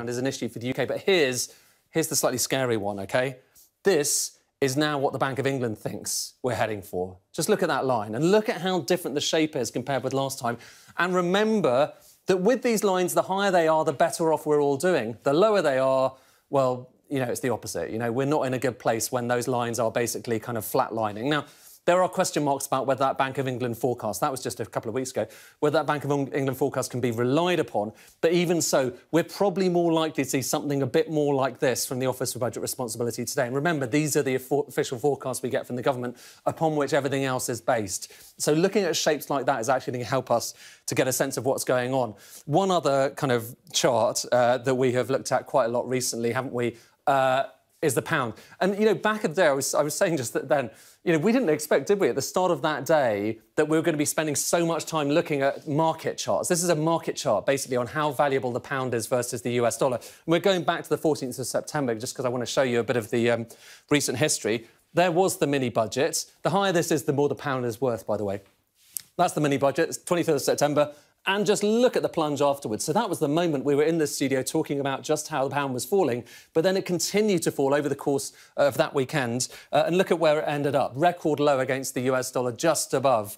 pound is an issue for the UK. But here's the slightly scary one, OK? This is now what the Bank of England thinks we're heading for. Just look at that line and look at how different the shape is compared with last time. And remember that with these lines, the higher they are, the better off we're all doing. The lower they are, well, you know, it's the opposite. You know, we're not in a good place when those lines are basically kind of flatlining. Now, there are question marks about whether that Bank of England forecast, that was just a couple of weeks ago, whether that Bank of England forecast can be relied upon. But even so, we're probably more likely to see something a bit more like this from the Office for Budget Responsibility today. And remember, these are the official forecasts we get from the government upon which everything else is based. So looking at shapes like that is actually going to help us to get a sense of what's going on. One other kind of chart that we have looked at quite a lot recently, haven't we, is the pound. And, you know, back in the day, I was saying just that then, you know, we didn't expect, did we, at the start of that day, that we were going to be spending so much time looking at market charts. This is a market chart, basically, on how valuable the pound is versus the US dollar. And we're going back to the 14th of September, just because I want to show you a bit of the recent history. There was the mini-budget. The higher this is, the more the pound is worth, by the way. That's the mini-budget. It's 23rd of September. And just look at the plunge afterwards. So that was the moment we were in the studio talking about just how the pound was falling, but then it continued to fall over the course of that weekend. And look at where it ended up. Record low against the US dollar, just above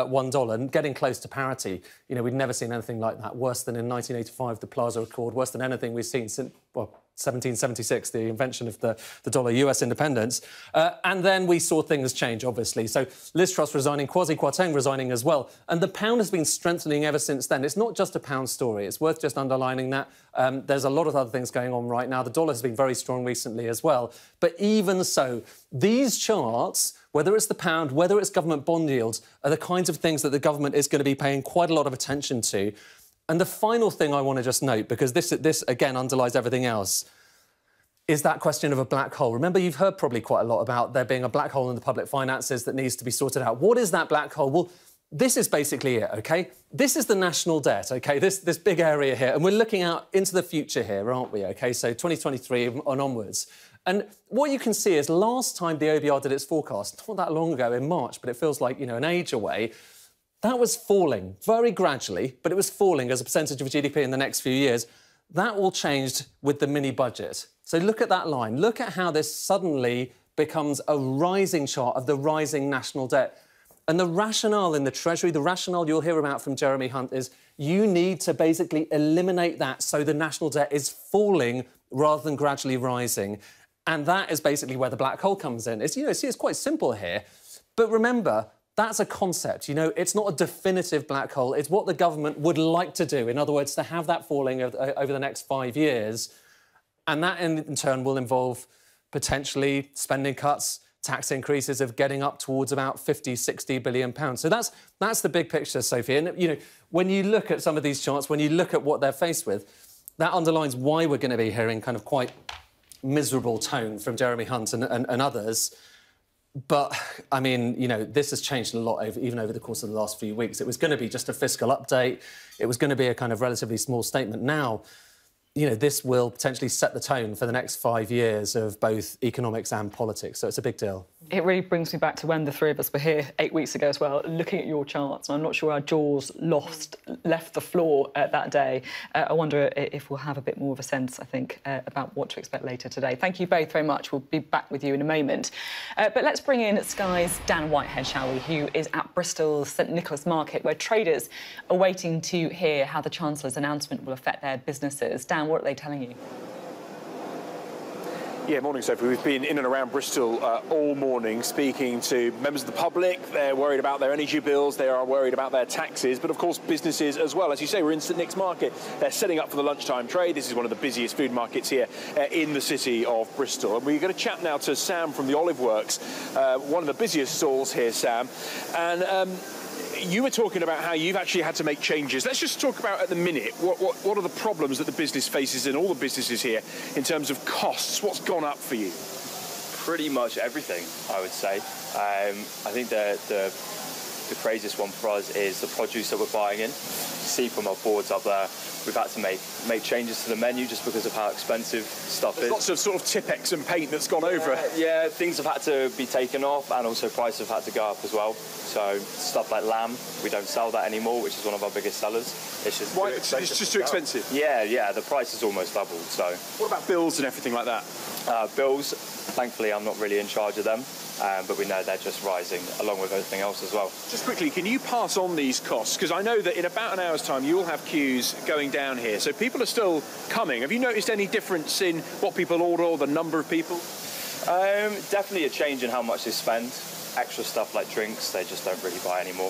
$1 and getting close to parity. You know, we'd never seen anything like that. Worse than in 1985, the Plaza Accord, worse than anything we've seen since, well, 1776, the invention of the dollar, US independence. And then we saw things change, obviously. So Liz Truss resigning, Kwasi Kwarteng resigning as well. And the pound has been strengthening ever since then. It's not just a pound story. It's worth just underlining that. There's a lot of other things going on right now. The dollar has been very strong recently as well. But even so, these charts, whether it's the pound, whether it's government bond yields, are the kinds of things that the government is going to be paying quite a lot of attention to. And the final thing I want to just note, because this again underlies everything else, is that question of a black hole. Remember, you've heard probably quite a lot about there being a black hole in the public finances that needs to be sorted out. What is that black hole? Well, this is basically it, OK? This is the national debt, OK? This big area here. And we're looking out into the future here, aren't we, OK? So 2023 and onwards. And what you can see is last time the OBR did its forecast, not that long ago, in March, but it feels like, you know, an age away, that was falling very gradually, but it was falling as a percentage of GDP in the next few years. That all changed with the mini-budget. So look at that line. Look at how this suddenly becomes a rising chart of the rising national debt. And the rationale in the Treasury, the rationale you'll hear about from Jeremy Hunt is you need to basically eliminate that so the national debt is falling rather than gradually rising. And that is basically where the black hole comes in. It's, you know, see, it's quite simple here. But remember, that's a concept, you know, it's not a definitive black hole. It's what the government would like to do. In other words, to have that falling over the next 5 years. And that, in turn, will involve potentially spending cuts, tax increases of getting up towards about 50, 60 billion pounds. So that's the big picture, Sophie. And, you know, when you look at some of these charts, when you look at what they're faced with, that underlines why we're going to be hearing kind of quite miserable tone from Jeremy Hunt and others. But, I mean, you know, this has changed a lot even over the course of the last few weeks. It was going to be just a fiscal update. It was going to be a kind of relatively small statement. Now, you know, this will potentially set the tone for the next 5 years of both economics and politics. So it's a big deal. It really brings me back to when the three of us were here 8 weeks ago as well, looking at your charts. And I'm not sure our jaws left the floor that day. I wonder if we'll have a bit more of a sense, I think, about what to expect later today. Thank you both very much. We'll be back with you in a moment. But let's bring in Sky's Dan Whitehead, shall we, who is at Bristol's St Nicholas Market, where traders are waiting to hear how the Chancellor's announcement will affect their businesses. Dan, what are they telling you? Yeah, morning, Sophie. We've been in and around Bristol all morning speaking to members of the public. They're worried about their energy bills. They are worried about their taxes, but, of course, businesses as well. As you say, we're in St Nick's Market. They're setting up for the lunchtime trade. This is one of the busiest food markets here in the city of Bristol. And we're going to chat now to Sam from the Olive Works, one of the busiest stalls here, Sam. And you were talking about how you've actually had to make changes. Let's just talk about at the minute, what are the problems that the business faces in all the businesses here in terms of costs? What's gone up for you? Pretty much everything, I would say. I think the the craziest one for us is the produce that we're buying in. You see from our boards up there, we've had to make changes to the menu just because of how expensive stuff is. Lots of sort of Tipex and paint that's gone over it. Yeah, things have had to be taken off, and also prices have had to go up as well. So stuff like lamb, we don't sell that anymore, which is one of our biggest sellers. It's just Why? It's just too expensive? Yeah, the price is almost doubled, so... What about bills and everything like that? Bills, thankfully I'm not really in charge of them, but we know they're just rising along with everything else as well. Just quickly, can you pass on these costs? Because I know that in about an hour's time you'll have queues going down here, so people are still coming. Have you noticed any difference in what people order or the number of people? Definitely a change in how much they spend. Extra stuff like drinks, they just don't really buy anymore.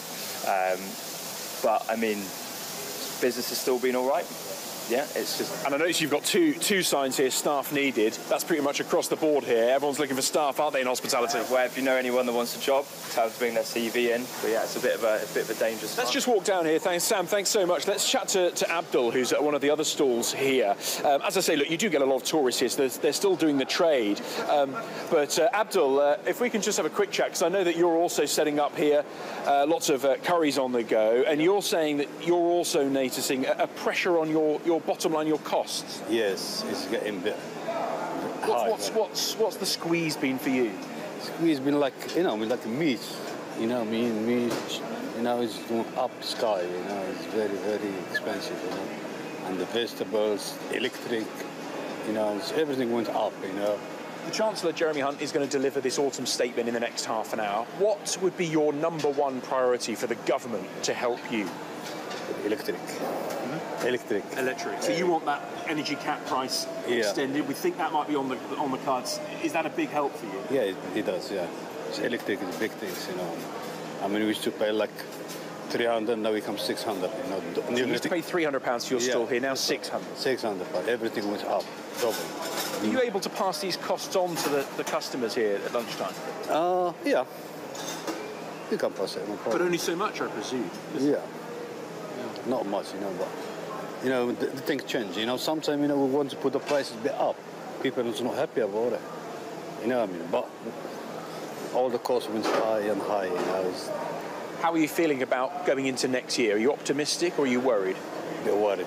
But, I mean, business has still been all right. Yeah, it's just... And I notice you've got two signs here, staff needed. That's pretty much across the board here. Everyone's looking for staff, aren't they, in hospitality? Where if you know anyone that wants a job, tell them to bring their CV in. But yeah, it's a bit of a dangerous Let's just walk down here. Thanks, Sam. Thanks so much. Let's chat to Abdul, who's at one of the other stalls here. As I say, look, you do get a lot of tourists here, so they're still doing the trade. But Abdul, if we can just have a quick chat, because I know that you're also setting up here, lots of curries on the go, and you're saying that you're also noticing a pressure on your bottom line, your costs. Yes, it's getting a bit high. What's the squeeze been for you? Squeeze been like, like meat. Meat, it's going up sky, it's very, very expensive, And the vegetables, electric, everything went up, The Chancellor, Jeremy Hunt, is going to deliver this autumn statement in the next half an hour. What would be your #1 priority for the government to help you? Electric. Electric. So you want that energy cap price extended? We think that might be on the cards. Is that a big help for you? Yeah, it does. Yeah, electric is a big thing. I mean, we used to pay like 300, now we come 600. So you used to pay £300 for your stall here, now 600. 600, but everything went up, double. Are you able to pass these costs on to the customers here at lunchtime? Yeah. You can pass it, no problem. But only so much, I presume. Yeah. Not much, but the things change. Sometimes we want to put the prices a bit up. People are not happy about it. But all the costs went high and high. How are you feeling about going into next year? Are you optimistic or are you worried? A bit worried.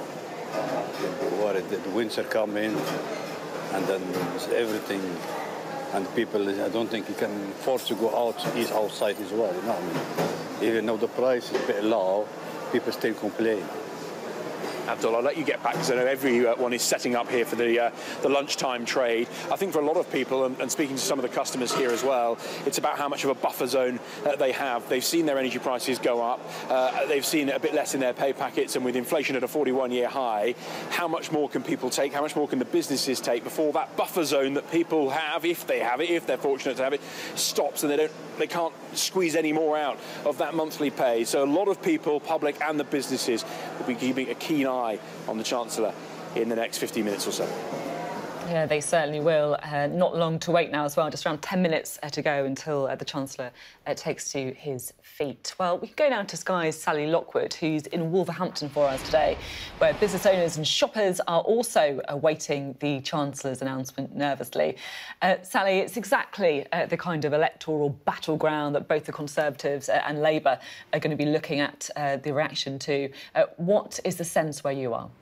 The winter coming, and then everything, and people. I don't think you can afford to go out to eat outside as well. Even though the price is a bit low, people still complain. Abdul, I'll let you get back because I know everyone is setting up here for the lunchtime trade. I think for a lot of people, and speaking to some of the customers here as well, it's about how much of a buffer zone they have. They've seen their energy prices go up. They've seen a bit less in their pay packets, and with inflation at a 41-year high, how much more can people take? How much more can the businesses take before that buffer zone that people have, if they have it, if they're fortunate to have it, stops and they can't squeeze any more out of that monthly pay? So a lot of people, public and the businesses, will be keeping a keen eye on the Chancellor in the next 15 minutes or so. Yeah, they certainly will. Not long to wait now as well, just around 10 minutes to go until the Chancellor takes to his feet. Well, we can go now to Sky's Sally Lockwood, who's in Wolverhampton for us today, where business owners and shoppers are also awaiting the Chancellor's announcement nervously. Sally, it's exactly the kind of electoral battleground that both the Conservatives and Labour are going to be looking at the reaction to. What is the sense where you are?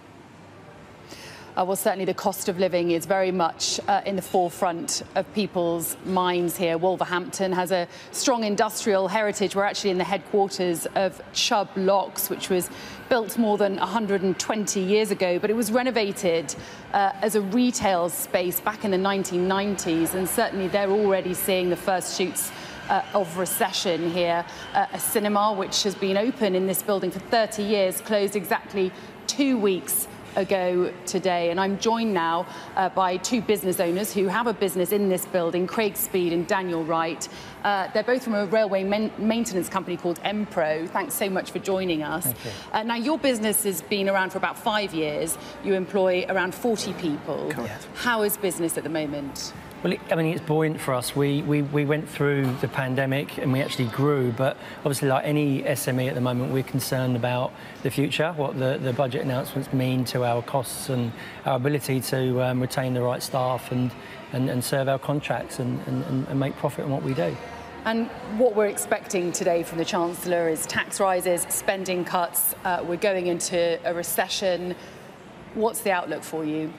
Well, certainly the cost of living is very much in the forefront of people's minds here. Wolverhampton has a strong industrial heritage. We're actually in the headquarters of Chubb Locks, which was built more than 120 years ago, but it was renovated as a retail space back in the 1990s, and certainly they're already seeing the first shoots of recession here. A cinema, which has been open in this building for 30 years, closed exactly 2 weeks ago today, and I'm joined now by two business owners who have a business in this building, Craig Speed and Daniel Wright. They're both from a railway maintenance company called Empro. Thanks so much for joining us. Thank you. Now, your business has been around for about 5 years. You employ around 40 people. Correct. How is business at the moment? Well, I mean, it's buoyant for us. We went through the pandemic and we actually grew, but obviously, like any SME at the moment, we're concerned about the future, what the budget announcements mean to our costs and our ability to retain the right staff and serve our contracts and make profit on what we do. And what we're expecting today from the Chancellor is tax rises, spending cuts. We're going into a recession. What's the outlook for you?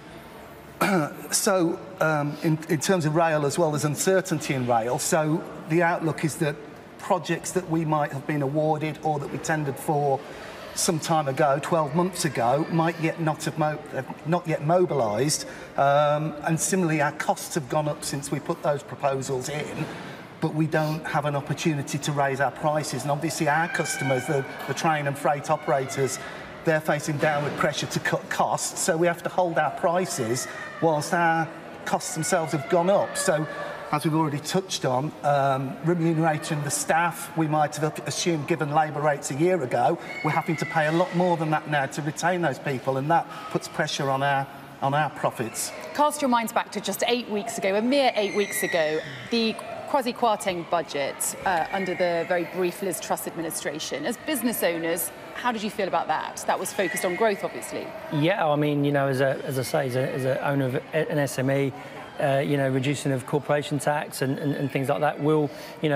So, in terms of rail as well, there's uncertainty in rail. So the outlook is that projects that we might have been awarded or that we tendered for some time ago, 12 months ago, might yet not yet mobilised. And similarly, our costs have gone up since we put those proposals in, but we don't have an opportunity to raise our prices. And obviously our customers, the train and freight operators, they're facing downward pressure to cut costs, so we have to hold our prices whilst our costs themselves have gone up. So, as we've already touched on, remunerating the staff, we might have assumed given labour rates a year ago, we're having to pay a lot more than that now to retain those people, and that puts pressure on our profits. Cast your minds back to just 8 weeks ago, a mere 8 weeks ago, the Kwasi Kwarteng budget under the very brief Liz Truss administration. As business owners, how did you feel about that? That was focused on growth, obviously. Yeah, I mean, you know, as I say, as an owner of an SME, you know, reducing of corporation tax and things like that will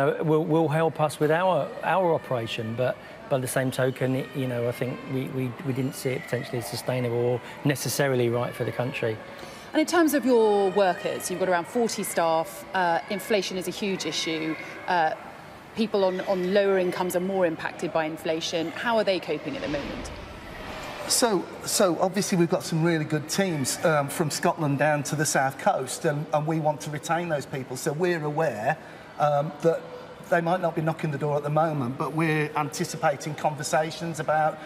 help us with our operation. But by the same token, you know, I think we didn't see it potentially as sustainable or necessarily right for the country. And in terms of your workers, you've got around 40 staff. Inflation is a huge issue. People on lower incomes are more impacted by inflation. How are they coping at the moment? So obviously we've got some really good teams from Scotland down to the south coast, and we want to retain those people. So we're aware that they might not be knocking the door at the moment, but we're anticipating conversations about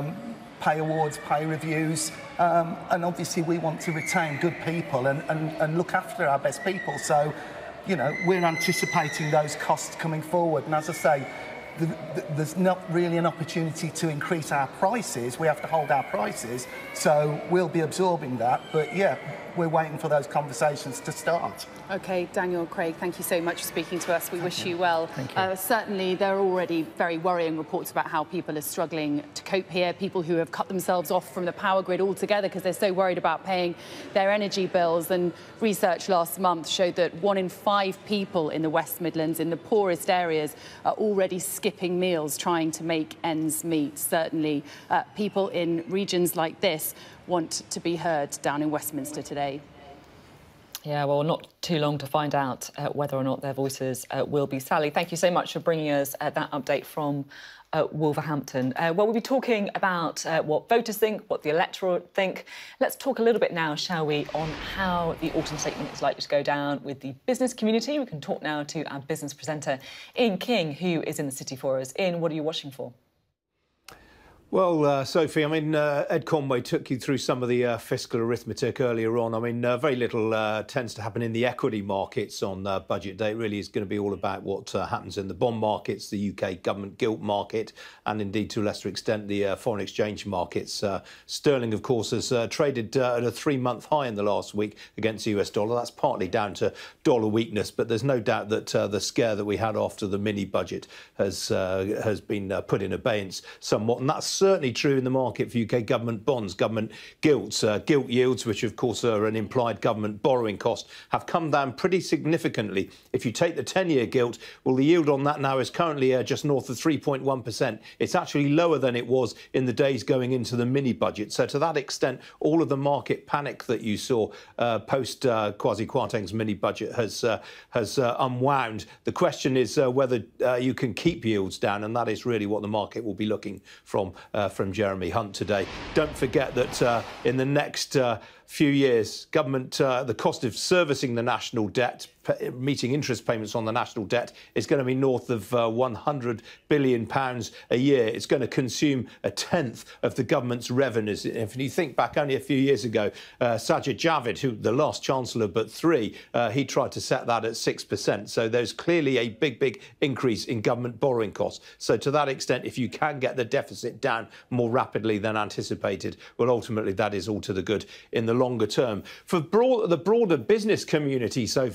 pay awards, pay reviews, and obviously we want to retain good people and look after our best people. So, you know, we're anticipating those costs coming forward, and as I say, there's not really an opportunity to increase our prices. We have to hold our prices, so we'll be absorbing that. But yeah, we're waiting for those conversations to start. OK, Daniel, Craig, thank you so much for speaking to us. We wish you well. Thank you. Certainly, there are already very worrying reports about how people are struggling to cope here, people who have cut themselves off from the power grid altogether because they're so worried about paying their energy bills. And research last month showed that 1 in 5 people in the West Midlands, in the poorest areas, are already skipping meals trying to make ends meet. Certainly, people in regions like this want to be heard down in Westminster today. Yeah, well, not too long to find out whether or not their voices will be. Sally, thank you so much for bringing us that update from Wolverhampton. Well, we'll be talking about what voters think, what the electorate think. Let's talk a little bit now, shall we, on how the autumn statement is likely to go down with the business community. We can talk now to our business presenter, Ian King, who is in the city for us. Ian, what are you watching for? Well, Sophie, I mean, Ed Conway took you through some of the fiscal arithmetic earlier on. I mean, very little tends to happen in the equity markets on budget day. It really is going to be all about what happens in the bond markets, the UK government gilt market, and indeed, to a lesser extent, the foreign exchange markets. Sterling, of course, has traded at a 3-month high in the last week against the US dollar. That's partly down to dollar weakness, but there's no doubt that the scare that we had after the mini budget has been put in abeyance somewhat, and that's certainly true in the market for UK government bonds, government gilts. Gilt yields, which of course are an implied government borrowing cost, have come down pretty significantly. If you take the 10-year gilt, well, the yield on that now is currently just north of 3.1%. It's actually lower than it was in the days going into the mini budget. So to that extent, all of the market panic that you saw post Kwasi Kwarteng's mini budget has unwound. The question is whether you can keep yields down, and that is really what the market will be looking from Jeremy Hunt today. Don't forget that in the next few years, government, the cost of servicing the national debt, meeting interest payments on the national debt, is going to be north of £100 billion a year. It's going to consume a tenth of the government's revenues. If you think back only a few years ago, Sajid Javid, who the last Chancellor but 3, he tried to set that at 6%. So there's clearly a big increase in government borrowing costs. So to that extent, if you can get the deficit down more rapidly than anticipated, well, ultimately that is all to the good in the longer term. For the broader business community, Sophie,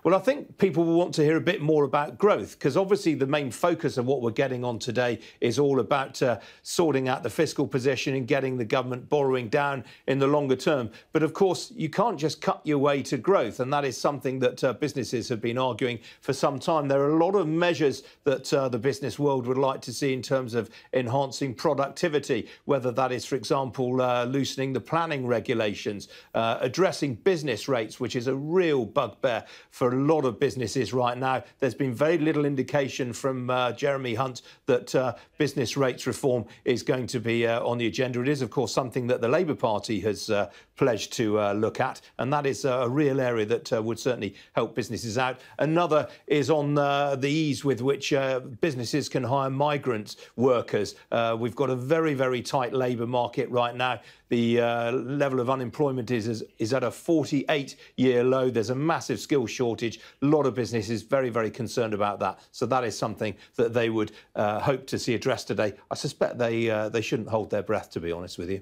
Well, I think people will want to hear a bit more about growth, because obviously the main focus of what we're getting on today is all about sorting out the fiscal position and getting the government borrowing down in the longer term. But of course, you can't just cut your way to growth, and that is something that businesses have been arguing for some time. There are a lot of measures that the business world would like to see in terms of enhancing productivity, whether that is, for example, loosening the planning regulations, addressing business rates, which is a real bugbear for a lot of businesses right now. There's been very little indication from Jeremy Hunt that business rates reform is going to be on the agenda. It is, of course, something that the Labour Party has pledged to look at, and that is a real area that would certainly help businesses out. Another is on the ease with which businesses can hire migrant workers. We've got a very, very tight labour market right now. The level of unemployment is at a 48-year low. There's a massive skills shortage. A lot of businesses very, very concerned about that. So that is something that they would hope to see addressed today. I suspect they shouldn't hold their breath, to be honest with you.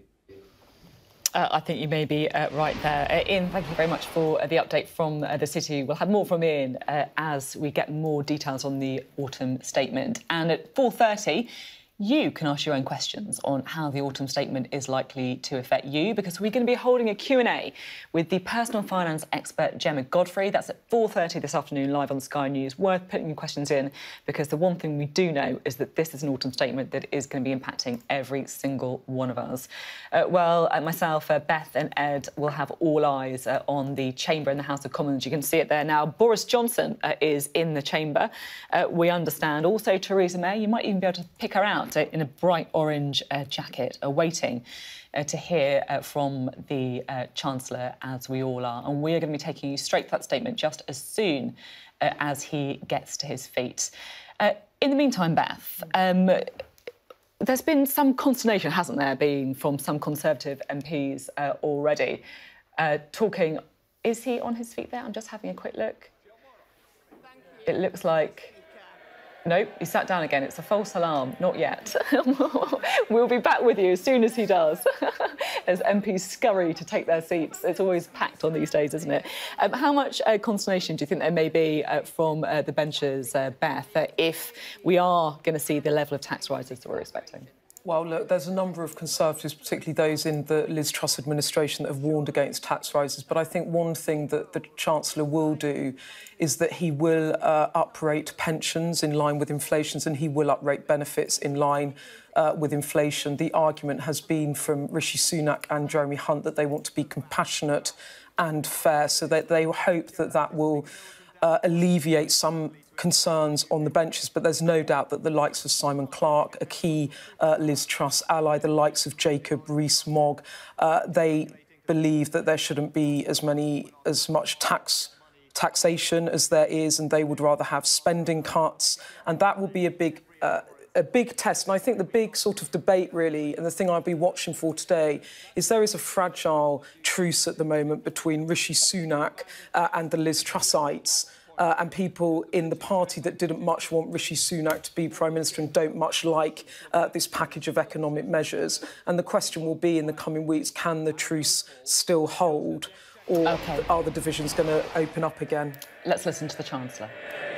I think you may be right there. Ian, thank you very much for the update from the city. We'll have more from Ian as we get more details on the autumn statement. And at 4:30, you can ask your own questions on how the autumn statement is likely to affect you, because we're going to be holding a Q&A with the personal finance expert Gemma Godfrey. That's at 4:30 this afternoon, live on Sky News. Worth putting your questions in, because the one thing we do know is that this is an autumn statement that is going to be impacting every single one of us. Myself, Beth and Ed will have all eyes on the chamber in the House of Commons. You can see it there now. Boris Johnson is in the chamber, we understand. Also, Theresa May, you might even be able to pick her out in a bright orange jacket, awaiting to hear from the Chancellor, as we all are. And we're going to be taking you straight to that statement just as soon as he gets to his feet. In the meantime, Beth, there's been some consternation, hasn't there, been from some Conservative MPs already, talking... Is he on his feet there? I'm just having a quick look. It looks like... Nope, he sat down again. It's a false alarm. Not yet. We'll be back with you as soon as he does, as MPs scurry to take their seats. It's always packed on these days, isn't it? How much consternation do you think there may be from the benches, Beth, if we are going to see the level of tax rises that we're expecting? Well, look, there's a number of Conservatives, particularly those in the Liz Truss administration, that have warned against tax rises. But I think one thing that the Chancellor will do is that he will uprate pensions in line with inflation, and he will uprate benefits in line with inflation. The argument has been from Rishi Sunak and Jeremy Hunt that they want to be compassionate and fair, so that they hope that that will alleviate some concerns on the benches. But there's no doubt that the likes of Simon Clarke, a key Liz Truss ally, the likes of Jacob Rees-Mogg, they believe that there shouldn't be as much taxation as there is, and they would rather have spending cuts, and that will be a big test. And I think the big sort of debate, really, and the thing I'll be watching for today, is there is a fragile truce at the moment between Rishi Sunak and the Liz Trussites, and people in the party that didn't much want Rishi Sunak to be Prime Minister and don't much like this package of economic measures. And the question will be in the coming weeks, can the truce still hold, or are the divisions going to open up again? Let's listen to the Chancellor.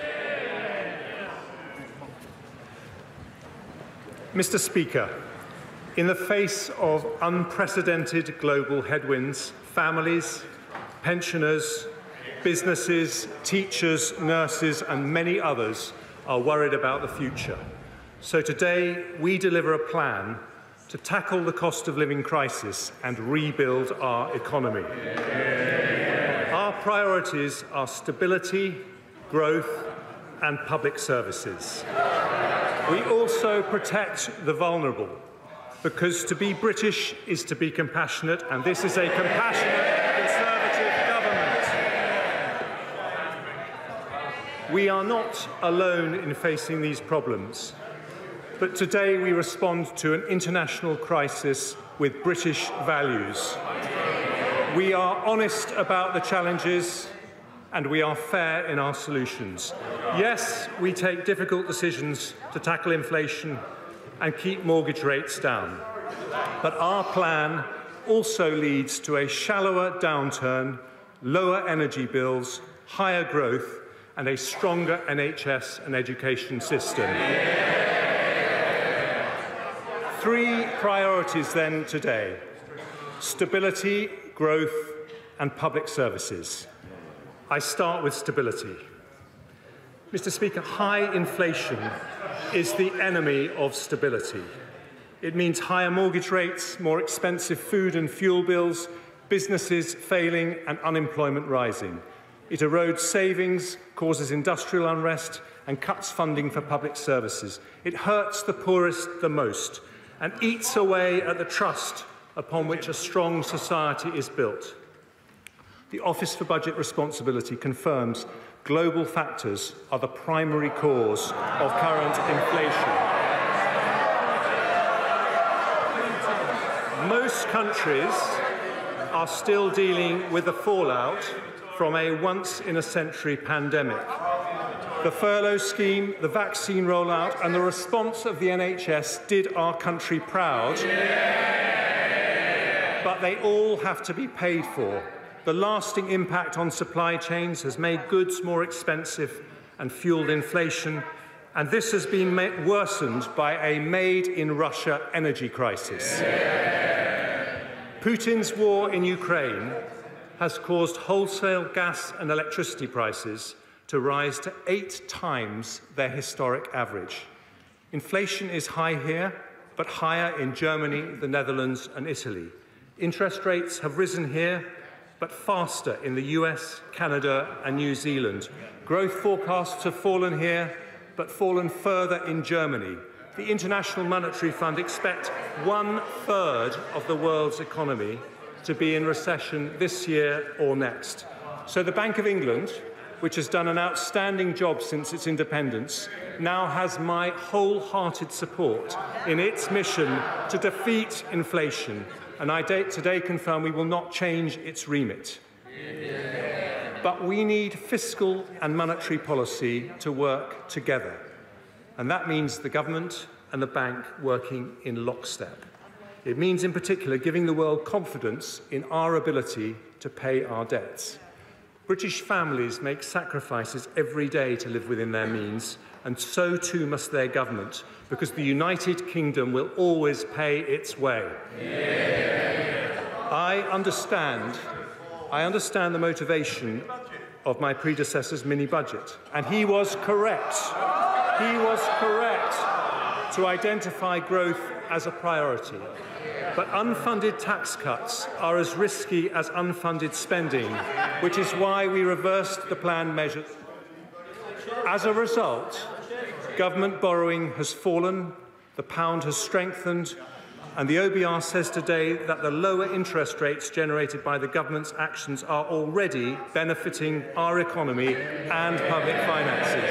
Mr. Speaker, in the face of unprecedented global headwinds, families, pensioners, businesses, teachers, nurses and many others are worried about the future. So today we deliver a plan to tackle the cost of living crisis and rebuild our economy. Our priorities are stability, growth and public services. We also protect the vulnerable, because to be British is to be compassionate, and this is a compassionate Conservative government. We are not alone in facing these problems, but today we respond to an international crisis with British values. We are honest about the challenges and we are fair in our solutions. Yes, we take difficult decisions to tackle inflation and keep mortgage rates down. But our plan also leads to a shallower downturn, lower energy bills higher growth and a stronger NHS and education system. Three priorities then today: stability, growth and public services. I start with stability. Mr. Speaker, high inflation is the enemy of stability. It means higher mortgage rates, more expensive food and fuel bills, businesses failing and unemployment rising. It erodes savings, causes industrial unrest and cuts funding for public services. It hurts the poorest the most and eats away at the trust upon which a strong society is built. The Office for Budget Responsibility confirms global factors are the primary cause of current inflation. Most countries are still dealing with the fallout from a once-in-a-century pandemic. The furlough scheme, the vaccine rollout and the response of the NHS did our country proud, but they all have to be paid for. The lasting impact on supply chains has made goods more expensive and fueled inflation, and this has been worsened by a made-in-Russia energy crisis. Putin's war in Ukraine has caused wholesale gas and electricity prices to rise to 8 times their historic average. Inflation is high here, but higher in Germany, the Netherlands and Italy. Interest rates have risen here, but faster in the US, Canada and New Zealand. Growth forecasts have fallen here, but fallen further in Germany. The International Monetary Fund expects 1/3 of the world's economy to be in recession this year or next. So the Bank of England, which has done an outstanding job since its independence, now has my wholehearted support in its mission to defeat inflation. And I today confirm we will not change its remit. But we need fiscal and monetary policy to work together. And that means the government and the bank working in lockstep. It means, in particular, giving the world confidence in our ability to pay our debts. British families make sacrifices every day to live within their means, and so too must their government, because the United Kingdom will always pay its way. I understand the motivation of my predecessor's mini-budget, and he was correct. He was correct to identify growth as a priority. But unfunded tax cuts are as risky as unfunded spending, which is why we reversed the planned measures. As a result, government borrowing has fallen, the pound has strengthened, and the OBR says today that the lower interest rates generated by the government's actions are already benefiting our economy and public finances.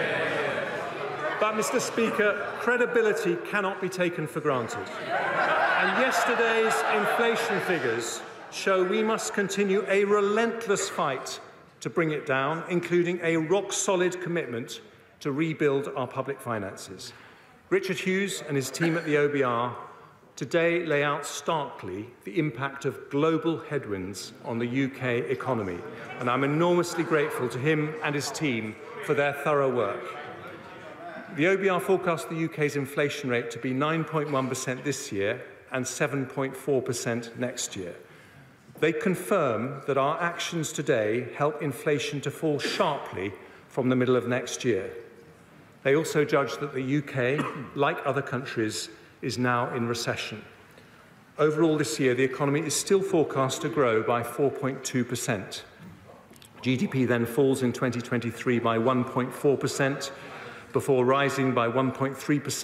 But, Mr. Speaker, credibility cannot be taken for granted. And yesterday's inflation figures show we must continue a relentless fight to bring it down, including a rock-solid commitment to rebuild our public finances. Richard Hughes and his team at the OBR today lay out starkly the impact of global headwinds on the UK economy, and I'm enormously grateful to him and his team for their thorough work. The OBR forecast the UK's inflation rate to be 9.1% this year and 7.4% next year. They confirm that our actions today help inflation to fall sharply from the middle of next year. They also judge that the UK, like other countries, is now in recession. Overall this year, the economy is still forecast to grow by 4.2%. GDP then falls in 2023 by 1.4%, before rising by 1.3%,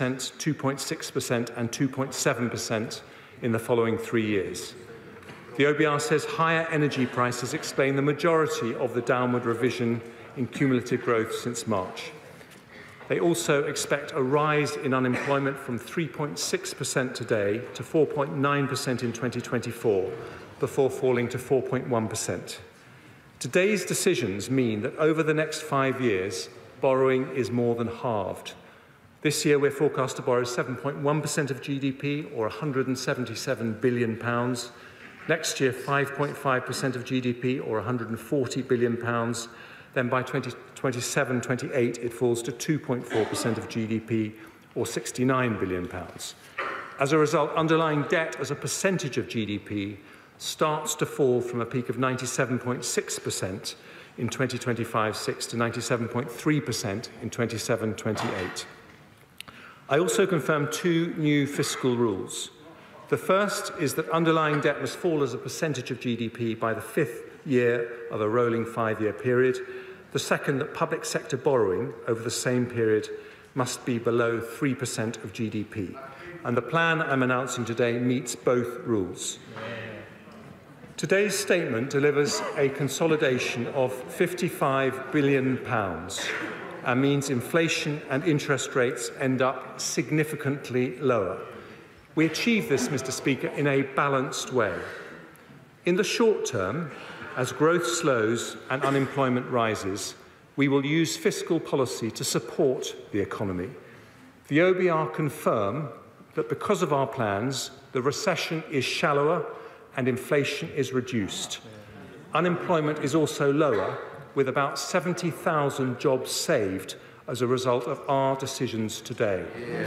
2.6% and 2.7% in the following 3 years. The OBR says higher energy prices explain the majority of the downward revision in cumulative growth since March. They also expect a rise in unemployment from 3.6% today to 4.9% in 2024, before falling to 4.1%. Today's decisions mean that over the next 5 years, borrowing is more than halved. This year, we're forecast to borrow 7.1% of GDP, or £177 billion. Next year, 5.5% of GDP, or £140 billion. then by 2027-28 it falls to 2.4% of GDP, or £69 billion. As a result, underlying debt as a percentage of GDP starts to fall from a peak of 97.6% in 2025-6 to 97.3% in 27-28. I also confirmed two new fiscal rules. The first is that underlying debt must fall as a percentage of GDP by the 5th year of a rolling 5-year period. The second, that public sector borrowing over the same period must be below 3% of GDP. And the plan I'm announcing today meets both rules. Today's statement delivers a consolidation of £55 billion and means inflation and interest rates end up significantly lower. We achieve this, Mr. Speaker, in a balanced way. In the short term, as growth slows and unemployment rises, we will use fiscal policy to support the economy. The OBR confirm that because of our plans, the recession is shallower and inflation is reduced. Unemployment is also lower, with about 70,000 jobs saved as a result of our decisions today.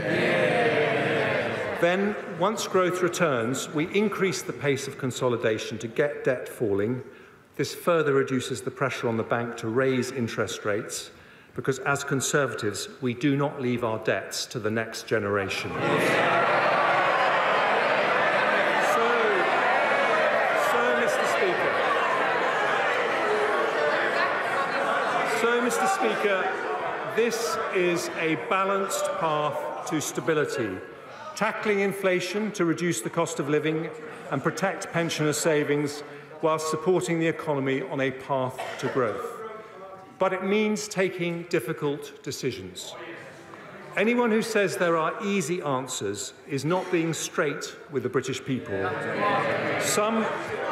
Then, once growth returns, we increase the pace of consolidation to get debt falling. This further reduces the pressure on the bank to raise interest rates, because as Conservatives, we do not leave our debts to the next generation. Mr. Speaker, this is a balanced path to stability, tackling inflation to reduce the cost of living and protect pensioners' savings whilst supporting the economy on a path to growth. But it means taking difficult decisions. Anyone who says there are easy answers is not being straight with the British people. Some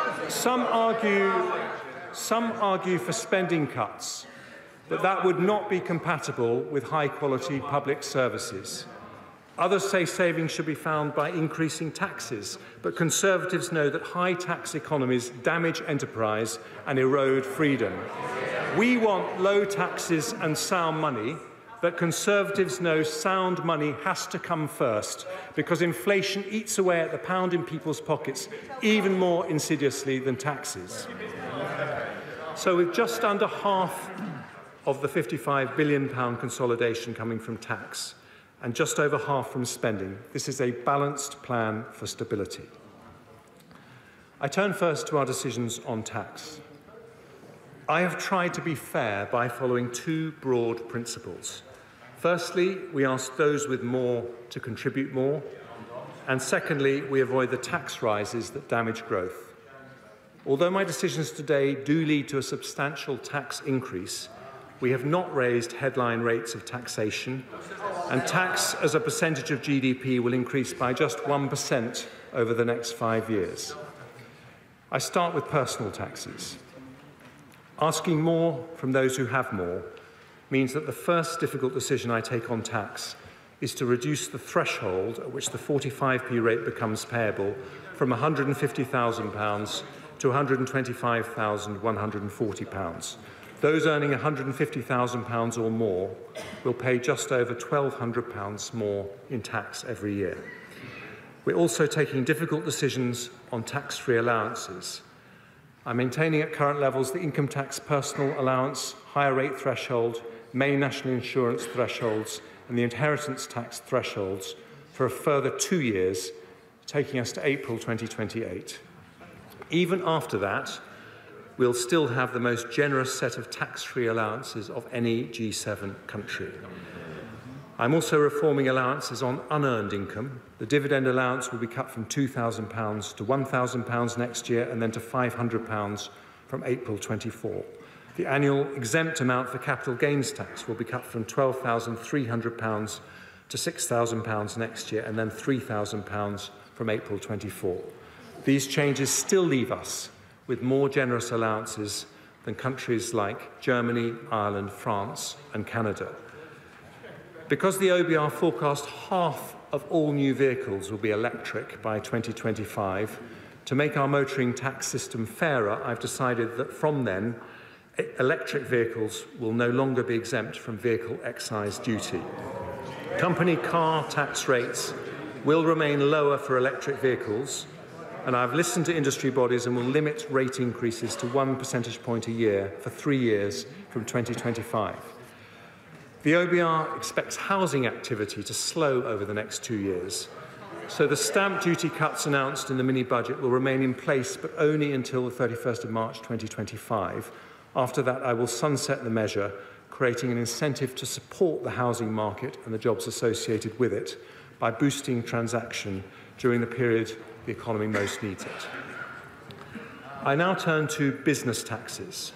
argue for spending cuts, but that would not be compatible with high-quality public services. Others say savings should be found by increasing taxes, but Conservatives know that high-tax economies damage enterprise and erode freedom. We want low taxes and sound money, but Conservatives know sound money has to come first, because inflation eats away at the pound in people's pockets even more insidiously than taxes. So with just under half of the £55 billion consolidation coming from tax and just over half from spending, this is a balanced plan for stability. I turn first to our decisions on tax. I have tried to be fair by following two broad principles. Firstly, we ask those with more to contribute more, and secondly, we avoid the tax rises that damage growth. Although my decisions today do lead to a substantial tax increase, we have not raised headline rates of taxation, and tax as a percentage of GDP will increase by just 1% over the next 5 years. I start with personal taxes. Asking more from those who have more means that the first difficult decision I take on tax is to reduce the threshold at which the 45p rate becomes payable from £150,000 to £125,140. Those earning £150,000 or more will pay just over £1,200 more in tax every year. We're also taking difficult decisions on tax-free allowances. I'm maintaining at current levels the income tax personal allowance, higher rate threshold, main national insurance thresholds and the inheritance tax thresholds for a further 2 years, taking us to April 2028. Even after that, we'll still have the most generous set of tax-free allowances of any G7 country. I'm also reforming allowances on unearned income. The dividend allowance will be cut from £2,000 to £1,000 next year and then to £500 from April 24. The annual exempt amount for capital gains tax will be cut from £12,300 to £6,000 next year and then £3,000 from April 24. These changes still leave us with more generous allowances than countries like Germany, Ireland, France and Canada. Because the OBR forecast half of all new vehicles will be electric by 2025, to make our motoring tax system fairer, I've decided that from then, electric vehicles will no longer be exempt from vehicle excise duty. Company car tax rates will remain lower for electric vehicles, and I've listened to industry bodies and will limit rate increases to 1 percentage point a year for 3 years from 2025. The OBR expects housing activity to slow over the next 2 years, so the stamp duty cuts announced in the mini-budget will remain in place, but only until the 31st of March 2025. After that, I will sunset the measure, creating an incentive to support the housing market and the jobs associated with it by boosting transaction during the period the economy most needs it. I now turn to business taxes.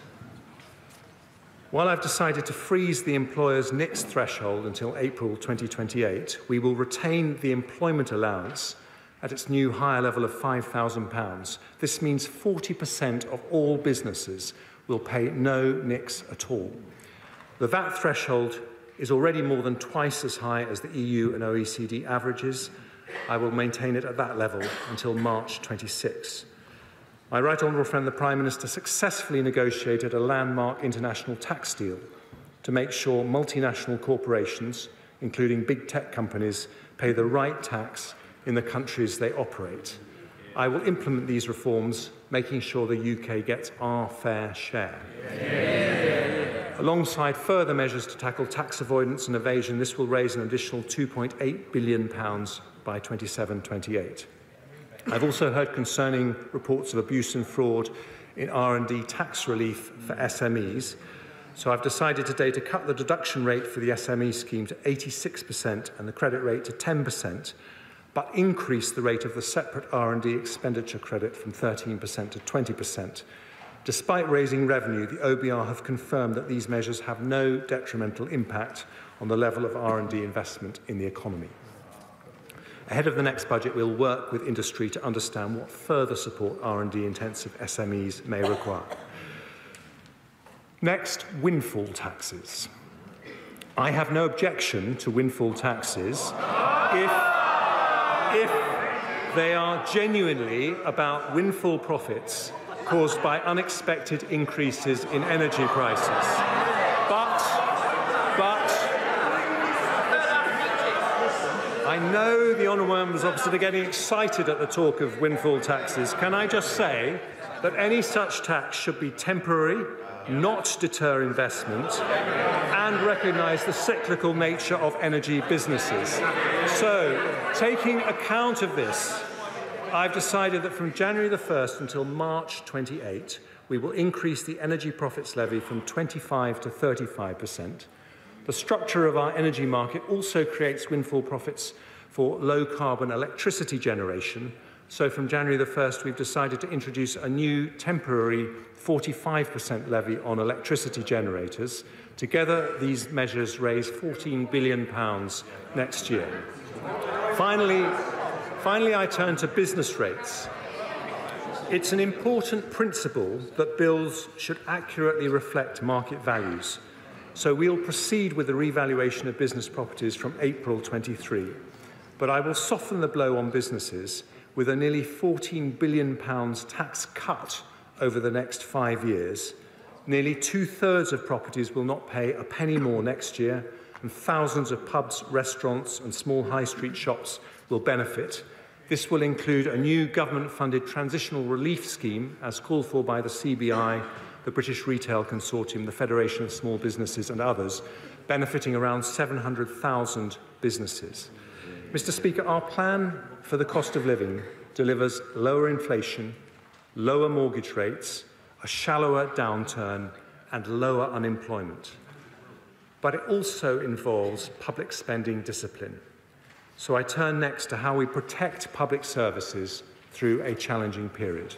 While I've decided to freeze the employer's NICS threshold until April 2028, we will retain the employment allowance at its new higher level of £5,000. This means 40% of all businesses will pay no NICS at all. The VAT threshold is already more than twice as high as the EU and OECD averages. I will maintain it at that level until March 26. My right honourable friend, the Prime Minister, successfully negotiated a landmark international tax deal to make sure multinational corporations, including big tech companies, pay the right tax in the countries they operate. I will implement these reforms, making sure the UK gets our fair share. Yeah. Alongside further measures to tackle tax avoidance and evasion, this will raise an additional £2.8 billion by 27-28. I've also heard concerning reports of abuse and fraud in R&D tax relief for SMEs, so I've decided today to cut the deduction rate for the SME scheme to 86% and the credit rate to 10%, but increase the rate of the separate R&D expenditure credit from 13% to 20%. Despite raising revenue, the OBR have confirmed that these measures have no detrimental impact on the level of R&D investment in the economy. Ahead of the next budget, we'll work with industry to understand what further support R&D-intensive SMEs may require. Next, windfall taxes. I have no objection to windfall taxes if they are genuinely about windfall profits caused by unexpected increases in energy prices. I know the honourable members opposite are getting excited at the talk of windfall taxes. Can I just say that any such tax should be temporary, not deter investment, and recognise the cyclical nature of energy businesses. So, taking account of this, I've decided that from January the 1st until March 28, we will increase the energy profits levy from 25% to 35%. The structure of our energy market also creates windfall profits for low-carbon electricity generation. So from January the 1st, we've decided to introduce a new temporary 45% levy on electricity generators. Together, these measures raise £14 billion next year. Finally, I turn to business rates. It's an important principle that bills should accurately reflect market values. So we'll proceed with the revaluation of business properties from April 23. But I will soften the blow on businesses with a nearly £14 billion tax cut over the next 5 years. Nearly 2/3 of properties will not pay a penny more next year, and thousands of pubs, restaurants and small high street shops will benefit. This will include a new government-funded transitional relief scheme, as called for by the CBI, the British Retail Consortium, the Federation of Small Businesses and others, benefiting around 700,000 businesses. Mr. Speaker, our plan for the cost of living delivers lower inflation, lower mortgage rates, a shallower downturn and lower unemployment. But it also involves public spending discipline. So I turn next to how we protect public services through a challenging period.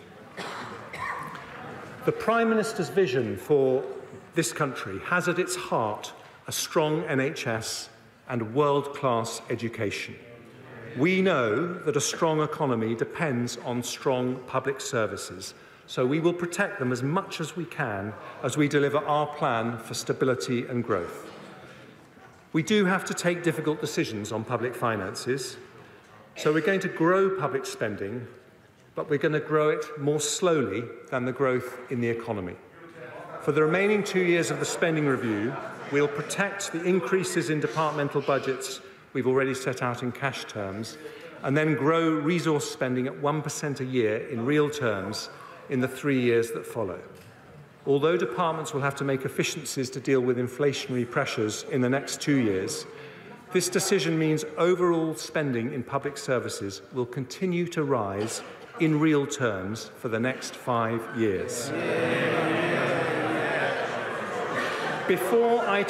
The Prime Minister's vision for this country has at its heart a strong NHS and world-class education. We know that a strong economy depends on strong public services, so we will protect them as much as we can as we deliver our plan for stability and growth. We do have to take difficult decisions on public finances, so we're going to grow public spending, but we're going to grow it more slowly than the growth in the economy. For the remaining 2 years of the spending review, we'll protect the increases in departmental budgets we've already set out in cash terms, and then grow resource spending at 1% a year in real terms in the 3 years that follow. Although departments will have to make efficiencies to deal with inflationary pressures in the next 2 years, this decision means overall spending in public services will continue to rise in real terms for the next 5 years. Before I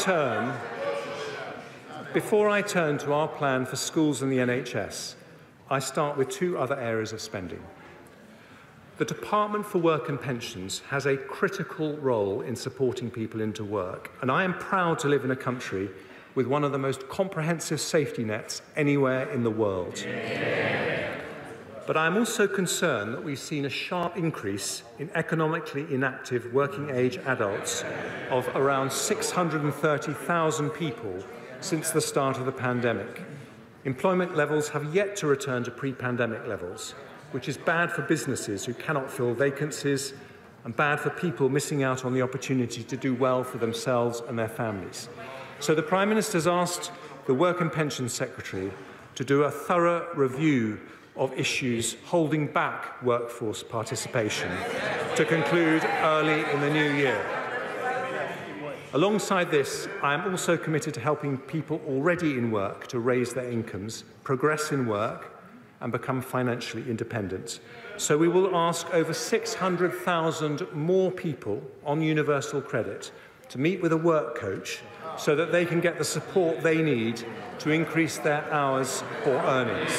turn to our plan for schools and the NHS, I start with 2 other areas of spending. The Department for Work and Pensions has a critical role in supporting people into work, and I am proud to live in a country with one of the most comprehensive safety nets anywhere in the world. But I am also concerned that we've seen a sharp increase in economically inactive working-age adults of around 630,000 people since the start of the pandemic. Employment levels have yet to return to pre-pandemic levels, which is bad for businesses who cannot fill vacancies and bad for people missing out on the opportunity to do well for themselves and their families. So the Prime Minister has asked the Work and Pensions Secretary to do a thorough review of issues holding back workforce participation to conclude early in the new year. Alongside this, I am also committed to helping people already in work to raise their incomes, progress in work and become financially independent. So we will ask over 600,000 more people on universal credit to meet with a work coach so that they can get the support they need to increase their hours or earnings.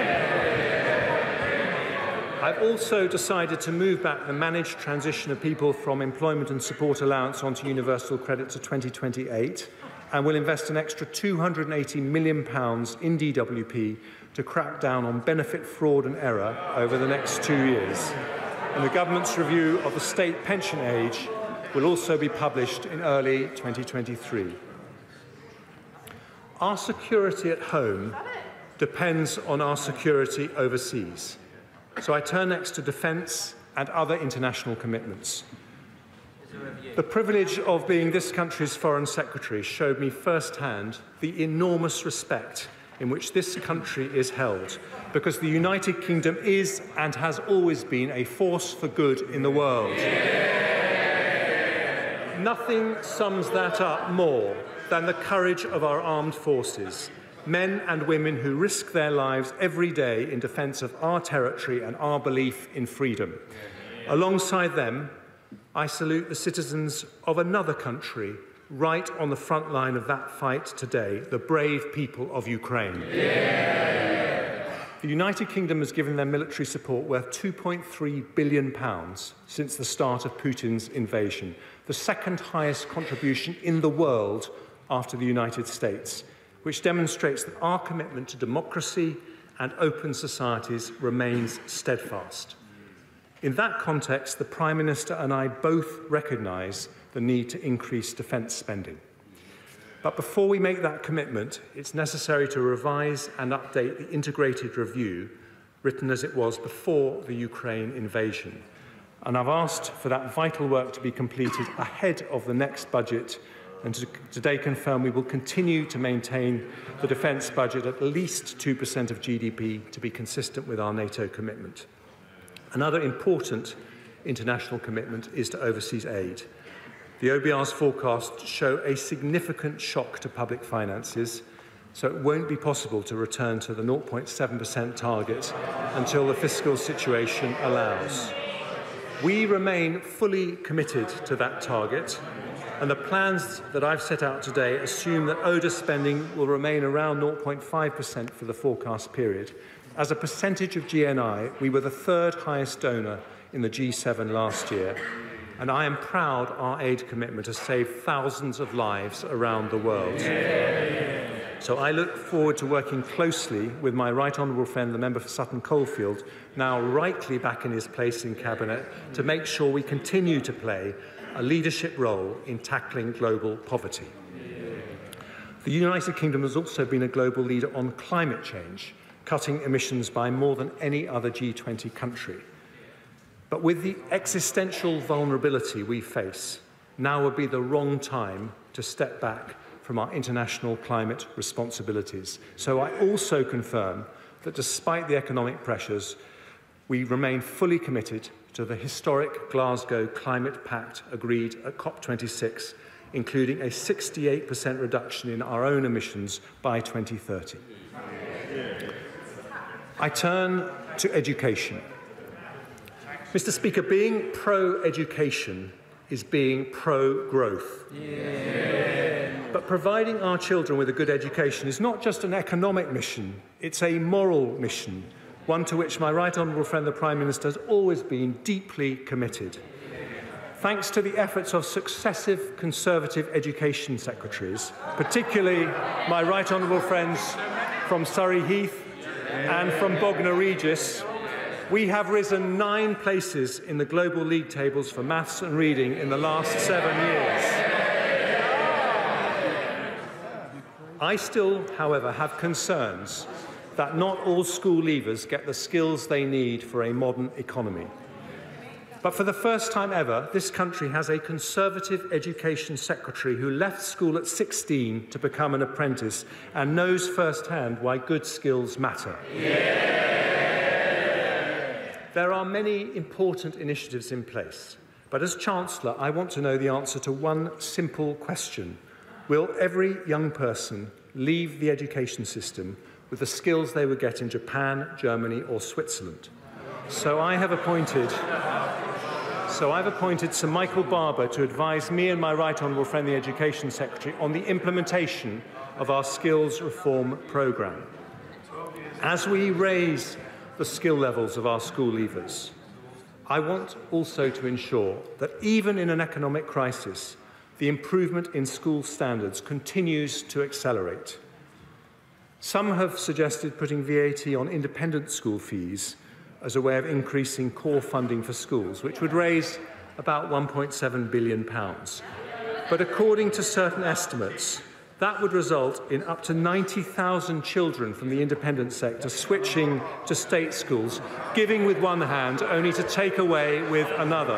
I've also decided to move back the managed transition of people from employment and support allowance onto universal credit to 2028 and will invest an extra £280 million in DWP to crack down on benefit fraud and error over the next 2 years. And the government's review of the state pension age will also be published in early 2023. Our security at home depends on our security overseas. So I turn next to defence and other international commitments. The privilege of being this country's Foreign Secretary showed me firsthand the enormous respect in which this country is held, because the United Kingdom is and has always been a force for good in the world. Nothing sums that up more than the courage of our armed forces, men and women who risk their lives every day in defence of our territory and our belief in freedom. Alongside them, I salute the citizens of another country right on the front line of that fight today, the brave people of Ukraine. Yeah. The United Kingdom has given their military support worth £2.3 billion since the start of Putin's invasion, the second highest contribution in the world after the United States, which demonstrates that our commitment to democracy and open societies remains steadfast. In that context, the Prime Minister and I both recognise the need to increase defence spending. But before we make that commitment, it's necessary to revise and update the integrated review written as it was before the Ukraine invasion. And I've asked for that vital work to be completed ahead of the next budget, and to today confirm we will continue to maintain the defence budget at least 2% of GDP to be consistent with our NATO commitment. Another important international commitment is to overseas aid. The OBR's forecasts show a significant shock to public finances, so it won't be possible to return to the 0.7% target until the fiscal situation allows. We remain fully committed to that target, and the plans that I've set out today assume that ODA spending will remain around 0.5% for the forecast period. As a percentage of GNI, we were the third highest donor in the G7 last year, and I am proud our aid commitment has saved thousands of lives around the world. So I look forward to working closely with my right honourable friend, the member for Sutton Coldfield, now rightly back in his place in Cabinet, to make sure we continue to play a leadership role in tackling global poverty. The United Kingdom has also been a global leader on climate change, cutting emissions by more than any other G20 country. But with the existential vulnerability we face, now would be the wrong time to step back from our international climate responsibilities. So I also confirm that despite the economic pressures, we remain fully committed to the historic Glasgow Climate Pact agreed at COP26, including a 68% reduction in our own emissions by 2030. I turn to education. Mr. Speaker, being pro-education is being pro-growth. But providing our children with a good education is not just an economic mission, it's a moral mission, one to which my right honourable friend the Prime Minister has always been deeply committed. Thanks to the efforts of successive Conservative education secretaries, particularly my right honourable friends from Surrey Heath and from Bognor Regis, we have risen 9 places in the global league tables for maths and reading in the last 7 years. I still, however, have concerns that not all school leavers get the skills they need for a modern economy. But for the first time ever, this country has a Conservative education secretary who left school at 16 to become an apprentice and knows firsthand why good skills matter. There are many important initiatives in place, but as Chancellor, I want to know the answer to one simple question. Will every young person leave the education system with the skills they would get in Japan, Germany or Switzerland? So I've appointed Sir Michael Barber to advise me and my right honourable friend, the Education Secretary, on the implementation of our skills reform programme. As we raise the skill levels of our school leavers, I want also to ensure that even in an economic crisis, the improvement in school standards continues to accelerate. Some have suggested putting VAT on independent school fees as a way of increasing core funding for schools, which would raise about £1.7 billion. But according to certain estimates, that would result in up to 90,000 children from the independent sector switching to state schools, giving with one hand only to take away with another.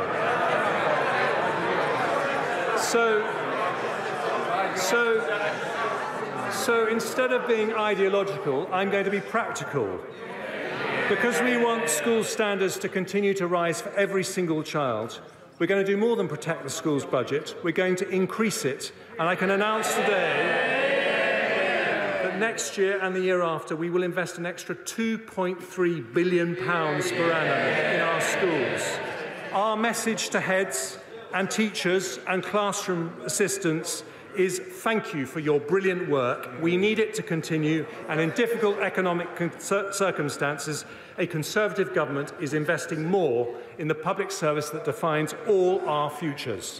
So instead of being ideological, I'm going to be practical. Because we want school standards to continue to rise for every single child, we're going to do more than protect the school's budget. We're going to increase it. And I can announce today that next year and the year after, we will invest an extra £2.3 billion per annum in our schools. Our message to heads and teachers and classroom assistants is thank you for your brilliant work. We need it to continue, and in difficult economic circumstances, a Conservative government is investing more in the public service that defines all our futures.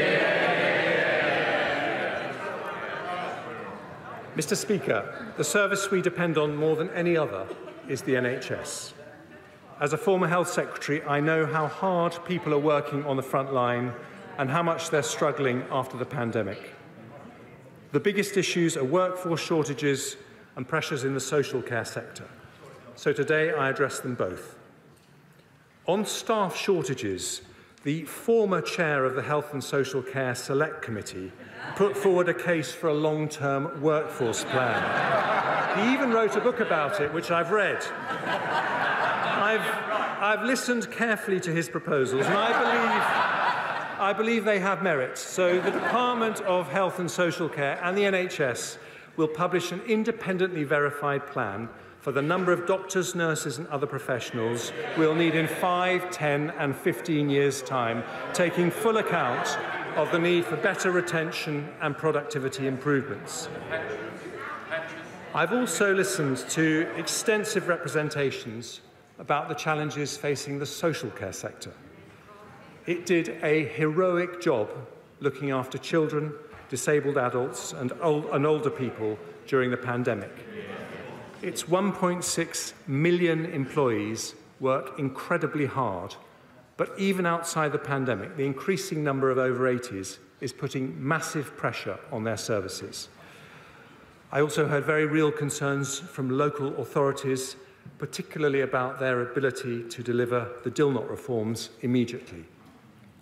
Mr. Speaker, the service we depend on more than any other is the NHS. As a former Health Secretary, I know how hard people are working on the front line and how much they're struggling after the pandemic. The biggest issues are workforce shortages and pressures in the social care sector. So today I address them both. On staff shortages, the former chair of the Health and Social Care Select Committee put forward a case for a long-term workforce plan. He even wrote a book about it, which I've read. I've listened carefully to his proposals, and I believe they have merit. So the Department of Health and Social Care and the NHS will publish an independently verified plan for the number of doctors, nurses and other professionals we'll need in 5, 10 and 15 years' time, taking full account of the need for better retention and productivity improvements. I've also listened to extensive representations about the challenges facing the social care sector. It did a heroic job looking after children, disabled adults and older people during the pandemic. Its 1.6 million employees work incredibly hard, but even outside the pandemic, the increasing number of over 80s is putting massive pressure on their services. I also heard very real concerns from local authorities, particularly about their ability to deliver the Dilnot reforms immediately.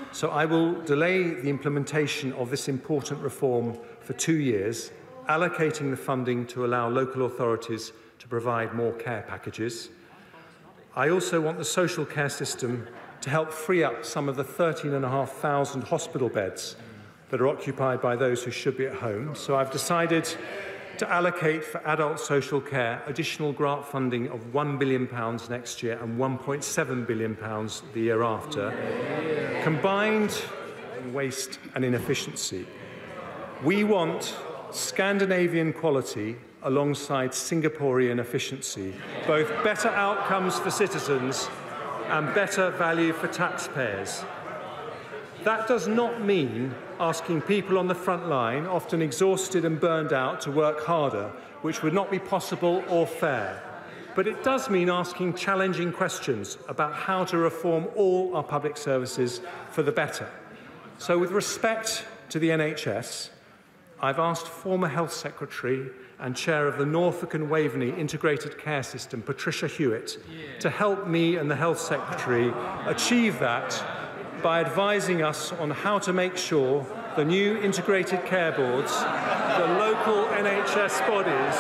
So I will delay the implementation of this important reform for 2 years, allocating the funding to allow local authorities to provide more care packages. I also want the social care system to help free up some of the 13,500 hospital beds that are occupied by those who should be at home. So I've decided to allocate for adult social care additional grant funding of £1 billion next year and £1.7 billion the year after. Combined in waste and inefficiency, we want Scandinavian quality alongside Singaporean efficiency, both better outcomes for citizens and better value for taxpayers. That does not mean asking people on the front line, often exhausted and burned out, to work harder, which would not be possible or fair. But it does mean asking challenging questions about how to reform all our public services for the better. So with respect to the NHS, I've asked former Health Secretary and Chair of the Norfolk and Waveney Integrated Care System, Patricia Hewitt, to help me and the Health Secretary achieve that by advising us on how to make sure the new integrated care boards, the local NHS bodies,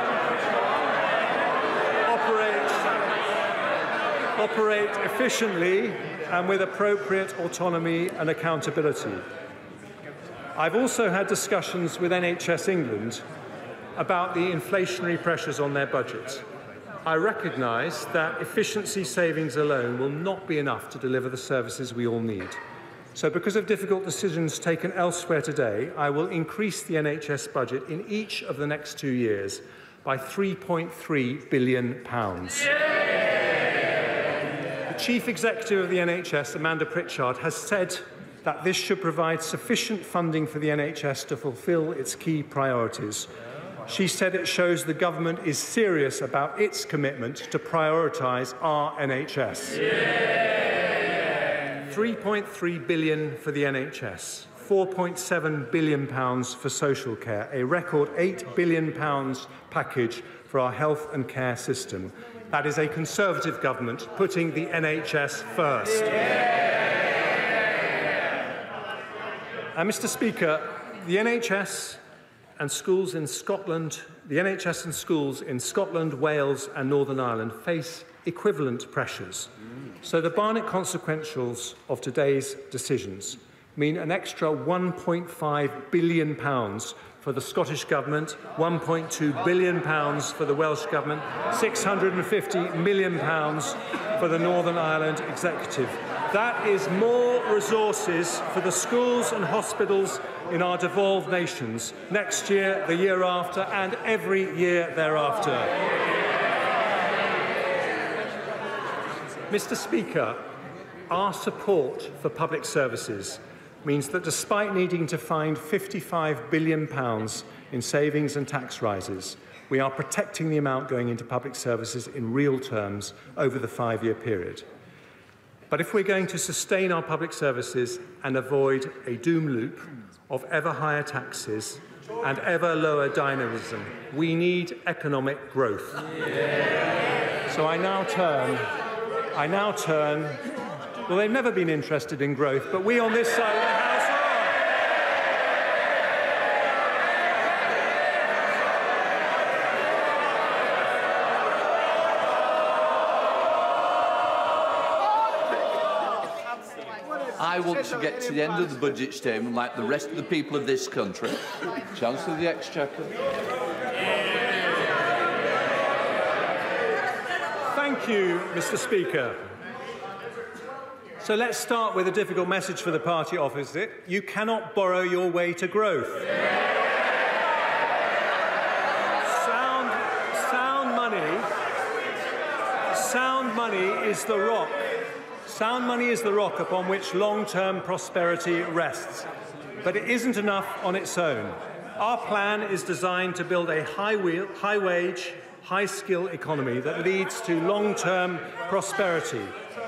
operate efficiently and with appropriate autonomy and accountability. I've also had discussions with NHS England about the inflationary pressures on their budget. I recognise that efficiency savings alone will not be enough to deliver the services we all need. So because of difficult decisions taken elsewhere today, I will increase the NHS budget in each of the next 2 years by £3.3 billion. The Chief Executive of the NHS, Amanda Pritchard, has said that this should provide sufficient funding for the NHS to fulfil its key priorities. She said it shows the government is serious about its commitment to prioritise our NHS. £3.3 billion for the NHS, £4.7 billion for social care, a record £8 billion package for our health and care system. That is a Conservative government putting the NHS first. And Mr. Speaker, the NHS and schools in Scotland, Wales and Northern Ireland face equivalent pressures. So the Barnett consequentials of today's decisions mean an extra £1.5 billion for the Scottish Government, £1.2 billion for the Welsh Government, £650 million for the Northern Ireland Executive. That is more resources for the schools and hospitals in our devolved nations next year, the year after, and every year thereafter. Mr. Speaker, our support for public services means that despite needing to find £55 billion in savings and tax rises, we are protecting the amount going into public services in real terms over the 5-year period. But if we're going to sustain our public services and avoid a doom loop of ever higher taxes and ever lower dynamism, we need economic growth. So I now turn, well, they've never been interested in growth, but we on this side of the House I want to get to the end of the budget statement like the rest of the people of this country. Chancellor of the Exchequer. Thank you, Mr. Speaker. So let's start with a difficult message for the party opposite. You cannot borrow your way to growth. Sound money is the rock. Sound money is the rock upon which long-term prosperity rests. But it isn't enough on its own. Our plan is designed to build a high-wage, high-skill economy that leads to long-term prosperity.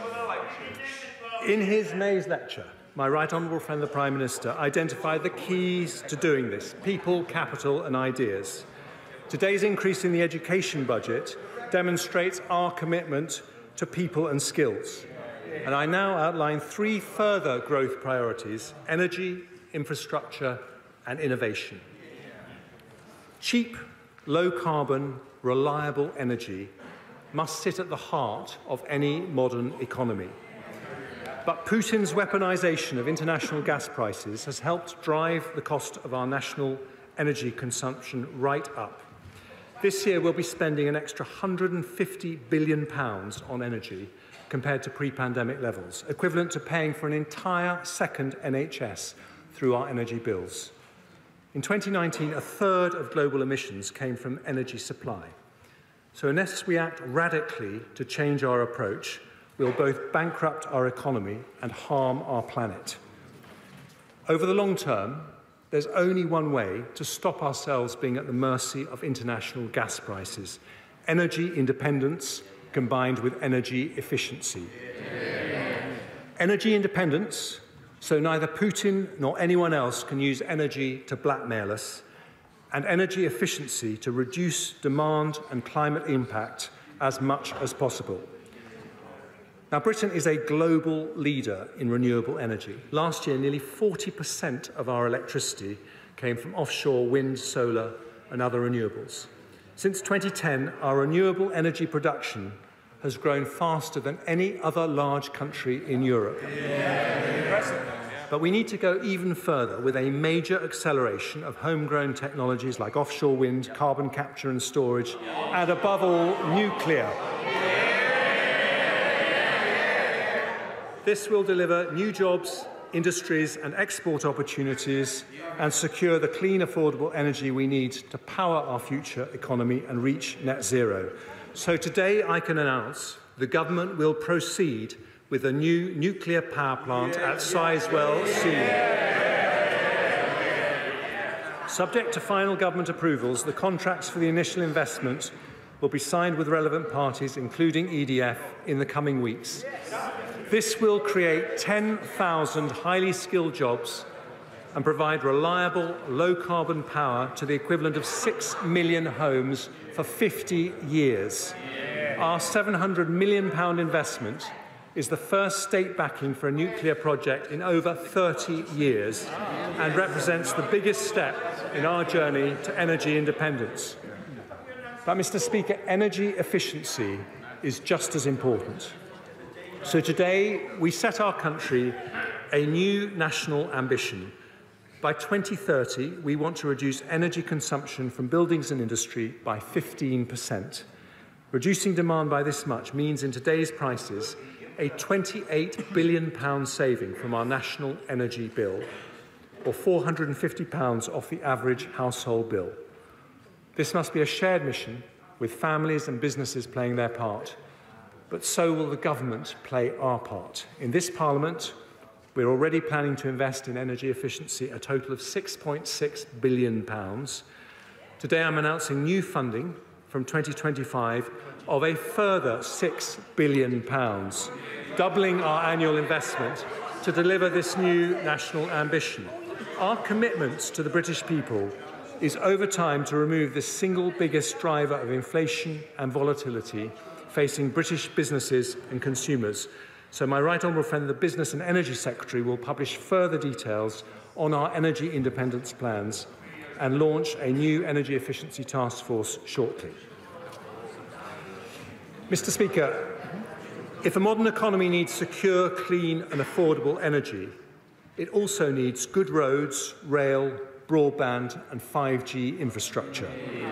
In his May's lecture, my right honourable friend the Prime Minister identified the keys to doing this: people, capital and ideas. Today's increase in the education budget demonstrates our commitment to people and skills. And I now outline 3 further growth priorities: energy, infrastructure, and innovation. Cheap, low-carbon, reliable energy must sit at the heart of any modern economy. But Putin's weaponization of international gas prices has helped drive the cost of our national energy consumption right up. This year we'll be spending an extra £150 billion on energy compared to pre-pandemic levels, equivalent to paying for an entire second NHS through our energy bills. In 2019, a third of global emissions came from energy supply. So unless we act radically to change our approach, we'll both bankrupt our economy and harm our planet. Over the long term, there's only one way to stop ourselves being at the mercy of international gas prices: energy independence combined with energy efficiency. Energy independence, so neither Putin nor anyone else can use energy to blackmail us, and energy efficiency to reduce demand and climate impact as much as possible. Now, Britain is a global leader in renewable energy. Last year, nearly 40% of our electricity came from offshore wind, solar, and other renewables. Since 2010, our renewable energy production has grown faster than any other large country in Europe. But we need to go even further with a major acceleration of homegrown technologies like offshore wind, carbon capture and storage, and above all, nuclear. This will deliver new jobs, industries and export opportunities and secure the clean, affordable energy we need to power our future economy and reach net zero. So today I can announce the government will proceed with a new nuclear power plant at Sizewell C. Subject to final government approvals, the contracts for the initial investment will be signed with relevant parties, including EDF, in the coming weeks. This will create 10,000 highly skilled jobs and provide reliable, low-carbon power to the equivalent of 6 million homes for 50 years. Our £700 million investment is the first state backing for a nuclear project in over 30 years and represents the biggest step in our journey to energy independence. But, Mr. Speaker, energy efficiency is just as important. So today, we set our country a new national ambition. By 2030, we want to reduce energy consumption from buildings and industry by 15%. Reducing demand by this much means, in today's prices, a £28 billion saving from our national energy bill, or £450 off the average household bill. This must be a shared mission, with families and businesses playing their part. But so will the government play our part. In this Parliament, we're already planning to invest in energy efficiency a total of £6.6 billion. Today I'm announcing new funding from 2025 of a further £6 billion, doubling our annual investment to deliver this new national ambition. Our commitment to the British people is over time to remove the single biggest driver of inflation and volatility facing British businesses and consumers. So my right honourable friend, the Business and Energy Secretary, will publish further details on our energy independence plans and launch a new energy efficiency task force shortly. Mr. Speaker, if a modern economy needs secure, clean and affordable energy, it also needs good roads, rail, broadband and 5G infrastructure.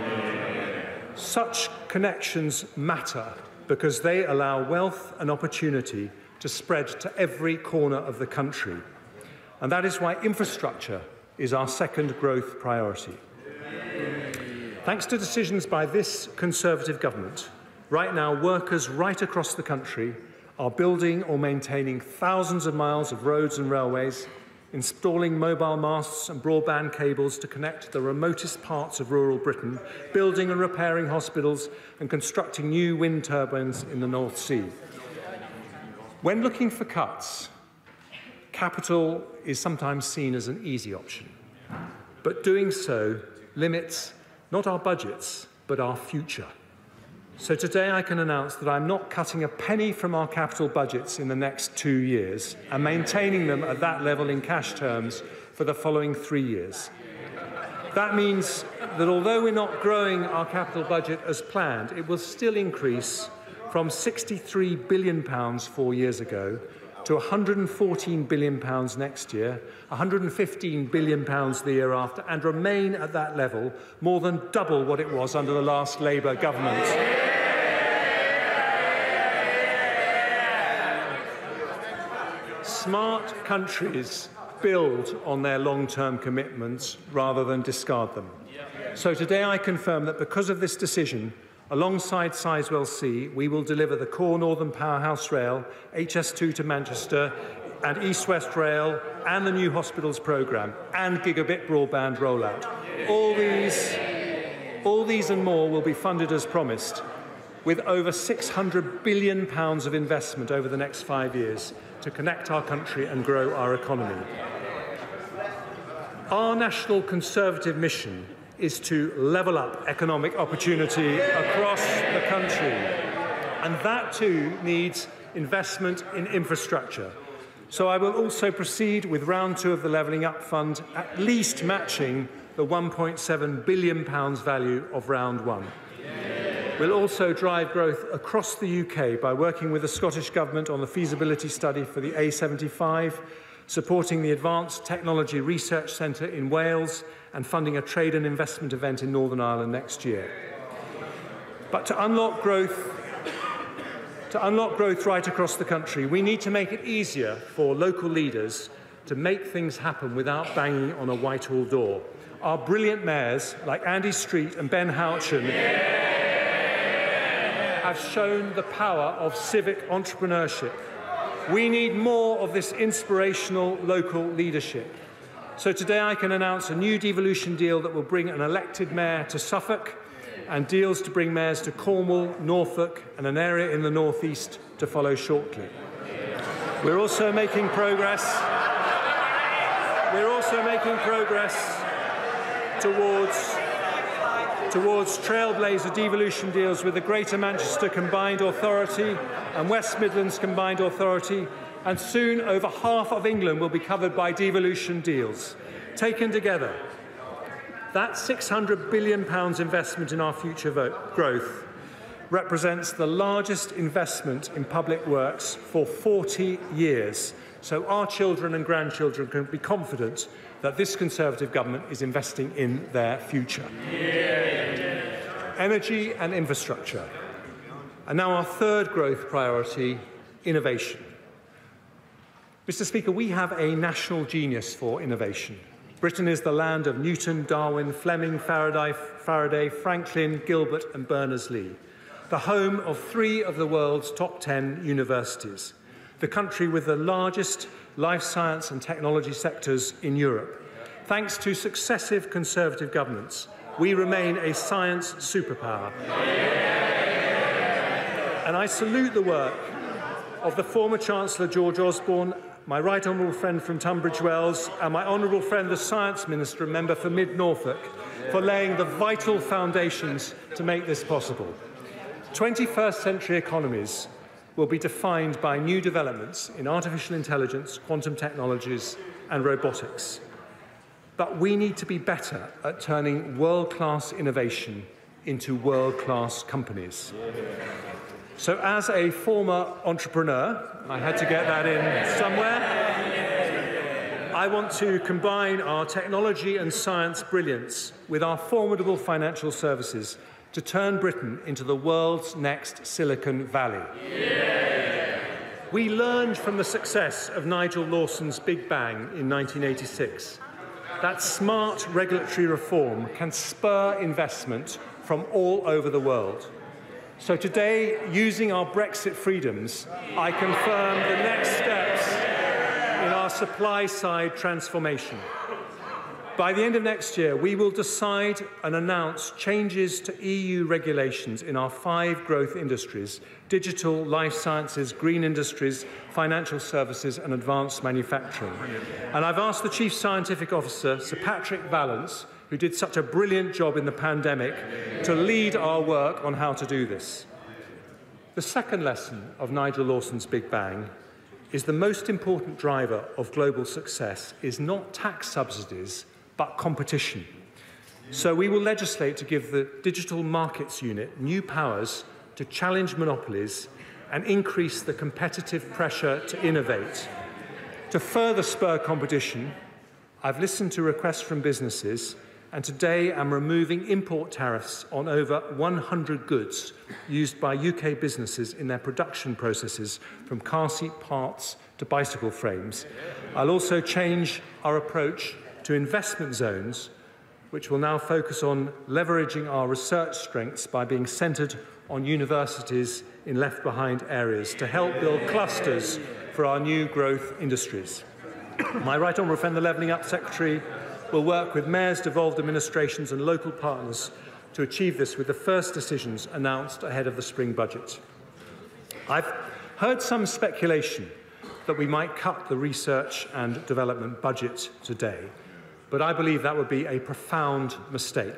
Such connections matter because they allow wealth and opportunity to spread to every corner of the country. And that is why infrastructure is our second growth priority. Thanks to decisions by this Conservative government, right now workers right across the country are building or maintaining thousands of miles of roads and railways, installing mobile masts and broadband cables to connect the remotest parts of rural Britain, building and repairing hospitals and constructing new wind turbines in the North Sea. When looking for cuts, capital is sometimes seen as an easy option, but doing so limits not our budgets, but our future. So today I can announce that I'm not cutting a penny from our capital budgets in the next 2 years and maintaining them at that level in cash terms for the following 3 years. That means that although we're not growing our capital budget as planned, it will still increase from £63 billion 4 years ago to £114 billion next year, £115 billion the year after, and remain at that level, more than double what it was under the last Labour government. Smart countries build on their long-term commitments rather than discard them. So today I confirm that because of this decision, alongside Sizewell C, we will deliver the core Northern Powerhouse Rail, HS2 to Manchester, and East West Rail, and the new hospitals programme, and gigabit broadband rollout. All these and more will be funded as promised, with over £600 billion of investment over the next 5 years to connect our country and grow our economy. Our National Conservative mission is to level up economic opportunity across the country. And that too needs investment in infrastructure. So I will also proceed with round 2 of the Levelling Up Fund, at least matching the £1.7 billion value of round 1. We'll also drive growth across the UK by working with the Scottish Government on the feasibility study for the A75, supporting the Advanced Technology Research Centre in Wales, and funding a trade and investment event in Northern Ireland next year. But to unlock growth right across the country, we need to make it easier for local leaders to make things happen without banging on a Whitehall door. Our brilliant mayors, like Andy Street and Ben Houchen, have shown the power of civic entrepreneurship. We need more of this inspirational local leadership. So today I can announce a new devolution deal that will bring an elected mayor to Suffolk, and deals to bring mayors to Cornwall, Norfolk, and an area in the North East to follow shortly. We're also making progress towards trailblazer devolution deals with the Greater Manchester Combined Authority and West Midlands Combined Authority, and soon over half of England will be covered by devolution deals. Taken together, that £600 billion investment in our future growth represents the largest investment in public works for 40 years. So our children and grandchildren can be confident that this Conservative government is investing in their future. Energy and infrastructure. And now our third growth priority, innovation. Mr. Speaker, we have a national genius for innovation. Britain is the land of Newton, Darwin, Fleming, Faraday, Franklin, Gilbert and Berners-Lee, the home of 3 of the world's top 10 universities, the country with the largest life science and technology sectors in Europe. Thanks to successive Conservative governments, we remain a science superpower. And I salute the work of the former Chancellor George Osborne, my right honourable friend from Tunbridge Wells, and my honourable friend the Science Minister and member for Mid Norfolk, for laying the vital foundations to make this possible. 21st century economies will be defined by new developments in artificial intelligence, quantum technologies and robotics. But we need to be better at turning world-class innovation into world-class companies. So as a former entrepreneur, I had to get that in somewhere, I want to combine our technology and science brilliance with our formidable financial services to turn Britain into the world's next Silicon Valley. We learned from the success of Nigel Lawson's Big Bang in 1986 that smart regulatory reform can spur investment from all over the world. So today, using our Brexit freedoms, I confirm the next steps in our supply-side transformation. By the end of next year, we will decide and announce changes to EU regulations in our 5 growth industries: digital, life sciences, green industries, financial services and advanced manufacturing. And I've asked the Chief Scientific Officer, Sir Patrick Vallance, who did such a brilliant job in the pandemic, to lead our work on how to do this. The second lesson of Nigel Lawson's Big Bang is the most important driver of global success is not tax subsidies, but competition. So we will legislate to give the Digital Markets Unit new powers to challenge monopolies and increase the competitive pressure to innovate. To further spur competition, I've listened to requests from businesses, and today I'm removing import tariffs on over 100 goods used by UK businesses in their production processes, from car seat parts to bicycle frames. I'll also change our approach to investment zones, which will now focus on leveraging our research strengths by being centred on universities in left-behind areas to help build clusters for our new growth industries. My Right Honourable friend, the Levelling Up Secretary, will work with mayors, devolved administrations and local partners to achieve this, with the first decisions announced ahead of the spring budget. I've heard some speculation that we might cut the research and development budget today, but I believe that would be a profound mistake.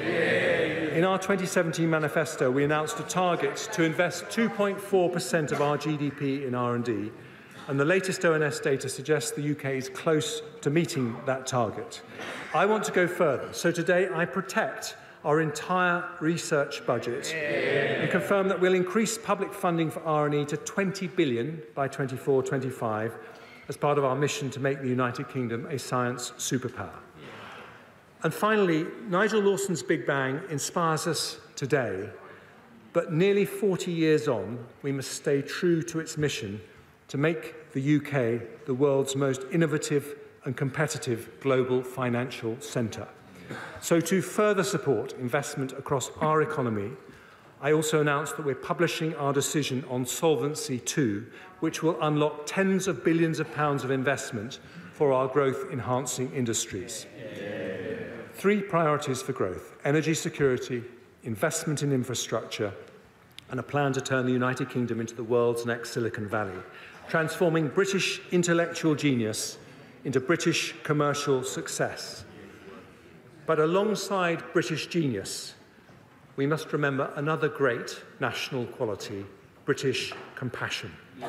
In our 2017 manifesto, we announced a target to invest 2.4% of our GDP in R&D, and the latest ONS data suggests the UK is close to meeting that target. I want to go further, so today I protect our entire research budget and confirm that we'll increase public funding for R&E to 20 billion by 24-25 as part of our mission to make the United Kingdom a science superpower. And finally, Nigel Lawson's Big Bang inspires us today, but nearly 40 years on, we must stay true to its mission to make the UK the world's most innovative and competitive global financial centre. So to further support investment across our economy, I also announced that we're publishing our decision on Solvency II, which will unlock tens of billions of pounds of investment for our growth-enhancing industries. 3 priorities for growth: energy security, investment in infrastructure, and a plan to turn the United Kingdom into the world's next Silicon Valley, transforming British intellectual genius into British commercial success. But alongside British genius, we must remember another great national quality: British compassion.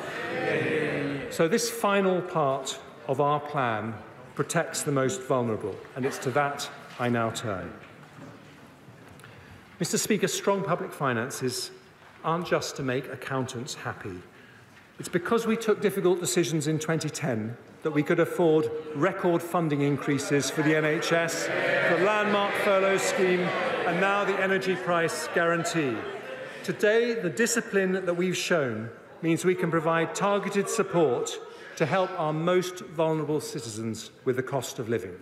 So this final part of our plan protects the most vulnerable, and it's to that I now turn. Mr. Speaker, strong public finances aren't just to make accountants happy. It's because we took difficult decisions in 2010 that we could afford record funding increases for the NHS, the landmark furlough scheme, and now the energy price guarantee. Today, the discipline that we've shown means we can provide targeted support to help our most vulnerable citizens with the cost of living.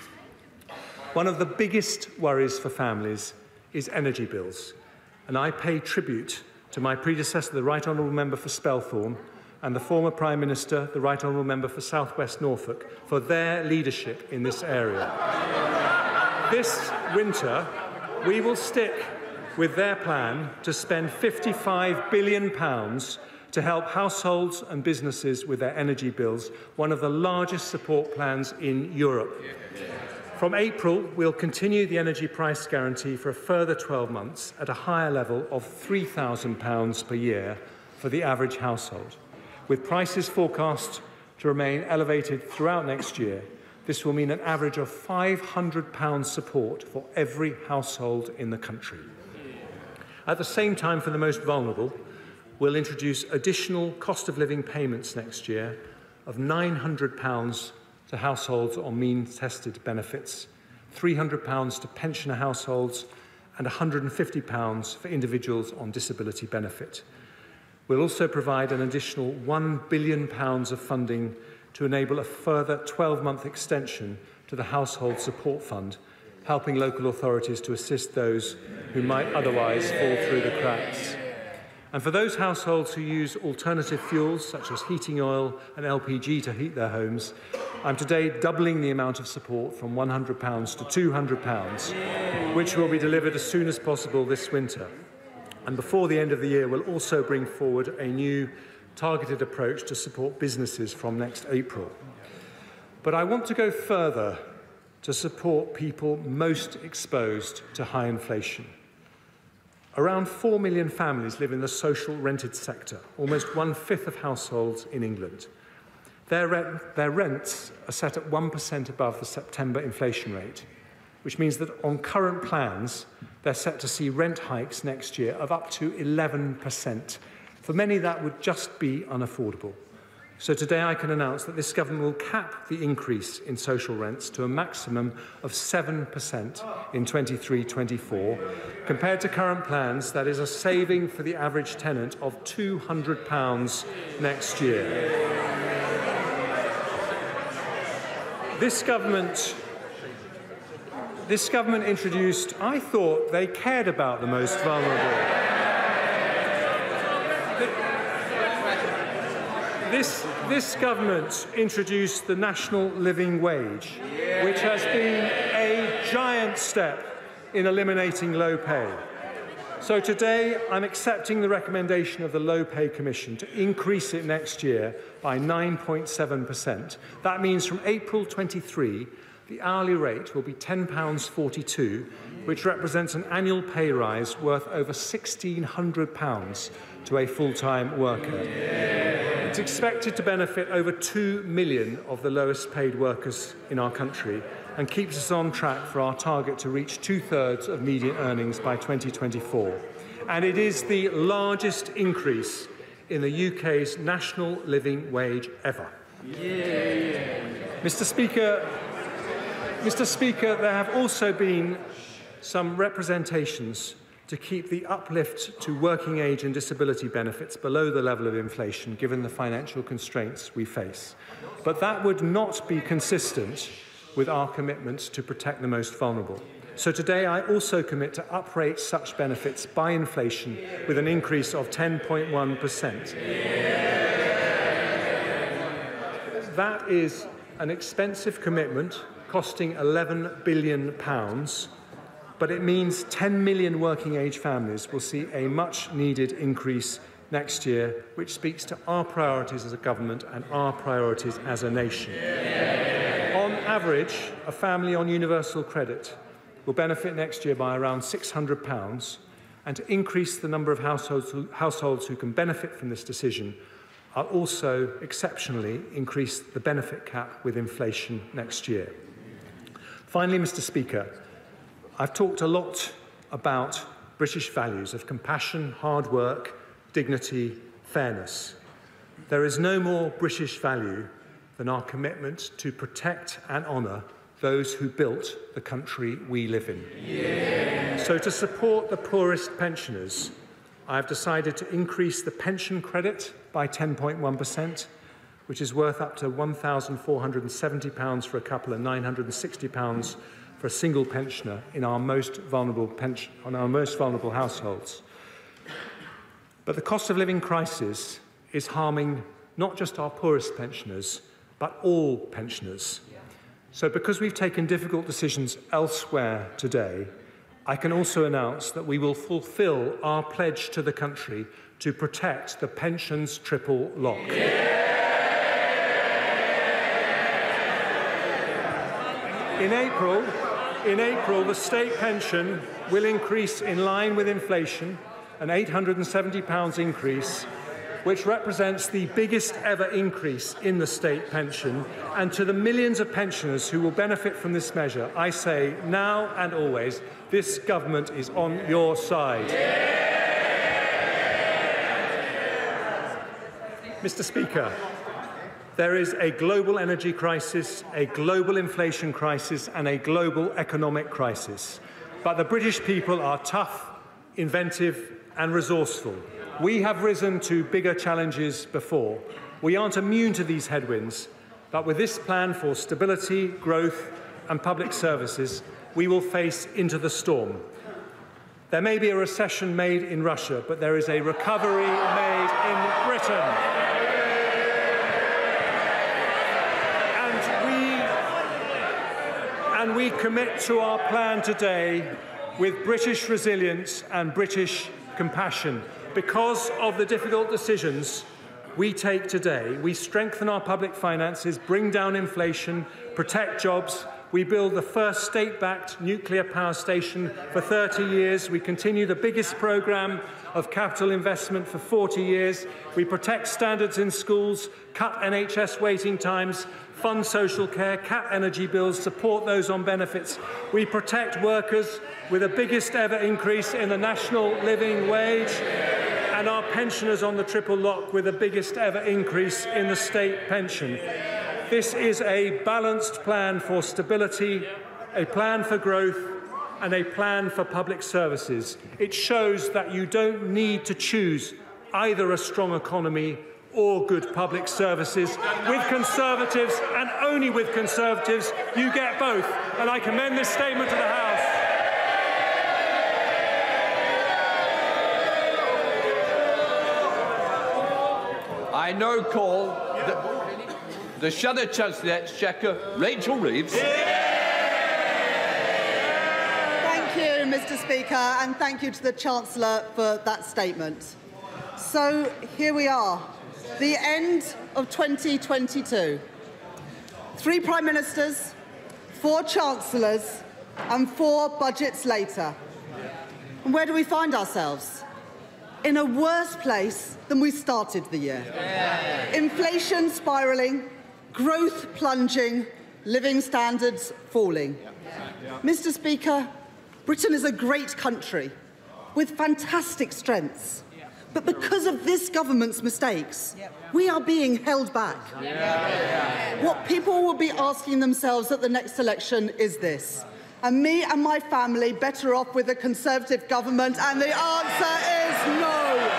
One of the biggest worries for families is energy bills, and I pay tribute to my predecessor, the Right Honourable Member for Spelthorne, and the former Prime Minister, the Right Honourable Member for South West Norfolk, for their leadership in this area. This winter, we will stick with their plan to spend £55 billion to help households and businesses with their energy bills, one of the largest support plans in Europe. From April, we'll continue the energy price guarantee for a further 12 months at a higher level of £3,000 per year for the average household. With prices forecast to remain elevated throughout next year, this will mean an average of £500 support for every household in the country. At the same time, for the most vulnerable, we'll introduce additional cost of living payments next year of £900 to households on means-tested benefits, £300 to pensioner households, and £150 for individuals on disability benefit. We'll also provide an additional £1 billion of funding to enable a further 12-month extension to the Household Support Fund, helping local authorities to assist those who might otherwise fall through the cracks. And for those households who use alternative fuels, such as heating oil and LPG to heat their homes, I'm today doubling the amount of support from £100 to £200, which will be delivered as soon as possible this winter. And before the end of the year, we'll also bring forward a new targeted approach to support businesses from next April. But I want to go further to support people most exposed to high inflation. Around 4 million families live in the social rented sector, almost 1/5 of households in England. Their rents are set at 1% above the September inflation rate, which means that on current plans, they're set to see rent hikes next year of up to 11%. For many, that would just be unaffordable. So today I can announce that this government will cap the increase in social rents to a maximum of 7% in 23-24. Compared to current plans, that is a saving for the average tenant of £200 next year. This government introduced, I thought they cared about the most vulnerable. This government introduced the national living wage, which has been a giant step in eliminating low pay. So today, I'm accepting the recommendation of the Low Pay Commission to increase it next year by 9.7%. That means from April 23, the hourly rate will be £10.42, which represents an annual pay rise worth over £1,600 to a full-time worker. It's expected to benefit over 2 million of the lowest paid workers in our country and keeps us on track for our target to reach 2/3 of median earnings by 2024. And it is the largest increase in the UK's national living wage ever. Mr. Speaker, there have also been some representations to keep the uplift to working age and disability benefits below the level of inflation, given the financial constraints we face. But that would not be consistent with our commitment to protect the most vulnerable. So today I also commit to uprate such benefits by inflation with an increase of 10.1%. That is an expensive commitment costing £11 billion, but it means 10 million working age families will see a much needed increase next year, which speaks to our priorities as a government and our priorities as a nation. On average, a family on universal credit will benefit next year by around £600, and to increase the number of households who can benefit from this decision, I'll also exceptionally increase the benefit cap with inflation next year. Finally, Mr. Speaker, I've talked a lot about British values of compassion, hard work, dignity, fairness. There is no more British value than our commitment to protect and honour those who built the country we live in. So to support the poorest pensioners, I've decided to increase the pension credit by 10.1%, which is worth up to £1,470 for a couple and £960 for a single pensioner in our most vulnerable households. But the cost of living crisis is harming not just our poorest pensioners, but all pensioners. So because we've taken difficult decisions elsewhere today, I can also announce that we will fulfil our pledge to the country to protect the pensions triple lock. In April, the state pension will increase in line with inflation, an £870 increase, which represents the biggest ever increase in the state pension. And to the millions of pensioners who will benefit from this measure, I say now and always, this government is on your side. Mr. Speaker, there is a global energy crisis, a global inflation crisis, and a global economic crisis. But the British people are tough, inventive, and resourceful. We have risen to bigger challenges before. We aren't immune to these headwinds, but with this plan for stability, growth, and public services, we will face into the storm. There may be a recession made in Russia, but there is a recovery made in Britain. And we commit to our plan today with British resilience and British compassion. Because of the difficult decisions we take today, we strengthen our public finances, bring down inflation, protect jobs, We build the first state-backed nuclear power station for 30 years. We continue the biggest programme of capital investment for 40 years. We protect standards in schools, cut NHS waiting times, fund social care, cap energy bills, support those on benefits. We protect workers with the biggest ever increase in the national living wage, and our pensioners on the triple lock with the biggest ever increase in the state pension. This is a balanced plan for stability, a plan for growth, and a plan for public services. It shows that you don't need to choose either a strong economy or good public services. With Conservatives, and only with Conservatives, you get both. And I commend this statement to the House. I now call the Shadow Chancellor of the Exchequer, Rachel Reeves. Thank you, Mr. Speaker, and thank you to the Chancellor for that statement. So here we are, the end of 2022. 3 Prime Ministers, 4 Chancellors, and 4 budgets later. And where do we find ourselves? In a worse place than we started the year. Inflation spiralling, growth plunging, living standards falling. Mr. Speaker, Britain is a great country with fantastic strengths. But because of this government's mistakes, we are being held back. What people will be asking themselves at the next election is this: are me and my family better off with a Conservative government? And the answer is no.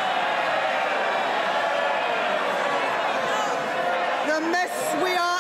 The mess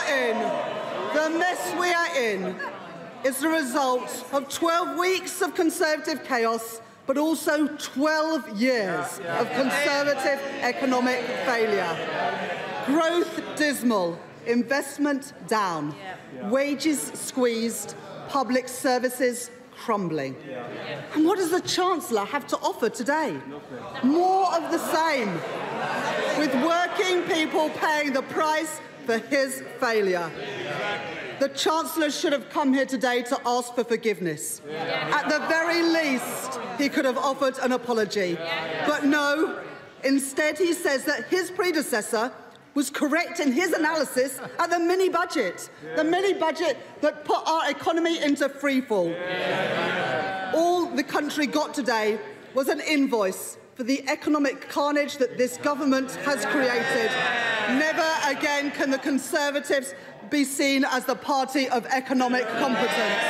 we are in is the result of 12 weeks of Conservative chaos, but also 12 years of Conservative economic failure. Growth dismal, investment down, wages squeezed, public services crumbling. And what does the Chancellor have to offer today? More of the same, with working people paying the price for his failure. The Chancellor should have come here today to ask for forgiveness. At the very least, he could have offered an apology. But no, instead he says that his predecessor was correct in his analysis at the mini-budget. The mini-budget that put our economy into freefall. All the country got today was an invoice for the economic carnage that this government has created. Never again can the Conservatives be seen as the party of economic competence.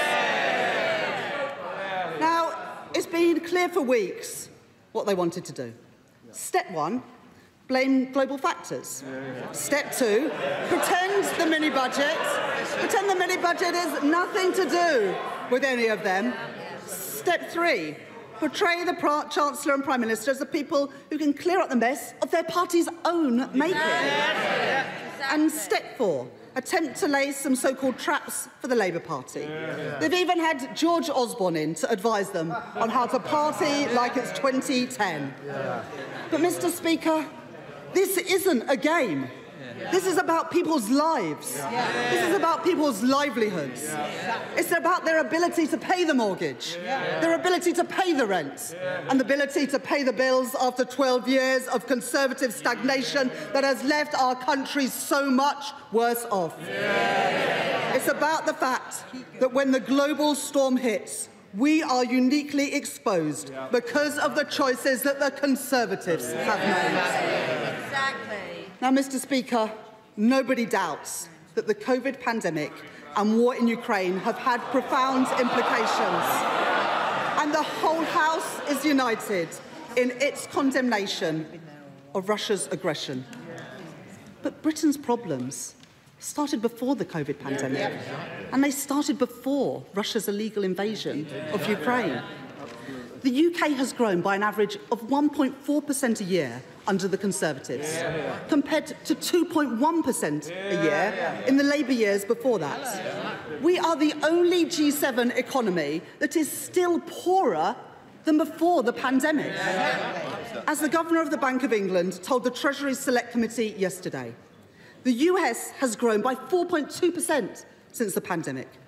Now, it's been clear for weeks what they wanted to do. Step 1, blame global factors. Step 2, pretend the mini-budget is nothing to do with any of them. Step 3, portray the Chancellor and Prime Minister as the people who can clear up the mess of their party's own making. And step 4, attempt to lay some so-called traps for the Labour Party. They've even had George Osborne in to advise them on how to party like it's 2010. But, Mr. Speaker, this isn't a game. This is about people's lives. This is about people's livelihoods. It's about their ability to pay the mortgage, their ability to pay the rent, and the ability to pay the bills after 12 years of Conservative stagnation that has left our country so much worse off. It's about the fact that when the global storm hits, we are uniquely exposed because of the choices that the Conservatives have made. Now, Mr. Speaker, nobody doubts that the COVID pandemic and war in Ukraine have had profound implications. And the whole House is united in its condemnation of Russia's aggression. But Britain's problems started before the COVID pandemic, and they started before Russia's illegal invasion of Ukraine. The UK has grown by an average of 1.4% a year under the Conservatives, compared to 2.1% a year in the Labour years before that. We are the only G7 economy that is still poorer than before the pandemic. As the Governor of the Bank of England told the Treasury Select Committee yesterday, the US has grown by 4.2% since the pandemic. The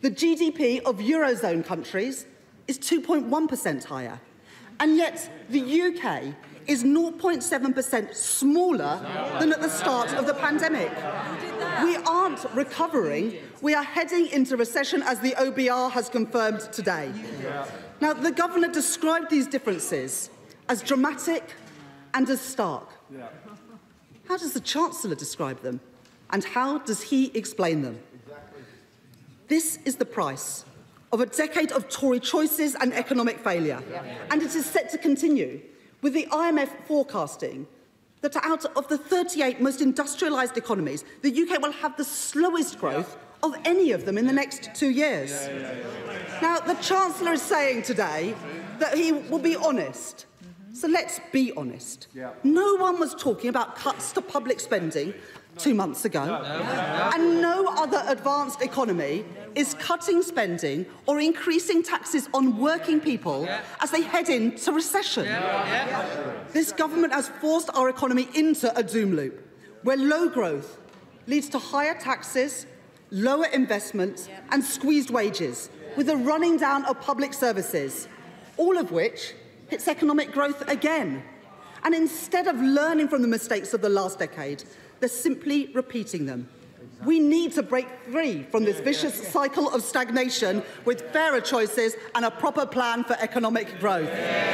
The GDP of Eurozone countries is 2.1% higher. And yet the UK is 0.7% smaller than at the start of the pandemic. We aren't recovering. We are heading into recession, as the OBR has confirmed today. Now, the Governor described these differences as dramatic and as stark. How does the Chancellor describe them? And how does he explain them? This is the price of a decade of Tory choices and economic failure. And it is set to continue, with the IMF forecasting that out of the 38 most industrialised economies, the UK will have the slowest growth of any of them in the next 2 years. Now, the Chancellor is saying today that he will be honest. So let's be honest. No one was talking about cuts to public spending 2 months ago. And no other advanced economy is cutting spending or increasing taxes on working people as they head into recession. This government has forced our economy into a doom loop, where low growth leads to higher taxes, lower investment and squeezed wages, with a running down of public services, all of which hits economic growth again. And instead of learning from the mistakes of the last decade, they're simply repeating them. We need to break free from this vicious cycle of stagnation with fairer choices and a proper plan for economic growth.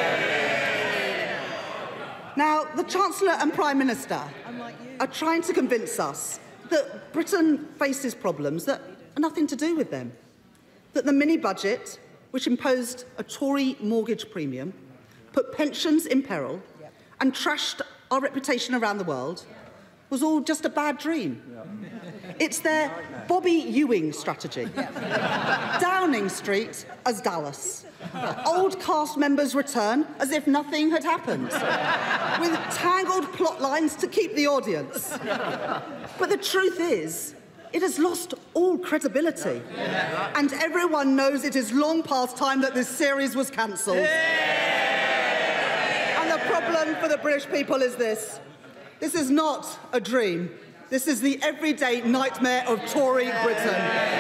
Now, the Chancellor and Prime Minister are trying to convince us that Britain faces problems that are nothing to do with them, that the mini-budget, which imposed a Tory mortgage premium, put pensions in peril and trashed our reputation around the world, was all just a bad dream. It's their Bobby Ewing strategy. Downing Street as Dallas. Old cast members return as if nothing had happened, with tangled plot lines to keep the audience. But the truth is, it has lost all credibility. And everyone knows it is long past time that this series was cancelled. And the problem for the British people is this. This is not a dream. This is the everyday nightmare of Tory Britain.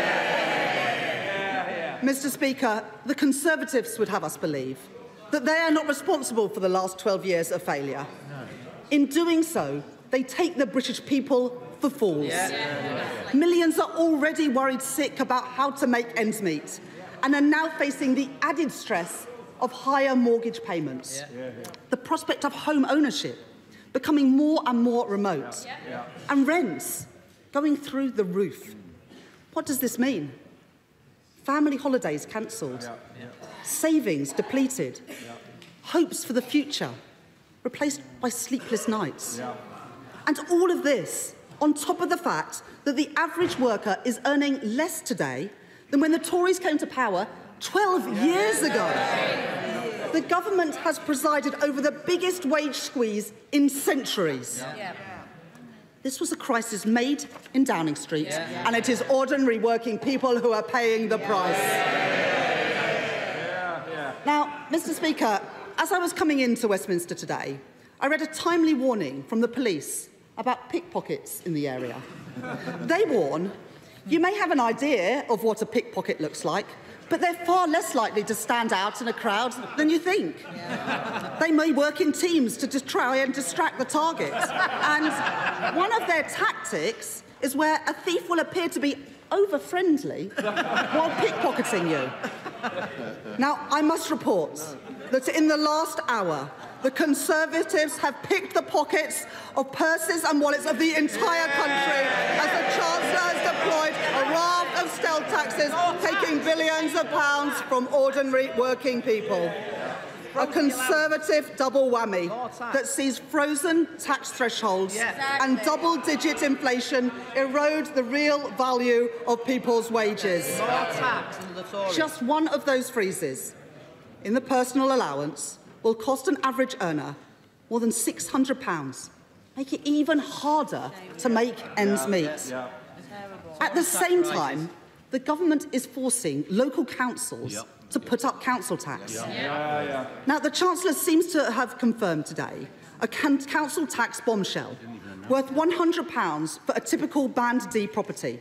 Mr. Speaker, the Conservatives would have us believe that they are not responsible for the last 12 years of failure. In doing so, they take the British people for fools. Millions are already worried sick about how to make ends meet and are now facing the added stress of higher mortgage payments. The prospect of home ownership becoming more and more remote, and rents going through the roof. What does this mean? Family holidays cancelled, savings depleted, hopes for the future replaced by sleepless nights. And all of this on top of the fact that the average worker is earning less today than when the Tories came to power 12 years ago. The government has presided over the biggest wage squeeze in centuries. This was a crisis made in Downing Street, and it is ordinary working people who are paying the price. Now, Mr. Speaker, as I was coming into Westminster today, I read a timely warning from the police about pickpockets in the area. They warn, you may have an idea of what a pickpocket looks like, but they're far less likely to stand out in a crowd than you think. They may work in teams to just try and distract the target. And one of their tactics is where a thief will appear to be over-friendly while pickpocketing you. Now, I must report that in the last hour, the Conservatives have picked the pockets of purses and wallets of the entire country as the Chancellor has deployed a raft of stealth taxes, taking billions of pounds from ordinary working people. A Conservative double whammy that sees frozen tax thresholds and double-digit inflation erode the real value of people's wages. Just one of those freezes in the personal allowance will cost an average earner more than £600, make it even harder to make ends meet. At the same time, the government is forcing local councils to put up council tax. Now, the Chancellor seems to have confirmed today a council tax bombshell worth £100 for a typical Band D property,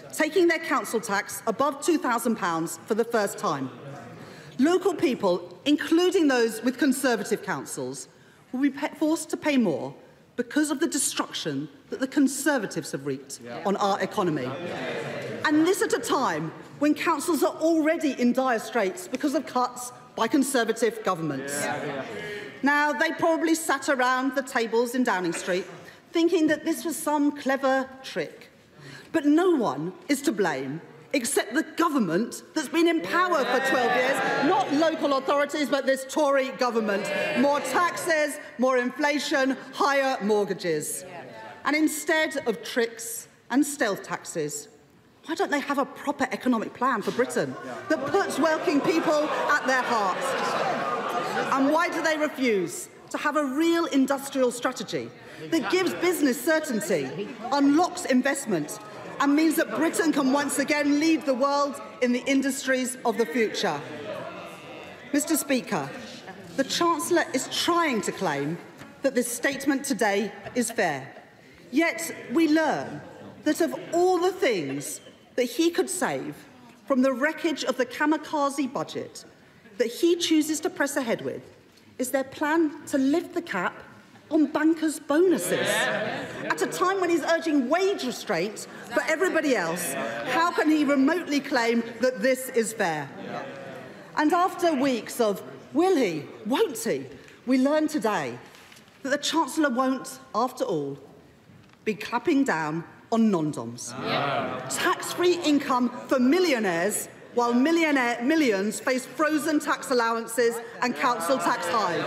taking their council tax above £2,000 for the first time. Local people, including those with Conservative councils, will be forced to pay more because of the destruction that the Conservatives have wreaked on our economy. And this at a time when councils are already in dire straits because of cuts by Conservative governments. Now, they probably sat around the tables in Downing Street thinking that this was some clever trick. But no one is to blame except the government that's been in power for 12 years, not local authorities, but this Tory government. More taxes, more inflation, higher mortgages. And instead of tricks and stealth taxes, why don't they have a proper economic plan for Britain that puts working people at their heart? And why do they refuse to have a real industrial strategy that gives business certainty, unlocks investment, and means that Britain can once again lead the world in the industries of the future? Mr. Speaker, the Chancellor is trying to claim that this statement today is fair. Yet we learn that of all the things that he could save from the wreckage of the kamikaze budget that he chooses to press ahead with is their plan to lift the cap on bankers' bonuses. At a time when he's urging wage restraint for everybody else, how can he remotely claim that this is fair? And after weeks of will he, won't he, we learn today that the Chancellor won't, after all, be clapping down on non-doms. Tax-free income for millionaires while millions face frozen tax allowances and council tax highs.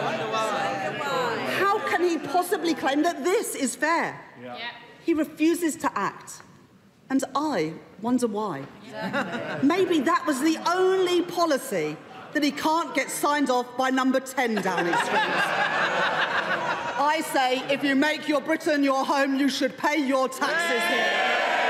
How can he possibly claim that this is fair? He refuses to act. And I wonder why. Maybe that was the only policy that he can't get signed off by number 10 Downing Street. I say, if you make your Britain your home, you should pay your taxes here.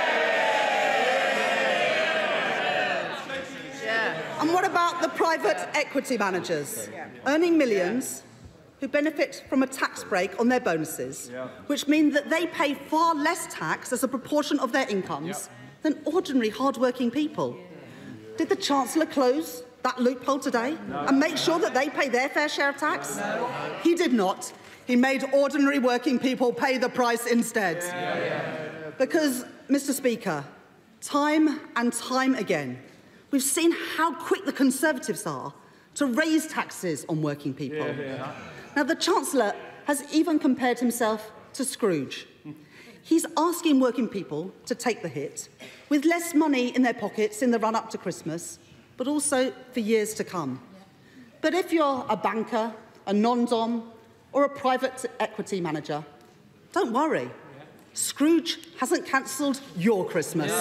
And what about the private equity managers earning millions who benefit from a tax break on their bonuses, which mean that they pay far less tax as a proportion of their incomes than ordinary hard-working people? Did the Chancellor close that loophole today and make sure that they pay their fair share of tax? He did not. He made ordinary working people pay the price instead. Because, Mr. Speaker, time and time again, we've seen how quick the Conservatives are to raise taxes on working people. Now, the Chancellor has even compared himself to Scrooge. He's asking working people to take the hit, with less money in their pockets in the run-up to Christmas, but also for years to come. But if you're a banker, a non-dom, or a private equity manager, don't worry. Scrooge hasn't cancelled your Christmas.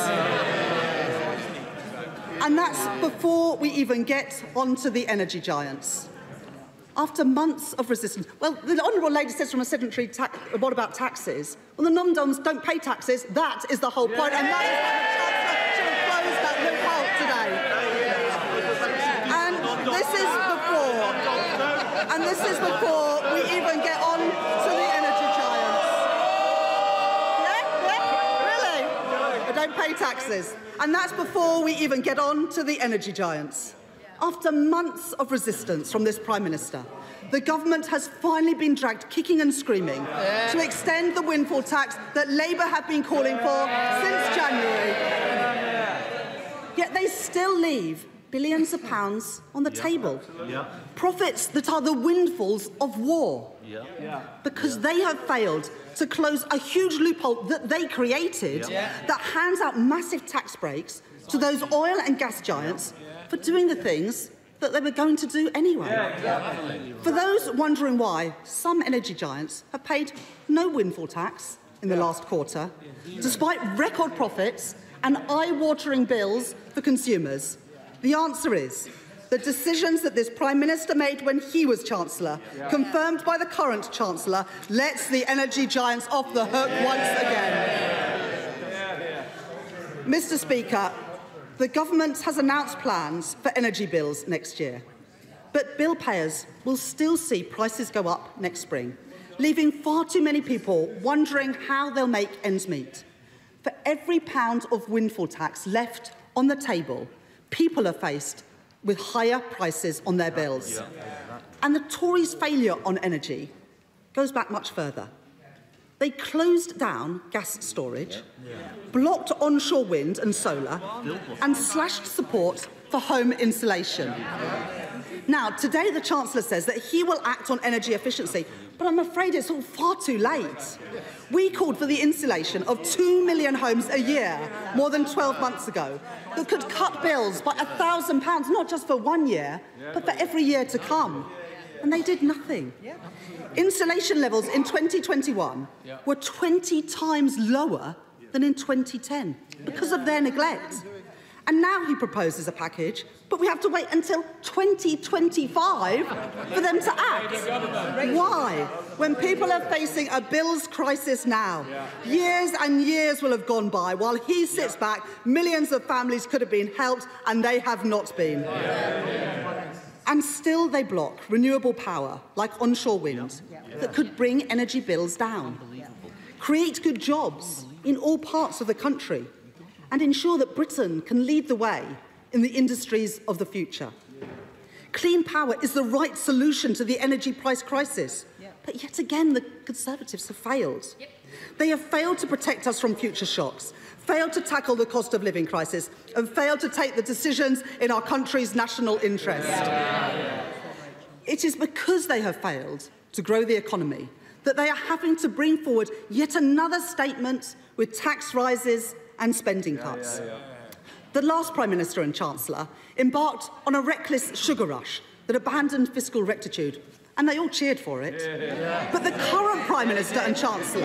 And that's before we even get onto the energy giants. After months of resistance, well, the Honourable Lady says from a sedentary what about taxes? Well, the non-doms don't pay taxes. That is the whole point, and that is why the Chancellor should have closed that loophole today. And this is before we even get on to the energy giants. Really? They don't pay taxes. And that's before we even get on to the energy giants. After months of resistance from this Prime Minister, the government has finally been dragged kicking and screaming to extend the windfall tax that Labour have been calling for since January. Yet they still leave billions of pounds on the table. Profits that are the windfalls of war. Because they have failed to close a huge loophole that they created that hands out massive tax breaks to those oil and gas giants for doing the things that they were going to do anyway. For those wondering why, some energy giants have paid no windfall tax in the last quarter, despite record profits and eye-watering bills for consumers. The answer is the decisions that this Prime Minister made when he was Chancellor, confirmed by the current Chancellor, lets the energy giants off the hook once again. Mr. Speaker, the government has announced plans for energy bills next year, but bill payers will still see prices go up next spring, leaving far too many people wondering how they'll make ends meet. For every pound of windfall tax left on the table, people are faced with higher prices on their bills. And the Tories' failure on energy goes back much further. They closed down gas storage, blocked onshore wind and solar, and slashed support for home insulation. Now, today the Chancellor says that he will act on energy efficiency, but I'm afraid it's all far too late. We called for the insulation of 2 million homes a year more than 12 months ago that could cut bills by £1,000, not just for 1 year, but for every year to come. And they did nothing. Insulation levels in 2021 were 20 times lower than in 2010 because of their neglect. And now he proposes a package, but we have to wait until 2025 for them to act. Why? When people are facing a bills crisis now, years and years will have gone by while he sits back, millions of families could have been helped, and they have not been. And still they block renewable power, like onshore wind, that could bring energy bills down, create good jobs in all parts of the country, and ensure that Britain can lead the way in the industries of the future. Clean power is the right solution to the energy price crisis, but yet again the Conservatives have failed. They have failed to protect us from future shocks, failed to tackle the cost of living crisis, and failed to take the decisions in our country's national interest. It is because they have failed to grow the economy that they are having to bring forward yet another statement with tax rises and spending cuts. The last Prime Minister and Chancellor embarked on a reckless sugar rush that abandoned fiscal rectitude, and they all cheered for it. But the current Prime Minister and Chancellor,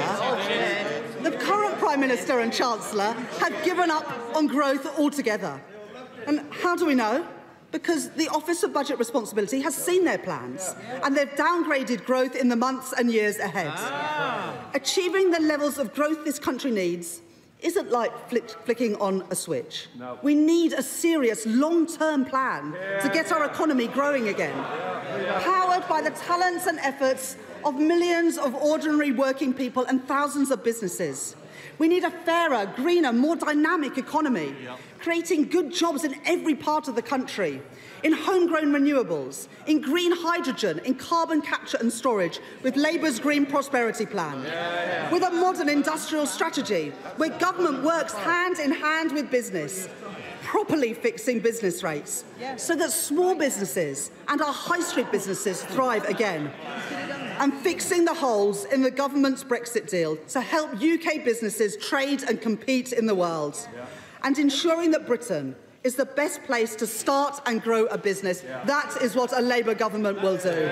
have given up on growth altogether. And how do we know? Because the Office of Budget Responsibility has seen their plans, and they've downgraded growth in the months and years ahead. Achieving the levels of growth this country needs isn't like flicking on a switch. No. We need a serious long-term plan to get our economy growing again, powered by the talents and efforts of millions of ordinary working people and thousands of businesses. We need a fairer, greener, more dynamic economy, creating good jobs in every part of the country, in homegrown renewables, in green hydrogen, in carbon capture and storage, with Labour's Green Prosperity Plan, with a modern industrial strategy where government works hand in hand with business, properly fixing business rates so that small businesses and our high street businesses thrive again, and fixing the holes in the government's Brexit deal to help UK businesses trade and compete in the world, and ensuring that Britain is the best place to start and grow a business. That is what a Labour government will do.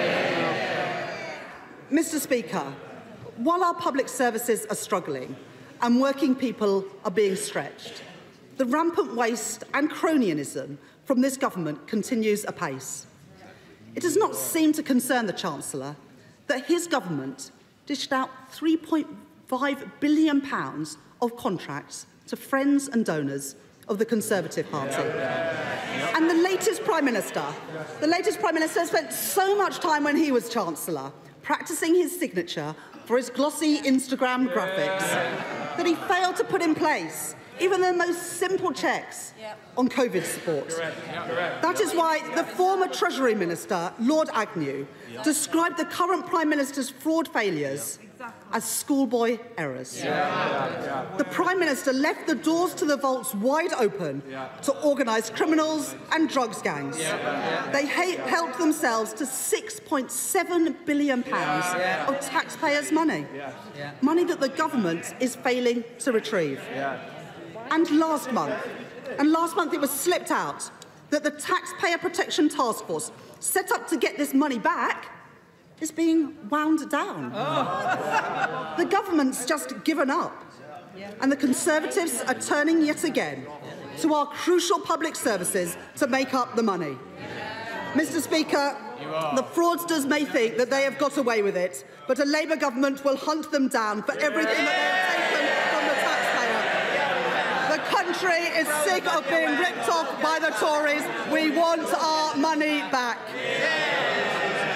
Mr. Speaker, while our public services are struggling and working people are being stretched, the rampant waste and cronyism from this government continues apace. It does not seem to concern the Chancellor that his government dished out £3.5 billion of contracts to friends and donors of the Conservative Party. And the latest Prime Minister spent so much time when he was Chancellor practising his signature for his glossy Instagram graphics that he failed to put in place even the most simple checks on COVID support. That is why the former Treasury Minister, Lord Agnew, described the current Prime Minister's fraud failures as schoolboy errors. The Prime Minister left the doors to the vaults wide open to organised criminals and drugs gangs. They helped themselves to £6.7 billion of taxpayers' money, money that the government is failing to retrieve. And last month it was slipped out that the Taxpayer Protection Task Force set up to get this money back is being wound down. The government's just given up, and the Conservatives are turning yet again to our crucial public services to make up the money. Mr. Speaker, the fraudsters may think that they have got away with it, but a Labour government will hunt them down for everything that they have taken from the taxpayer. The country is sick of being ripped off by the Tories. We want our money back.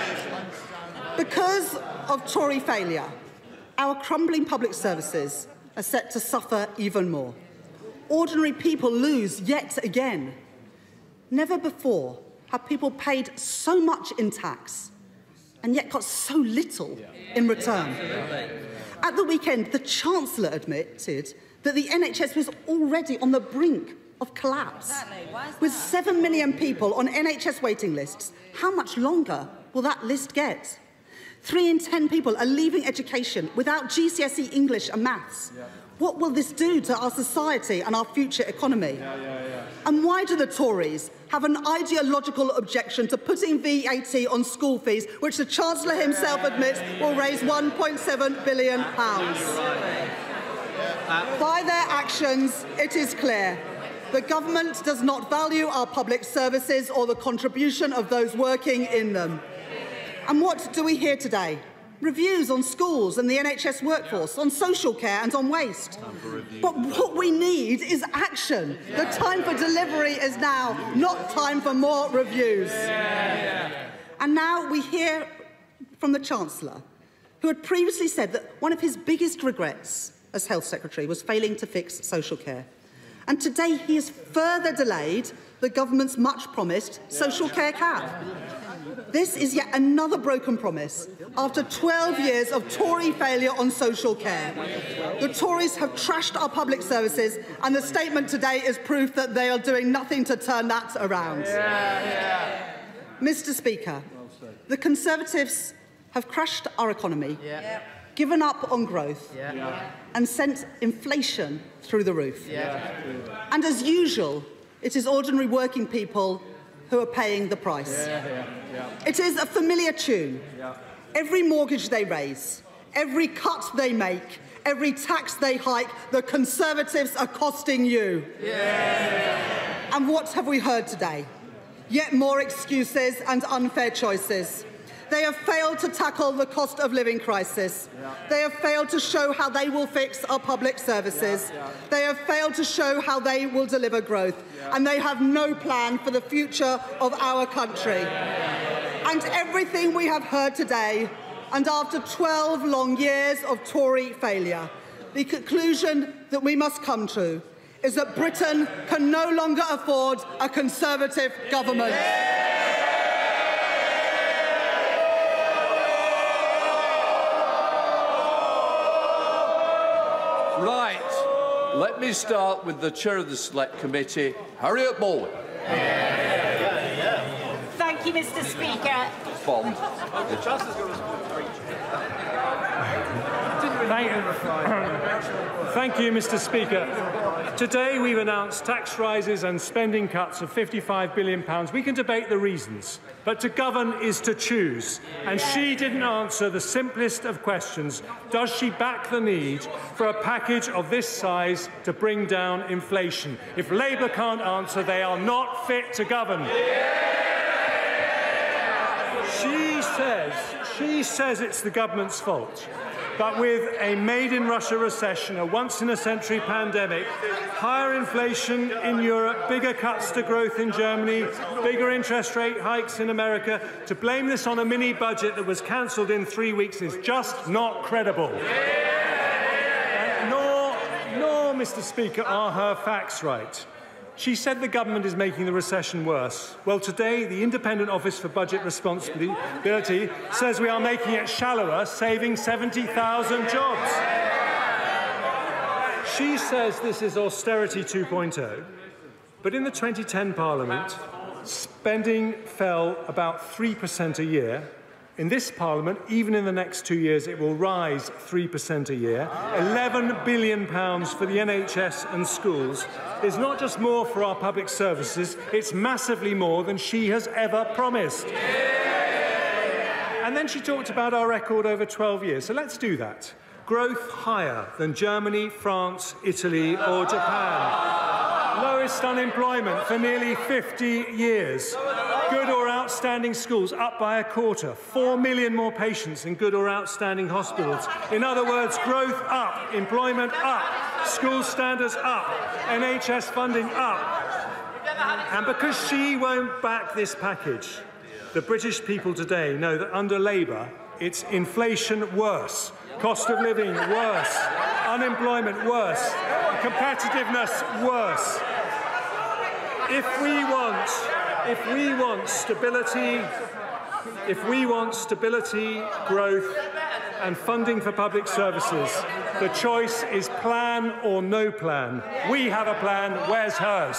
Because of Tory failure, our crumbling public services are set to suffer even more. Ordinary people lose yet again. Never before have people paid so much in tax and yet got so little in return. At the weekend, the Chancellor admitted that the NHS was already on the brink of collapse. With 7 million people on NHS waiting lists, how much longer will that list get? 3 in 10 people are leaving education without GCSE English and maths. What will this do to our society and our future economy? And why do the Tories have an ideological objection to putting VAT on school fees, which the Chancellor himself admits will raise £1.7 billion? By their actions, it is clear. The government does not value our public services or the contribution of those working in them. And what do we hear today? Reviews on schools and the NHS workforce, on social care and on waste. But what we need is action. The time for delivery is now, not time for more reviews. And now we hear from the Chancellor, who had previously said that one of his biggest regrets as Health Secretary was failing to fix social care. And today he has further delayed the government's much-promised social care cap. This is yet another broken promise after 12 years of Tory failure on social care. The Tories have trashed our public services, and the statement today is proof that they are doing nothing to turn that around. Mr. Speaker, the Conservatives have crushed our economy, given up on growth, and sent inflation through the roof. And as usual, it is ordinary working people who are paying the price. It is a familiar tune. Every mortgage they raise, every cut they make, every tax they hike, the Conservatives are costing you. And what have we heard today? Yet more excuses and unfair choices. They have failed to tackle the cost of living crisis. They have failed to show how they will fix our public services. They have failed to show how they will deliver growth. And they have no plan for the future of our country. And everything we have heard today, and after 12 long years of Tory failure, the conclusion that we must come to is that Britain can no longer afford a Conservative government. Right, let me start with the chair of the Select Committee, Harriet Bowen. Thank you, Mr. Speaker. Bond. Thank you, Mr. Speaker. Today we've announced tax rises and spending cuts of £55 billion. We can debate the reasons, but to govern is to choose. And she didn't answer the simplest of questions. Does she back the need for a package of this size to bring down inflation? If Labour can't answer, they are not fit to govern. She says it's the government's fault. But with a made-in-Russia recession, a once-in-a-century pandemic, higher inflation in Europe, bigger cuts to growth in Germany, bigger interest rate hikes in America, to blame this on a mini-budget that was cancelled in 3 weeks is just not credible. Nor, Mr. Speaker, are her facts right. She said the government is making the recession worse. Well, today, the Independent Office for Budget Responsibility says we are making it shallower, saving 70,000 jobs. She says this is austerity 2.0. But in the 2010 Parliament, spending fell about 3% a year. In this Parliament, even in the next 2 years, it will rise 3% a year. £11 billion for the NHS and schools is not just more for our public services, it's massively more than she has ever promised. And then she talked about our record over 12 years, so let's do that. Growth higher than Germany, France, Italy or Japan. Lowest unemployment for nearly 50 years. Good or outstanding schools up by a quarter. 4 million more patients in good or outstanding hospitals. In other words, growth up, employment up, school standards up, NHS funding up. And because she won't back this package, the British people today know that under Labour, it's inflation worse, cost of living worse, Unemployment worse. Competitiveness worse. If we want stability, growth and funding for public services, the choice is plan or no plan. We have a plan. Where's hers?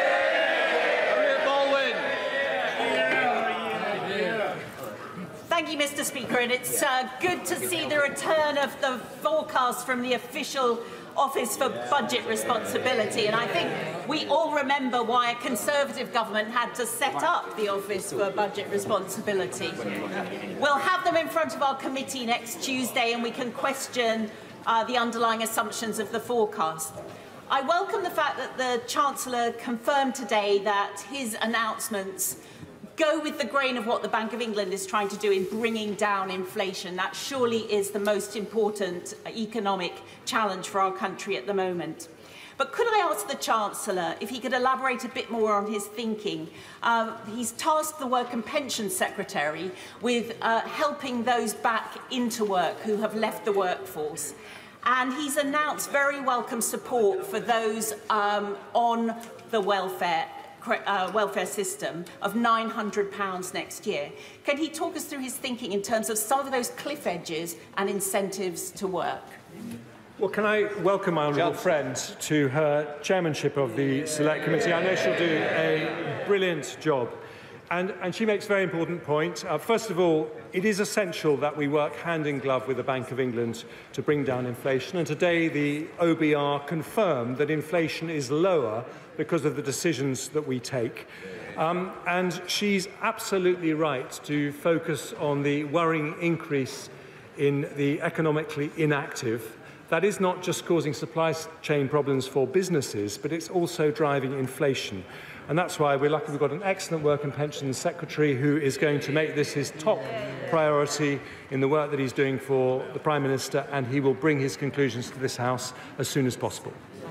Thank you, Mr. Speaker, and it's good to see the return of the forecast from the official Office for Budget Responsibility, and I think we all remember why a Conservative government had to set up the Office for Budget Responsibility. We'll have them in front of our committee next Tuesday and we can question the underlying assumptions of the forecast. I welcome the fact that the Chancellor confirmed today that his announcements go with the grain of what the Bank of England is trying to do in bringing down inflation. That surely is the most important economic challenge for our country at the moment. But could I ask the Chancellor if he could elaborate a bit more on his thinking? He's tasked the Work and Pensions Secretary with helping those back into work who have left the workforce. And he's announced very welcome support for those on the welfare system of £900 next year. Can he talk us through his thinking in terms of some of those cliff edges and incentives to work? Well, can I welcome my honourable friend to her chairmanship of the Select Committee? I know she'll do a brilliant job. And she makes a very important point. First of all, it is essential that we work hand in glove with the Bank of England to bring down inflation. And today the OBR confirmed that inflation is lower because of the decisions that we take. And she's absolutely right to focus on the worrying increase in the economically inactive. That is not just causing supply chain problems for businesses, but it's also driving inflation. And that's why we're lucky we've got an excellent Work and Pensions Secretary who is going to make this his top priority in the work that he's doing for the Prime Minister, and he will bring his conclusions to this House as soon as possible.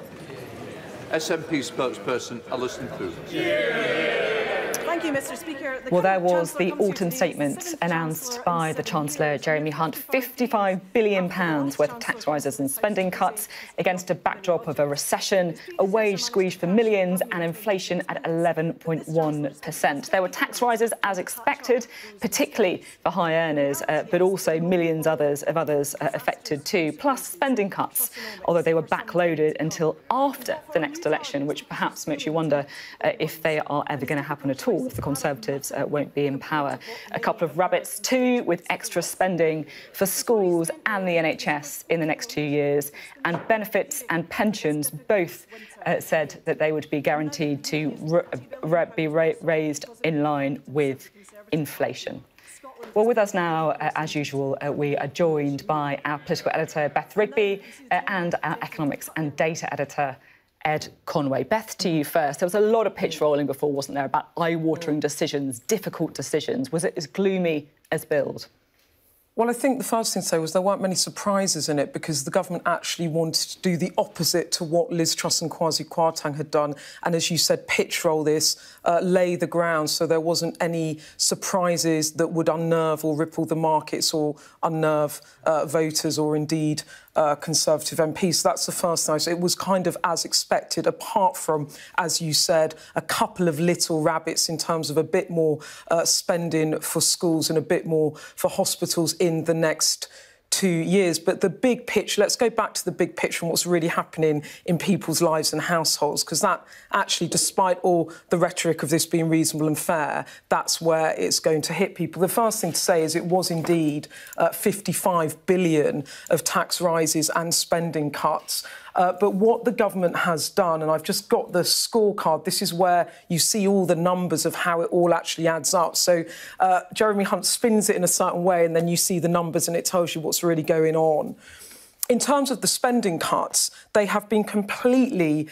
SNP spokesperson Alison Cruz. Thank you, Mr. Speaker. Well, there was the autumn statement announced by the Chancellor, Jeremy Hunt, £55 billion worth of tax rises and spending cuts against a backdrop of a recession, a wage squeeze for millions and inflation at 11.1%. There were tax rises as expected, particularly for high earners, but also millions of others affected too, plus spending cuts, although they were backloaded until after the next election, which perhaps makes you wonder if they are ever going to happen at all, if the Conservatives won't be in power. A couple of rabbits too, with extra spending for schools and the NHS in the next 2 years, and benefits and pensions both said that they would be guaranteed to be raised in line with inflation. Well, with us now, as usual, we are joined by our political editor, Beth Rigby, and our economics and data editor, Ed Conway. Beth, to you first. There was a lot of pitch rolling before, wasn't there, about eye-watering decisions, difficult decisions. Was it as gloomy as billed? Well, I think the first thing to say was there weren't many surprises in it because the government actually wanted to do the opposite to what Liz Truss and Kwasi Kwarteng had done. And as you said, pitch roll this, lay the ground so there wasn't any surprises that would unnerve or ripple the markets or unnerve voters or indeed Conservative MPs. So that's the first thing. So it was kind of as expected, apart from, as you said, a couple of little rabbits in terms of a bit more spending for schools and a bit more for hospitals in the next 2 years. But the big pitch, let's go back to the big pitch from what's really happening in people's lives and households, because that actually, despite all the rhetoric of this being reasonable and fair, that's where it's going to hit people. The first thing to say is it was indeed 55 billion of tax rises and spending cuts. But what the government has done, and I've just got the scorecard, this is where you see all the numbers of how it all actually adds up. So Jeremy Hunt spins it in a certain way and then you see the numbers and it tells you what's really going on. In terms of the spending cuts, they have been completely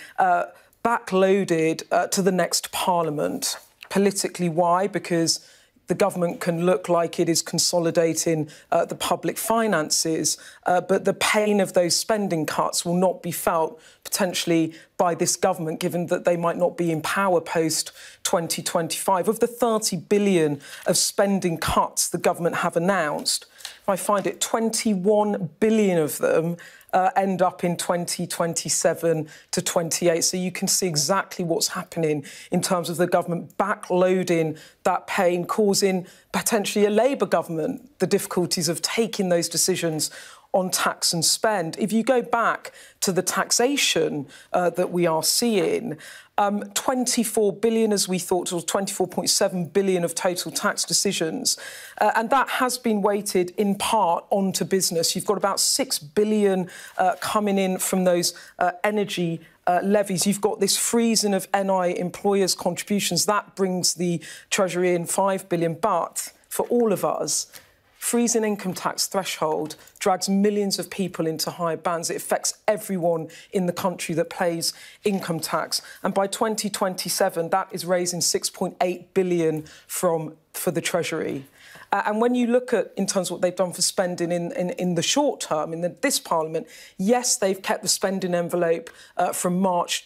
backloaded to the next Parliament. Politically, why? Because the government can look like it is consolidating the public finances, but the pain of those spending cuts will not be felt potentially by this government, given that they might not be in power post-2025. Of the 30 billion of spending cuts the government have announced, I find it 21 billion of them end up in 2027 to 28. So you can see exactly what's happening in terms of the government backloading that pain, causing potentially a Labour government the difficulties of taking those decisions on tax and spend. If you go back to the taxation that we are seeing, 24 billion, as we thought, or 24.7 billion of total tax decisions. And that has been weighted in part onto business. You've got about 6 billion coming in from those energy levies. You've got this freezing of NI employers' contributions. That brings the Treasury in 5 billion. But for all of us, freezing income tax threshold drags millions of people into higher bands. It affects everyone in the country that pays income tax. And by 2027, that is raising 6.8 billion for the Treasury. And when you look at, in terms of what they've done for spending in the short term, in this Parliament, yes, they've kept the spending envelope from March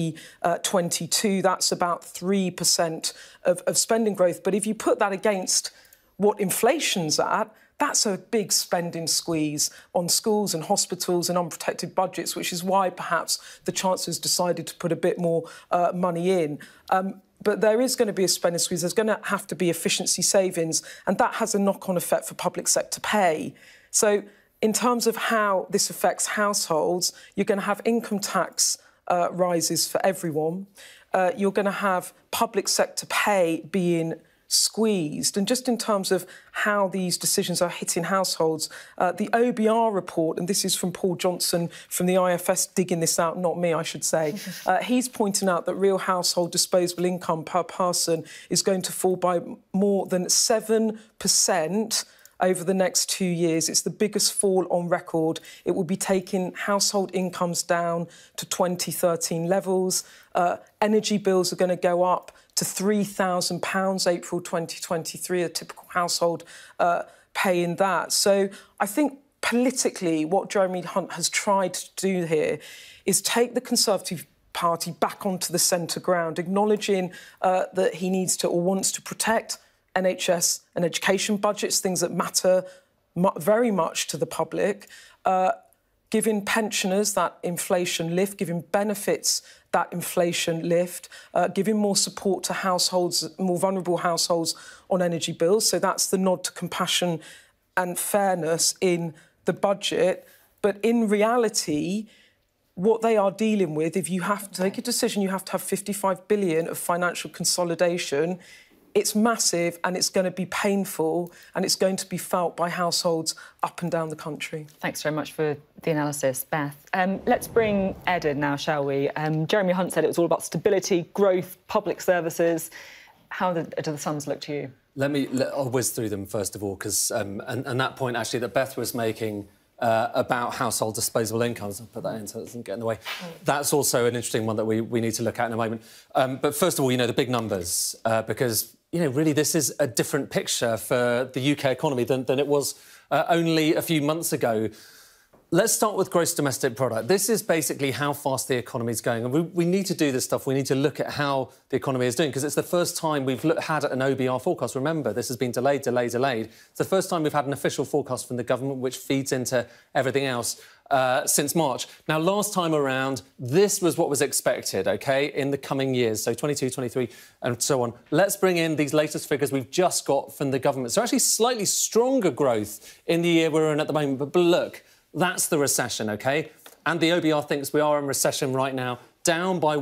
2022. That's about 3% of spending growth. But if you put that against what inflation's at, that's a big spending squeeze on schools and hospitals and unprotected budgets, which is why perhaps the Chancellor's decided to put a bit more money in. But there is going to be a spending squeeze. There's going to have to be efficiency savings, and that has a knock-on effect for public sector pay. So in terms of how this affects households, you're going to have income tax rises for everyone. You're going to have public sector pay being squeezed. And just in terms of how these decisions are hitting households, the OBR report, and this is from Paul Johnson from the IFS digging this out, not me, I should say, he's pointing out that real household disposable income per person is going to fall by more than 7% over the next 2 years. It's the biggest fall on record. It will be taking household incomes down to 2013 levels. Energy bills are going to go up to £3,000 April 2023, a typical household paying that. So I think politically what Jeremy Hunt has tried to do here is take the Conservative Party back onto the centre ground, acknowledging that he needs to or wants to protect NHS and education budgets, things that matter very much to the public, giving pensioners that inflation lift, giving benefits that inflation lift, giving more support to households, more vulnerable households on energy bills. So that's the nod to compassion and fairness in the budget. But in reality, what they are dealing with, if you have to take a decision, you have to have 55 billion of financial consolidation. It's massive and it's going to be painful and it's going to be felt by households up and down the country. Thanks very much for the analysis, Beth. Let's bring Ed in now, shall we? Jeremy Hunt said it was all about stability, growth, public services. How do the sums look to you? I'll whiz through them first of all, because and that point actually that Beth was making about household disposable incomes, I'll put that in so it doesn't get in the way. That's also an interesting one that we need to look at in a moment. But first of all, the big numbers, because really this is a different picture for the UK economy than it was only a few months ago. Let's start with gross domestic product. This is basically how fast the economy is going. And we need to do this stuff. We need to look at how the economy is doing, because it's the first time we've had an OBR forecast. Remember, this has been delayed. It's the first time we've had an official forecast from the government, which feeds into everything else since March. Now, last time around, this was what was expected, OK, in the coming years, so 22, 23 and so on. Let's bring in these latest figures we've just got from the government. So actually slightly stronger growth in the year we're in at the moment. But look, that's the recession, OK? And the OBR thinks we are in recession right now, down by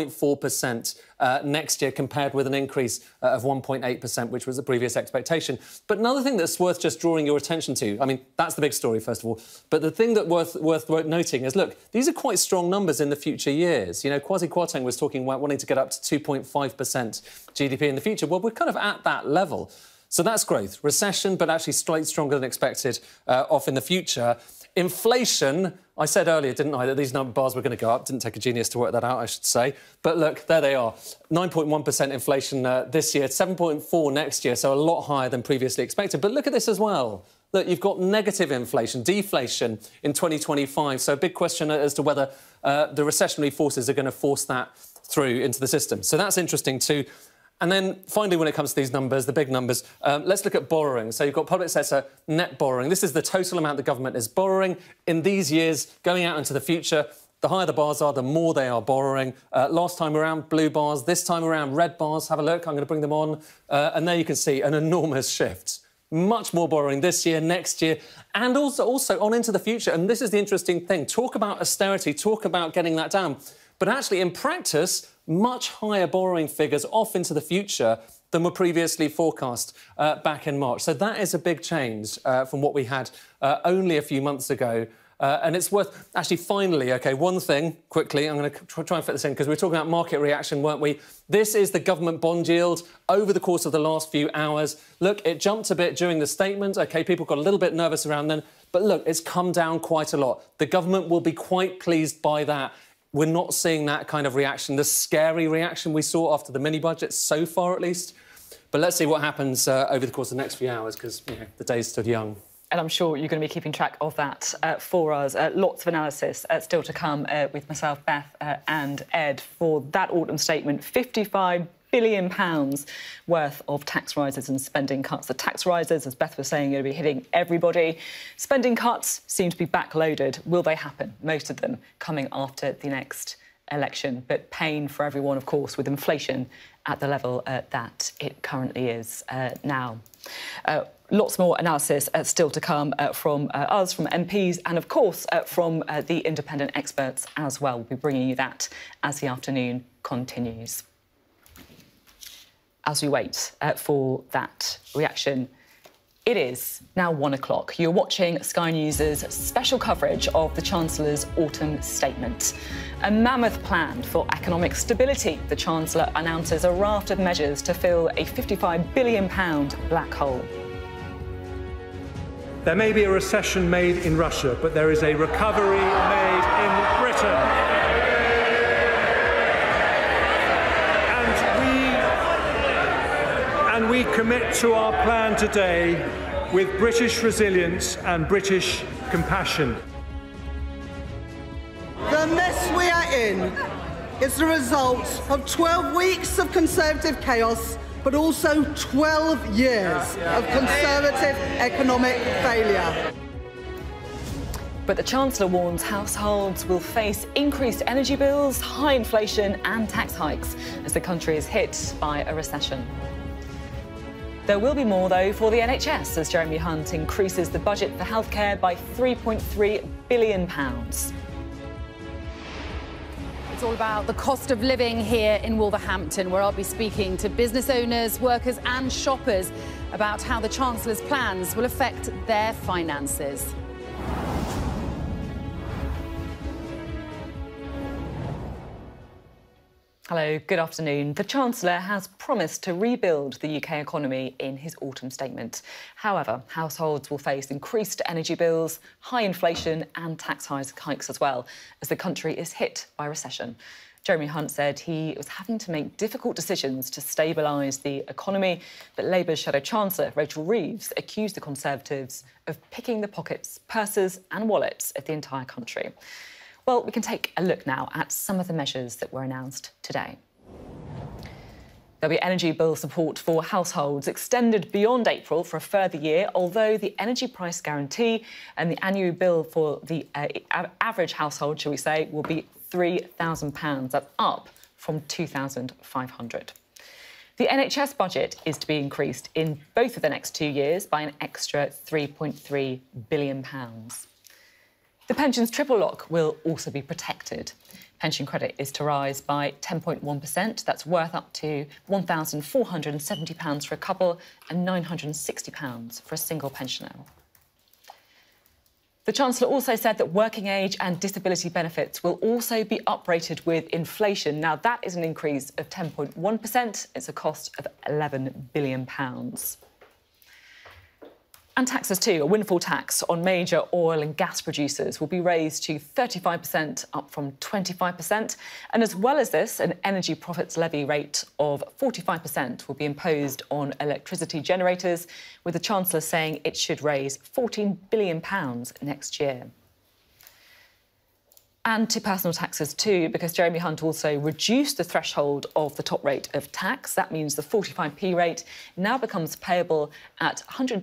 1.4% next year, compared with an increase of 1.8%, which was the previous expectation. But another thing that's worth just drawing your attention to, I mean, that's the big story, first of all, but the thing that worth noting is, look, these are quite strong numbers in the future years. Kwasi Kwarteng was talking about wanting to get up to 2.5% GDP in the future. Well, we're kind of at that level. So that's growth. Recession, but actually slightly stronger than expected off in the future. Inflation, I said earlier, didn't I, that these number bars were going to go up. Didn't take a genius to work that out, I should say. But look, there they are. 9.1% inflation this year, 7.4% next year, so a lot higher than previously expected. But look at this as well. Look, you've got negative inflation, deflation in 2025. So a big question as to whether the recessionary forces are going to force that through into the system. So that's interesting too. And then, finally, when it comes to these numbers, the big numbers, let's look at borrowing. So you've got public sector net borrowing. This is the total amount the government is borrowing in these years, going out into the future. The higher the bars are, the more they are borrowing. Last time around, blue bars. This time around, red bars. Have a look. I'm going to bring them on. And there you can see an enormous shift. Much more borrowing this year, next year, and also on into the future. And this is the interesting thing. Talk about austerity, talk about getting that down. But actually, in practice, much higher borrowing figures off into the future than were previously forecast back in March. So that is a big change from what we had only a few months ago. And it's worth... Actually, finally, OK, one thing, quickly, I'm going to try and fit this in, because we were talking about market reaction, weren't we? This is the government bond yield over the course of the last few hours. Look, it jumped a bit during the statement. OK, people got a little bit nervous around then. But look, it's come down quite a lot. The government will be quite pleased by that. We're not seeing that kind of reaction, the scary reaction we saw after the mini-budget, so far at least. But let's see what happens over the course of the next few hours, because the day's still young. And I'm sure you're going to be keeping track of that for us. Lots of analysis still to come with myself, Beth and Ed for that autumn statement. £55 billion worth of tax rises and spending cuts. The tax rises, as Beth was saying, are going to be hitting everybody. Spending cuts seem to be backloaded. Will they happen? Most of them coming after the next election. But pain for everyone, of course, with inflation at the level that it currently is now. Lots more analysis still to come from us, from MPs, and, of course, from the independent experts as well. We'll be bringing you that as the afternoon continues. As we wait for that reaction, it is now 1 o'clock. You're watching Sky News' special coverage of the Chancellor's autumn statement. A mammoth plan for economic stability. The Chancellor announces a raft of measures to fill a £55 billion black hole. There may be a recession made in Russia, but there is a recovery made in Britain. And we commit to our plan today with British resilience and British compassion. The mess we are in is the result of 12 weeks of Conservative chaos, but also 12 years of Conservative economic failure. But the Chancellor warns households will face increased energy bills, high inflation and tax hikes as the country is hit by a recession. There will be more, though, for the NHS as Jeremy Hunt increases the budget for healthcare by £3.3 billion. It's all about the cost of living here in Wolverhampton, where I'll be speaking to business owners, workers and shoppers about how the Chancellor's plans will affect their finances. Hello, good afternoon. The Chancellor has promised to rebuild the UK economy in his autumn statement. However, households will face increased energy bills, high inflation and tax hikes as well, as the country is hit by recession. Jeremy Hunt said he was having to make difficult decisions to stabilise the economy, but Labour's Shadow Chancellor, Rachel Reeves, accused the Conservatives of picking the pockets, purses and wallets of the entire country. Well, we can take a look now at some of the measures that were announced today. There'll be energy bill support for households extended beyond April for a further year, although the energy price guarantee and the annual bill for the average household, shall we say, will be £3,000. That's up from £2,500. The NHS budget is to be increased in both of the next 2 years by an extra £3.3 billion. The pensions triple lock will also be protected. Pension credit is to rise by 10.1%. That's worth up to £1,470 for a couple and £960 for a single pensioner. The Chancellor also said that working age and disability benefits will also be uprated with inflation. Now, that is an increase of 10.1%. It's a cost of £11 billion. And taxes too. A windfall tax on major oil and gas producers will be raised to 35%, up from 25%. And as well as this, an energy profits levy rate of 45% will be imposed on electricity generators, with the Chancellor saying it should raise £14 billion next year. And to personal taxes too, because Jeremy Hunt also reduced the threshold of the top rate of tax. That means the 45p rate now becomes payable at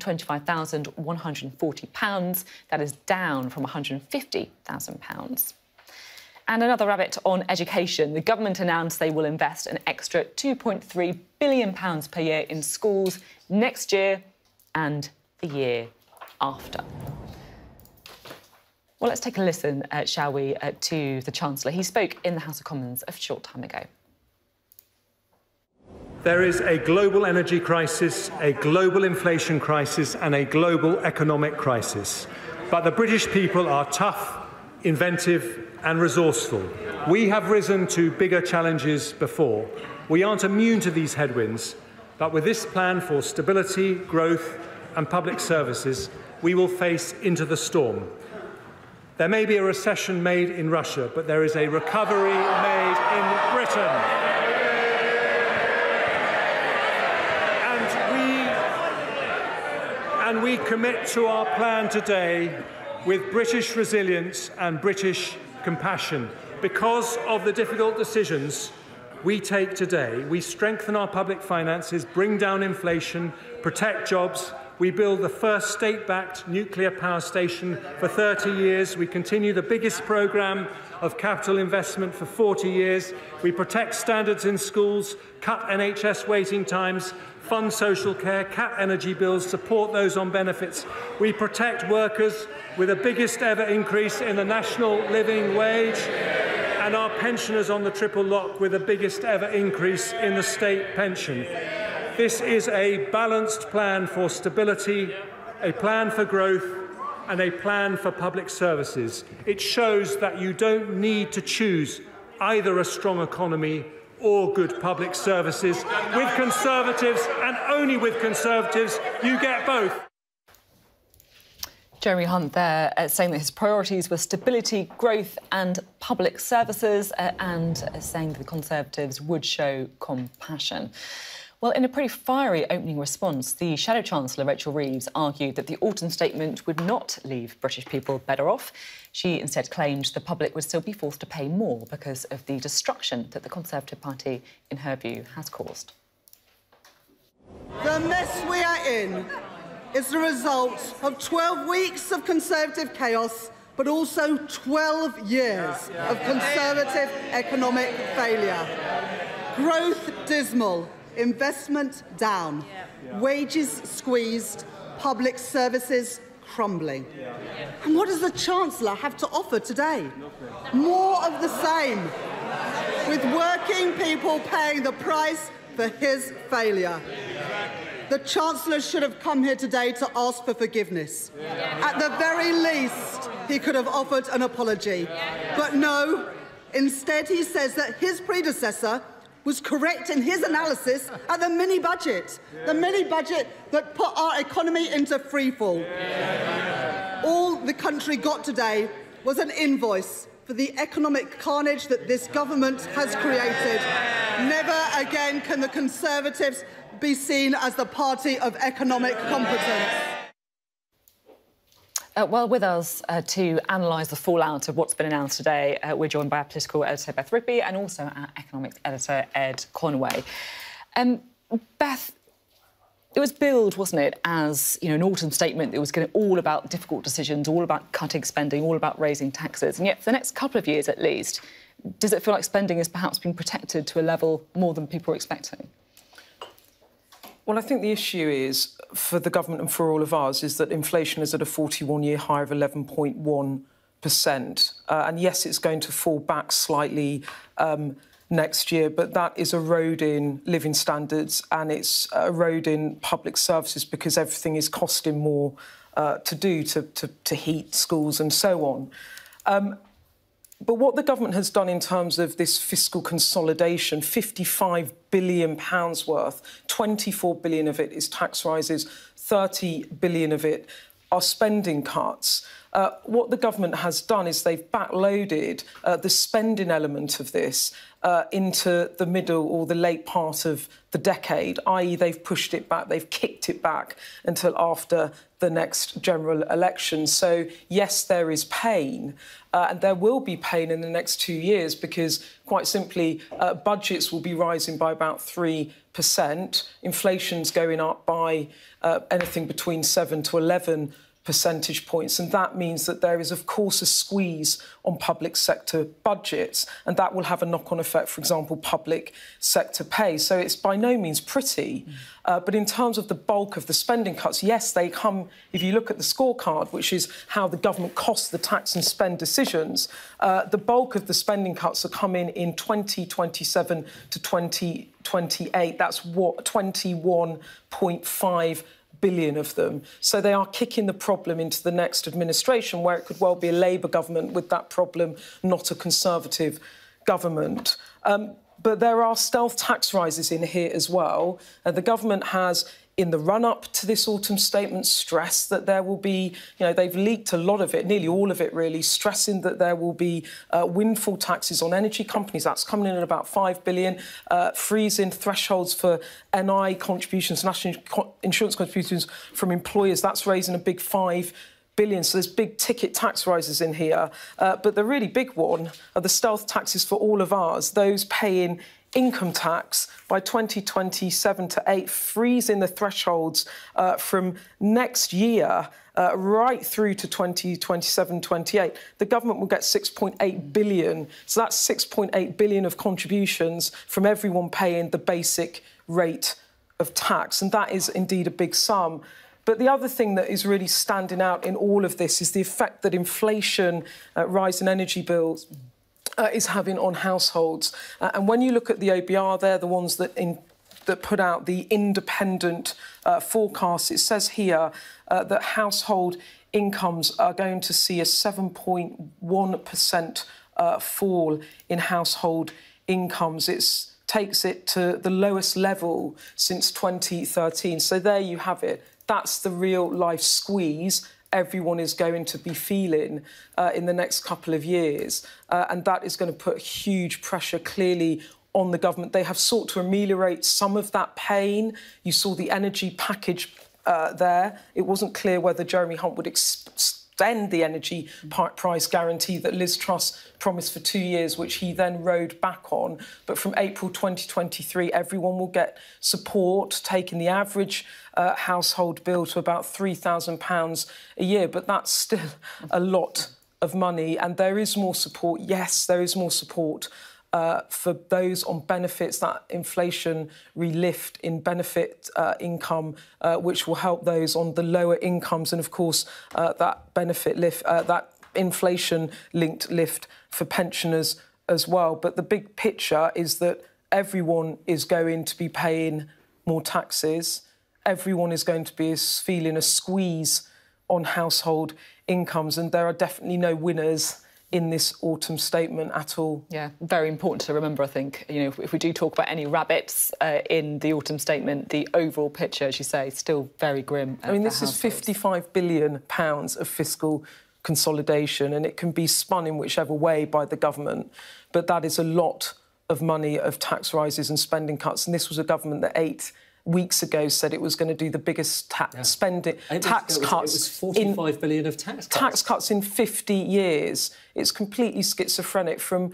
£125,140. That is down from £150,000. And another rabbit on education. The government announced they will invest an extra £2.3 billion per year in schools next year and the year after. Well, let's take a listen, shall we, to the Chancellor. He spoke in the House of Commons a short time ago. There is a global energy crisis, a global inflation crisis, and a global economic crisis. But the British people are tough, inventive, and resourceful. We have risen to bigger challenges before. We aren't immune to these headwinds, but with this plan for stability, growth, and public services, we will face into the storm. There may be a recession made in Russia, but there is a recovery made in Britain. And we commit to our plan today with British resilience and British compassion. Because of the difficult decisions we take today, we strengthen our public finances, bring down inflation, protect jobs. We build the first state-backed nuclear power station for 30 years. We continue the biggest programme of capital investment for 40 years. We protect standards in schools, cut NHS waiting times, fund social care, cap energy bills, support those on benefits. We protect workers with the biggest ever increase in the national living wage, and our pensioners on the triple lock with the biggest ever increase in the state pension. This is a balanced plan for stability, a plan for growth, and a plan for public services. It shows that you don't need to choose either a strong economy or good public services. With Conservatives, and only with Conservatives, you get both. Jeremy Hunt there saying that his priorities were stability, growth and public services, and saying that the Conservatives would show compassion. Well, in a pretty fiery opening response, the Shadow Chancellor, Rachel Reeves, argued that the autumn statement would not leave British people better off. She instead claimed the public would still be forced to pay more because of the destruction that the Conservative Party, in her view, has caused. The mess we are in is the result of 12 weeks of Conservative chaos, but also 12 years of Conservative economic failure. Growth dismal. Investment down, wages squeezed, public services crumbling. And what does the Chancellor have to offer today? More of the same, with working people paying the price for his failure. The Chancellor should have come here today to ask for forgiveness. At the very least, he could have offered an apology. But no, instead he says that his predecessor was correct in his analysis at the mini-budget, the mini-budget that put our economy into freefall. All the country got today was an invoice for the economic carnage that this government has created. Never again can the Conservatives be seen as the party of economic competence. Well, with us to analyse the fallout of what's been announced today, we're joined by our political editor, Beth Rigby, and also our economics editor, Ed Conway. Beth, it was billed, wasn't it, as an autumn statement that was going to all about difficult decisions, all about cutting spending, all about raising taxes. And yet, for the next couple of years at least, does it feel like spending is perhaps being protected to a level more than people are expecting? Well, I think the issue is, for the government and for all of us, is that inflation is at a 41-year high of 11.1%. And yes, it's going to fall back slightly next year, but that is eroding living standards and it's eroding public services because everything is costing more to do, to heat schools and so on. But what the government has done in terms of this fiscal consolidation, £55 billion worth, 24 billion of it is tax rises, 30 billion of it are spending cuts. What the government has done is they've backloaded the spending element of this into the middle or the late part of the decade, i.e. they've pushed it back, they've kicked it back until after the next general election. So, yes, there is pain, and there will be pain in the next 2 years because, quite simply, budgets will be rising by about 3%. Inflation's going up by anything between 7 to 11 percentage points, and that means that there is, of course, a squeeze on public sector budgets, and that will have a knock-on effect, for example, public sector pay. So it's by no means pretty, but in terms of the bulk of the spending cuts, yes, they come, if you look at the scorecard, which is how the government costs the tax and spend decisions, the bulk of the spending cuts are coming in 2027 to 2028. That's what, 21.5 billion of them. So they are kicking the problem into the next administration, where it could well be a Labour government with that problem, not a Conservative government. But there are stealth tax rises in here as well. The government has, in the run-up to this autumn statement, stressed that there will be, they've leaked a lot of it, nearly all of it really, stressing that there will be windfall taxes on energy companies. That's coming in at about 5 billion, freezing thresholds for NI contributions, national insurance contributions from employers. That's raising a big 5 billion. So there's big ticket tax rises in here. But the really big one are the stealth taxes for all of ours, those paying income tax by 2027 to 8, freezing the thresholds from next year right through to 2027-28. The government will get 6.8 billion. So that's 6.8 billion of contributions from everyone paying the basic rate of tax. And that is indeed a big sum. But the other thing that is really standing out in all of this is the effect that inflation, rise in energy bills, is having on households. And when you look at the OBR, they're the ones that put out the independent forecasts. It says here that household incomes are going to see a 7.1% fall in household incomes. It takes it to the lowest level since 2013. So there you have it. That's the real-life squeeze everyone is going to be feeling in the next couple of years. And that is going to put huge pressure, clearly, on the government. They have sought to ameliorate some of that pain. You saw the energy package there. It wasn't clear whether Jeremy Hunt would extend the energy price guarantee that Liz Truss promised for 2 years, which he then rode back on. But from April 2023, everyone will get support, taking the average household bill to about £3,000 a year. But that's still a lot of money. And there is more support. Yes, there is more support for those on benefits, that inflation relift in benefit income, which will help those on the lower incomes. And, of course, that benefit lift, that inflation-linked lift for pensioners as well. But the big picture is that everyone is going to be paying more taxes. Everyone is going to be feeling a squeeze on household incomes, and there are definitely no winners in this autumn statement at all. Yeah, very important to remember, I think. If we do talk about any rabbits in the autumn statement, the overall picture, as you say, is still very grim. I mean, this is £55 billion of fiscal consolidation, and it can be spun in whichever way by the government, but that is a lot of money of tax rises and spending cuts, and this was a government that 8 weeks ago said it was going to do the biggest tax cuts. It was 45 billion of tax cuts. Tax cuts in 50 years. It's completely schizophrenic from,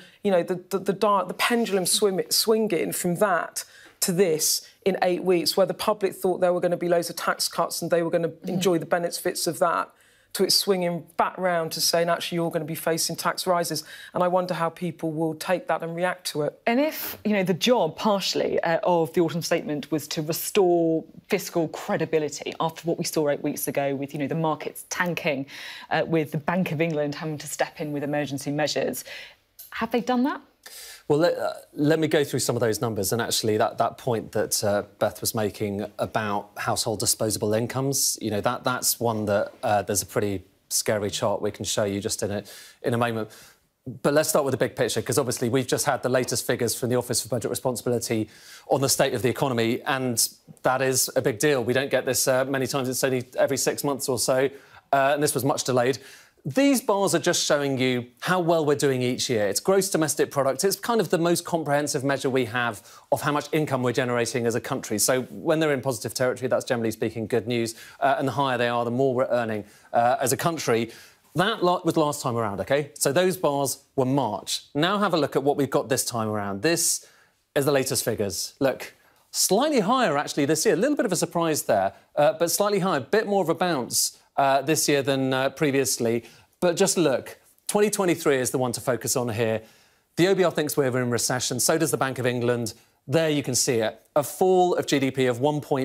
the pendulum swinging from that to this in 8 weeks, where the public thought there were going to be loads of tax cuts and they were going to enjoy the benefits of that, to it swinging back round to saying, actually, you're going to be facing tax rises. And I wonder how people will take that and react to it. And if, the job, partially, of the autumn statement was to restore fiscal credibility after what we saw 8 weeks ago with, the markets tanking, with the Bank of England having to step in with emergency measures, have they done that? Well, let me go through some of those numbers. And actually, that point that Beth was making about household disposable incomes, that's one that there's a pretty scary chart we can show you just in a moment. But let's start with the big picture, because obviously we've just had the latest figures from the Office for Budget Responsibility on the state of the economy, and that is a big deal. We don't get this many times. It's only every 6 months or so, and this was much delayed. These bars are just showing you how well we're doing each year. It's gross domestic product. It's kind of the most comprehensive measure we have of how much income we're generating as a country. So when they're in positive territory, that's generally speaking good news. And the higher they are, the more we're earning as a country. That was last time around, OK? So those bars were March. Now have a look at what we've got this time around. This is the latest figures. Look, slightly higher, actually, this year. A little bit of a surprise there, but slightly higher. A bit more of a bounce this year than previously. But just look, 2023 is the one to focus on here. The OBR thinks we're in recession. So does the Bank of England. There you can see it. A fall of GDP of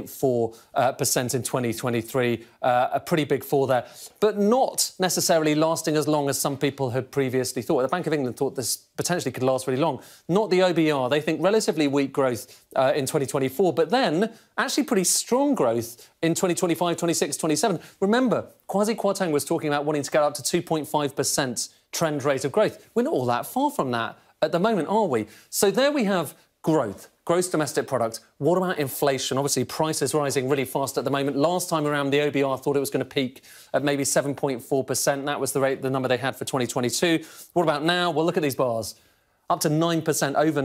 1.4% in 2023. A pretty big fall there. But not necessarily lasting as long as some people had previously thought. The Bank of England thought this potentially could last really long. Not the OBR. They think relatively weak growth in 2024, but then actually pretty strong growth in 2025, 26, 27. Remember, Kwasi Kwarteng was talking about wanting to get up to 2.5% trend rate of growth. We're not all that far from that at the moment, are we? So there we have growth, gross domestic product. What about inflation? Obviously, prices rising really fast at the moment. Last time around, the OBR thought it was going to peak at maybe 7.4%. That was the number they had for 2022. What about now? Well, look at these bars. Up to 9%, over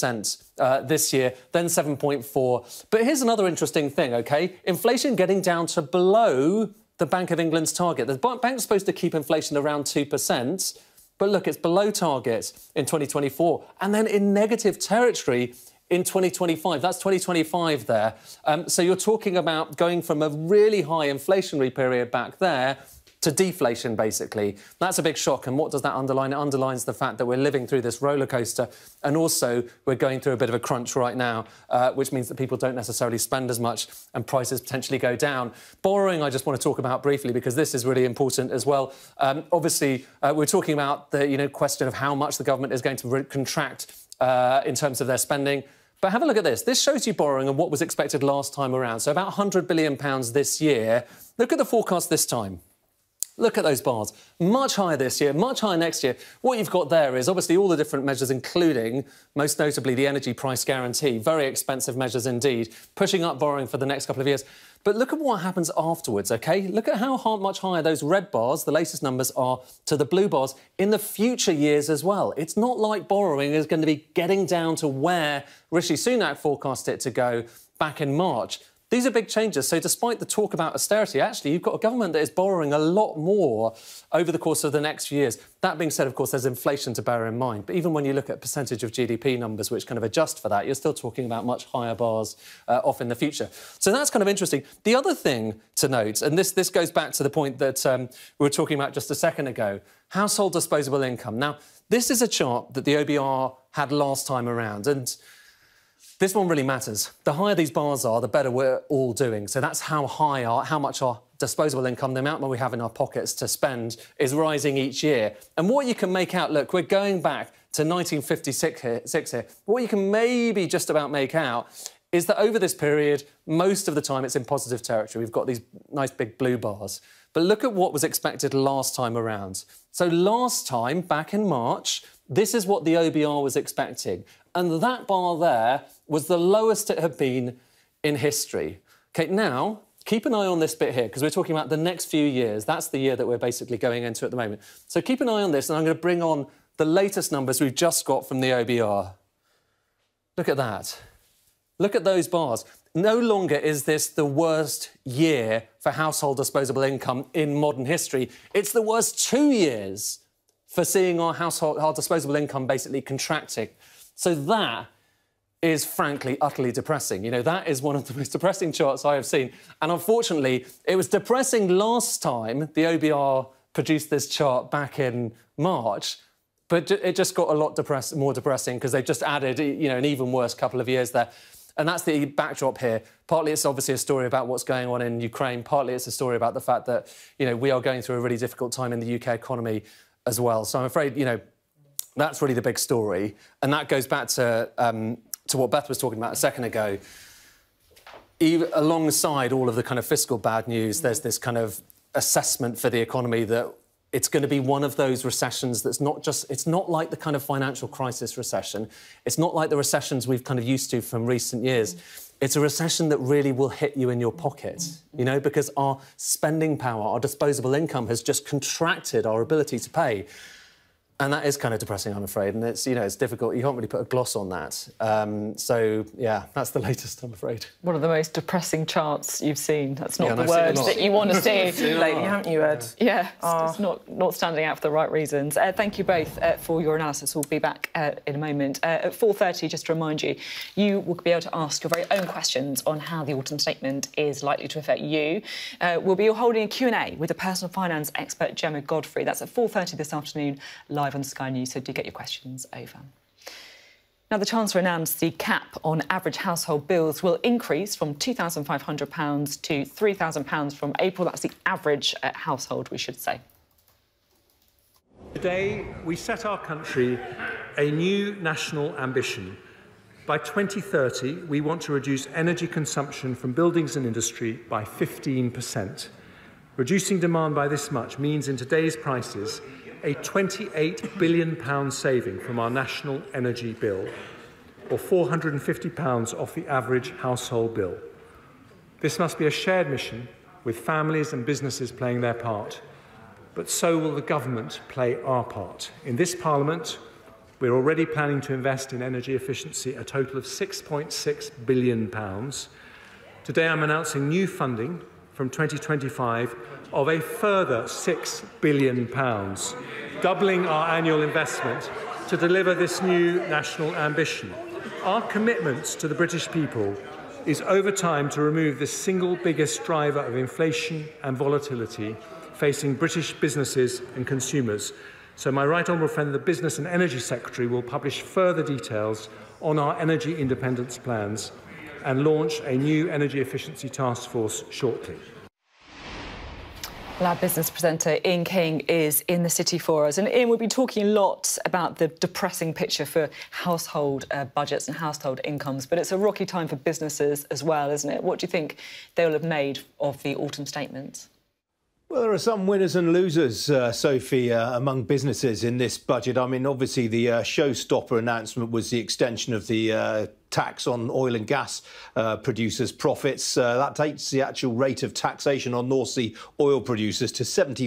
9% this year, then 7.4%. But here's another interesting thing, OK? Inflation getting down to below the Bank of England's target. The bank's supposed to keep inflation around 2%. But look, it's below target in 2024 and then in negative territory in 2025. That's 2025 there. So you're talking about going from a really high inflationary period back there to deflation, basically. That's a big shock. And what does that underline? It underlines the fact that we're living through this roller coaster and also we're going through a bit of a crunch right now, which means that people don't necessarily spend as much and prices potentially go down. Borrowing, I just want to talk about briefly because this is really important as well. Obviously, we're talking about the question of how much the government is going to contract in terms of their spending. But have a look at this. This shows you borrowing and what was expected last time around. So about £100 billion this year. Look at the forecast this time. Look at those bars. Much higher this year, much higher next year. What you've got there is obviously all the different measures, including, most notably, the energy price guarantee. Very expensive measures indeed, pushing up borrowing for the next couple of years. But look at what happens afterwards, OK? Look at how much higher those red bars, the latest numbers, are to the blue bars in the future years as well. It's not like borrowing is going to be getting down to where Rishi Sunak forecast it to go back in March. These are big changes. So despite the talk about austerity, actually, you've got a government that is borrowing a lot more over the course of the next few years. That being said, of course, there's inflation to bear in mind. But even when you look at percentage of GDP numbers, which kind of adjust for that, you're still talking about much higher bars off in the future. So that's kind of interesting. The other thing to note, and this goes back to the point that we were talking about just a second ago, household disposable income. Now, this is a chart that the OBR had last time around. And this one really matters. The higher these bars are, the better we're all doing. So that's how much our disposable income, the amount that we have in our pockets to spend, is rising each year. And what you can make out, look, we're going back to 1956 here. What you can maybe just about make out is that over this period, most of the time it's in positive territory. We've got these nice big blue bars. But look at what was expected last time around. So last time, back in March, this is what the OBR was expecting. And that bar there was the lowest it had been in history. OK, now, keep an eye on this bit here, because we're talking about the next few years. That's the year that we're basically going into at the moment. So keep an eye on this, and I'm going to bring on the latest numbers we've just got from the OBR. Look at that. Look at those bars. No longer is this the worst year for household disposable income in modern history. It's the worst 2 years for seeing our disposable income basically contracting. So that is, frankly, utterly depressing. You know, that is one of the most depressing charts I have seen. And unfortunately, it was depressing last time the OBR produced this chart back in March, but it just got a lot more depressing because they've just added, you know, an even worse couple of years there. And that's the backdrop here. Partly it's obviously a story about what's going on in Ukraine. Partly it's a story about the fact that, you know, we are going through a really difficult time in the UK economy as well. So I'm afraid, you know, that's really the big story. And that goes back to what Beth was talking about a second ago. Alongside all of the kind of fiscal bad news, there's this kind of assessment for the economy that it's going to be one of those recessions that's it's not like the kind of financial crisis recession. It's not like the recessions we've kind of used to from recent years. It's a recession that really will hit you in your pocket, you know, because our spending power, our disposable income has just contracted our ability to pay. And that is kind of depressing, I'm afraid, and it's, you know, it's difficult. You can't really put a gloss on that. So, yeah, that's the latest, I'm afraid. One of the most depressing charts you've seen. That's not the words that you want to see. Lately, haven't you, Ed? Yeah, it's not standing out for the right reasons. Thank you both for your analysis. We'll be back in a moment. At 4:30, just to remind you, you will be able to ask your very own questions on how the autumn statement is likely to affect you. We'll be holding a Q&A with a personal finance expert, Gemma Godfrey. That's at 4:30 this afternoon, live on Sky News, so do get your questions over. Now, the Chancellor announced the cap on average household bills will increase from £2,500 to £3,000 from April. That's the average household, we should say. Today, we set our country a new national ambition. By 2030, we want to reduce energy consumption from buildings and industry by 15%. Reducing demand by this much means, in today's prices, a £28 billion saving from our national energy bill, or £450 off the average household bill. This must be a shared mission, with families and businesses playing their part. But so will the government play our part. In this Parliament, we're already planning to invest in energy efficiency a total of £6.6 billion. Today I'm announcing new funding from 2025 of a further £6 billion, doubling our annual investment to deliver this new national ambition. Our commitment to the British people is over time to remove the single biggest driver of inflation and volatility facing British businesses and consumers. So my right honourable friend, the Business and Energy Secretary, will publish further details on our energy independence plans and launch a new energy efficiency task force shortly. Our business presenter Ian King is in the city for us. And Ian, we'll be talking a lot about the depressing picture for household budgets and household incomes, but it's a rocky time for businesses as well, isn't it? What do you think they will have made of the autumn statement? Well, there are some winners and losers, Sophie, among businesses in this budget. I mean, obviously, the showstopper announcement was the extension of the tax on oil and gas producers' profits. That takes the actual rate of taxation on North Sea oil producers to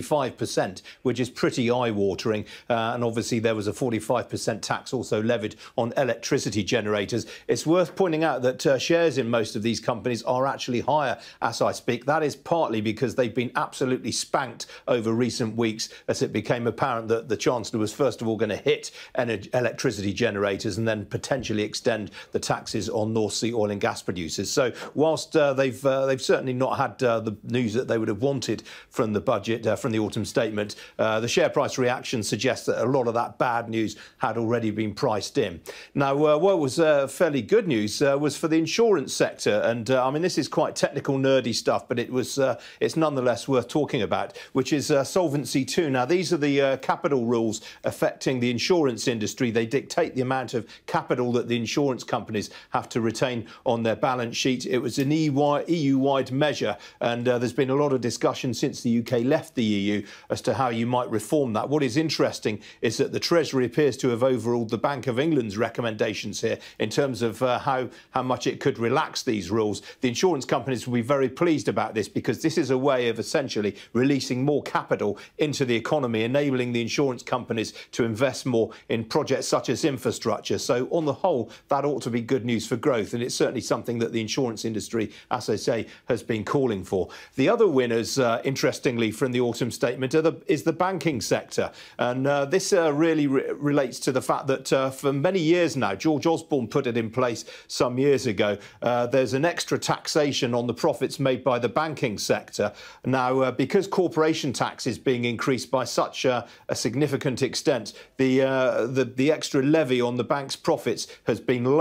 75%, which is pretty eye-watering. And obviously, there was a 45% tax also levied on electricity generators. It's worth pointing out that shares in most of these companies are actually higher as I speak. That is partly because they've been absolutely spanked over recent weeks as it became apparent that the Chancellor was first of all going to hit electricity generators and then potentially extend the taxes on North Sea oil and gas producers. So whilst they've certainly not had the news that they would have wanted from the budget, from the autumn statement, the share price reaction suggests that a lot of that bad news had already been priced in. Now, what was fairly good news was for the insurance sector, and I mean this is quite technical, nerdy stuff, but it's nonetheless worth talking about, which is Solvency II. Now, these are the capital rules affecting the insurance industry. They dictate the amount of capital that the insurance companies have to retain on their balance sheet. It was an EU-wide measure, and there's been a lot of discussion since the UK left the EU as to how you might reform that. What is interesting is that the Treasury appears to have overruled the Bank of England's recommendations here in terms of how much it could relax these rules. The insurance companies will be very pleased about this because this is a way of essentially releasing more capital into the economy, enabling the insurance companies to invest more in projects such as infrastructure. So on the whole, that ought to be good news for growth, and it's certainly something that the insurance industry, as I say, has been calling for. The other winners, interestingly, from the autumn statement is the banking sector, and this really relates to the fact that for many years now, George Osborne put it in place some years ago, there's an extra taxation on the profits made by the banking sector. Now, because corporation tax is being increased by such a significant extent, the extra levy on the bank's profits has been lowered.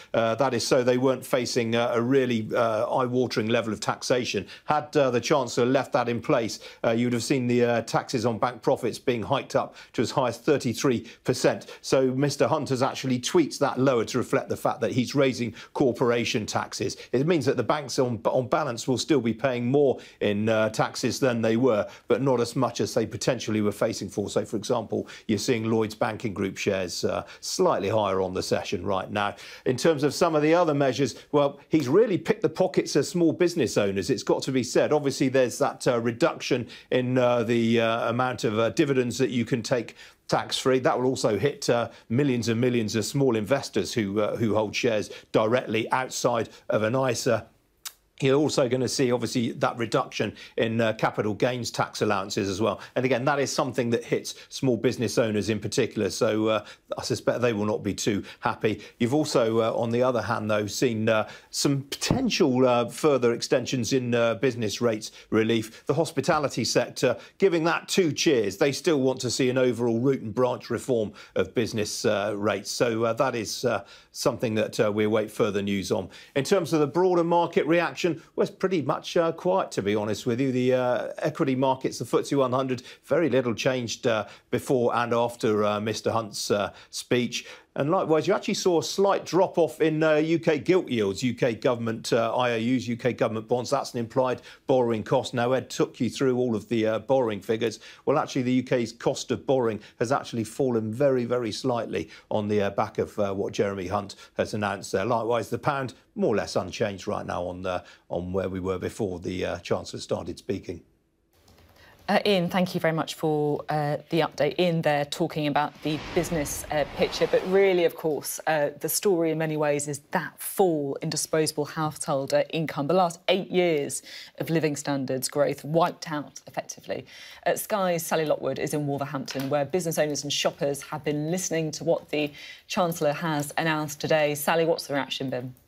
That is so they weren't facing a really eye-watering level of taxation. Had the Chancellor left that in place, you would have seen the taxes on bank profits being hiked up to as high as 33%. So Mr Hunt has actually tweaked that lower to reflect the fact that he's raising corporation taxes. It means that the banks on balance will still be paying more in taxes than they were, but not as much as they potentially were facing for. So, for example, you're seeing Lloyds Banking Group shares slightly higher on the session right now. In terms of some of the other measures, well, he's really picked the pockets of small business owners, it's got to be said. Obviously, there's that reduction in the amount of dividends that you can take tax-free. That will also hit millions and millions of small investors who hold shares directly outside of an ISA. You're also going to see, obviously, that reduction in capital gains tax allowances as well. And again, that is something that hits small business owners in particular. So I suspect they will not be too happy. You've also, on the other hand, though, seen some potential further extensions in business rates relief. The hospitality sector, giving that 2 cheers. They still want to see an overall root and branch reform of business rates. So that is something that we await further news on. In terms of the broader market reaction, well, it's pretty much quiet, to be honest with you. The equity markets, the FTSE 100, very little changed before and after Mr Hunt's speech. And likewise, you actually saw a slight drop-off in UK gilt yields, UK government IOUs, UK government bonds. That's an implied borrowing cost. Now, Ed took you through all of the borrowing figures. Well, actually, the UK's cost of borrowing has actually fallen very, very slightly on the back of what Jeremy Hunt has announced there. Likewise, the pound, more or less unchanged right now on where we were before the Chancellor started speaking. Ian, thank you very much for the update. Ian there talking about the business picture, but really, of course, the story in many ways is that fall in disposable household income. The last 8 years of living standards growth wiped out, effectively. Sky's Sally Lockwood is in Wolverhampton, where business owners and shoppers have been listening to what the Chancellor has announced today. Sally, what's the reaction been?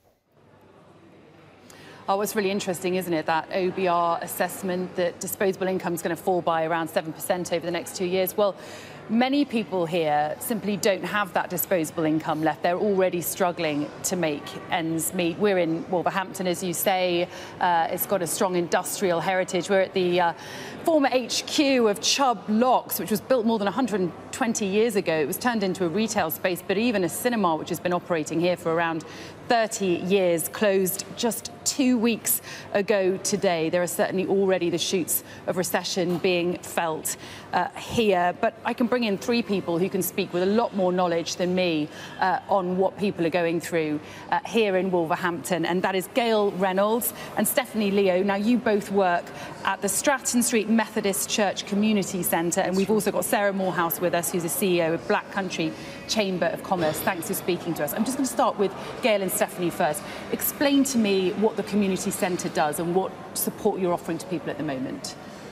Oh, it's really interesting, isn't it, that OBR assessment that disposable income is going to fall by around 7% over the next 2 years. Well, many people here simply don't have that disposable income left. They're already struggling to make ends meet. We're in Wolverhampton, as you say. It's got a strong industrial heritage. We're at the former HQ of Chubb Locks, which was built more than 120 years ago. It was turned into a retail space, but even a cinema, which has been operating here for around 30 years, closed just 2 weeks ago today. There are certainly already the shoots of recession being felt here. But I can bring in 3 people who can speak with a lot more knowledge than me on what people are going through here in Wolverhampton. And that is Gail Reynolds and Stephanie Leo. Now, you both work at the Stratton Street Methodist Church Community Centre. And we've also got Sarah Morehouse with us, who's the CEO of Black Country Chamber of Commerce. Thanks for speaking to us. I'm just going to start with Gail and Stephanie first. Explain to me what the community centre does and what support you're offering to people at the moment.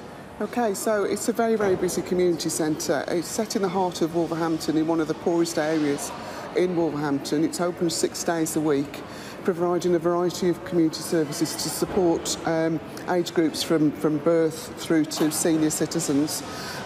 OK, so it's a very, very busy community centre. It's set in the heart of Wolverhampton, in one of the poorest areas in Wolverhampton. It's open 6 days a week, providing a variety of community services to support age groups from birth through to senior citizens.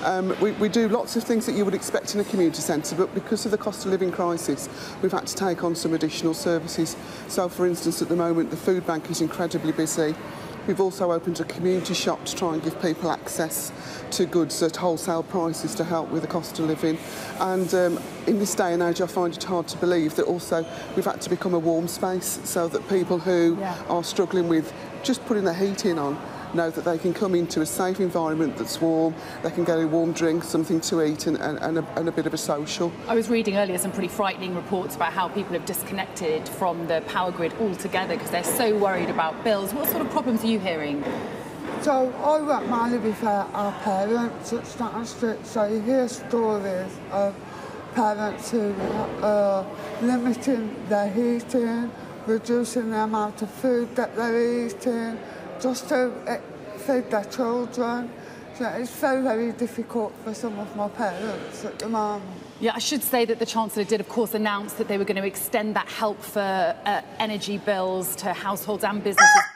We do lots of things that you would expect in a community centre, but because of the cost of living crisis, we've had to take on some additional services. So, for instance, at the moment, the food bank is incredibly busy. We've also opened a community shop to try and give people access to goods at wholesale prices to help with the cost of living. And in this day and age, I find it hard to believe that also we've had to become a warm space so that people who are struggling with just putting their heating on know that they can come into a safe environment that's warm, they can get a warm drink, something to eat and a bit of a social. I was reading earlier some pretty frightening reports about how people have disconnected from the power grid altogether because they're so worried about bills. What sort of problems are you hearing? So I work mainly with our parents at Stratton Street, so you hear stories of parents who are limiting their heating, reducing the amount of food that they're eating, just to feed their children. So it's very, very difficult for some of my parents at the moment. Yeah, I should say that the Chancellor did, of course, announce that they were going to extend that help for energy bills to households and businesses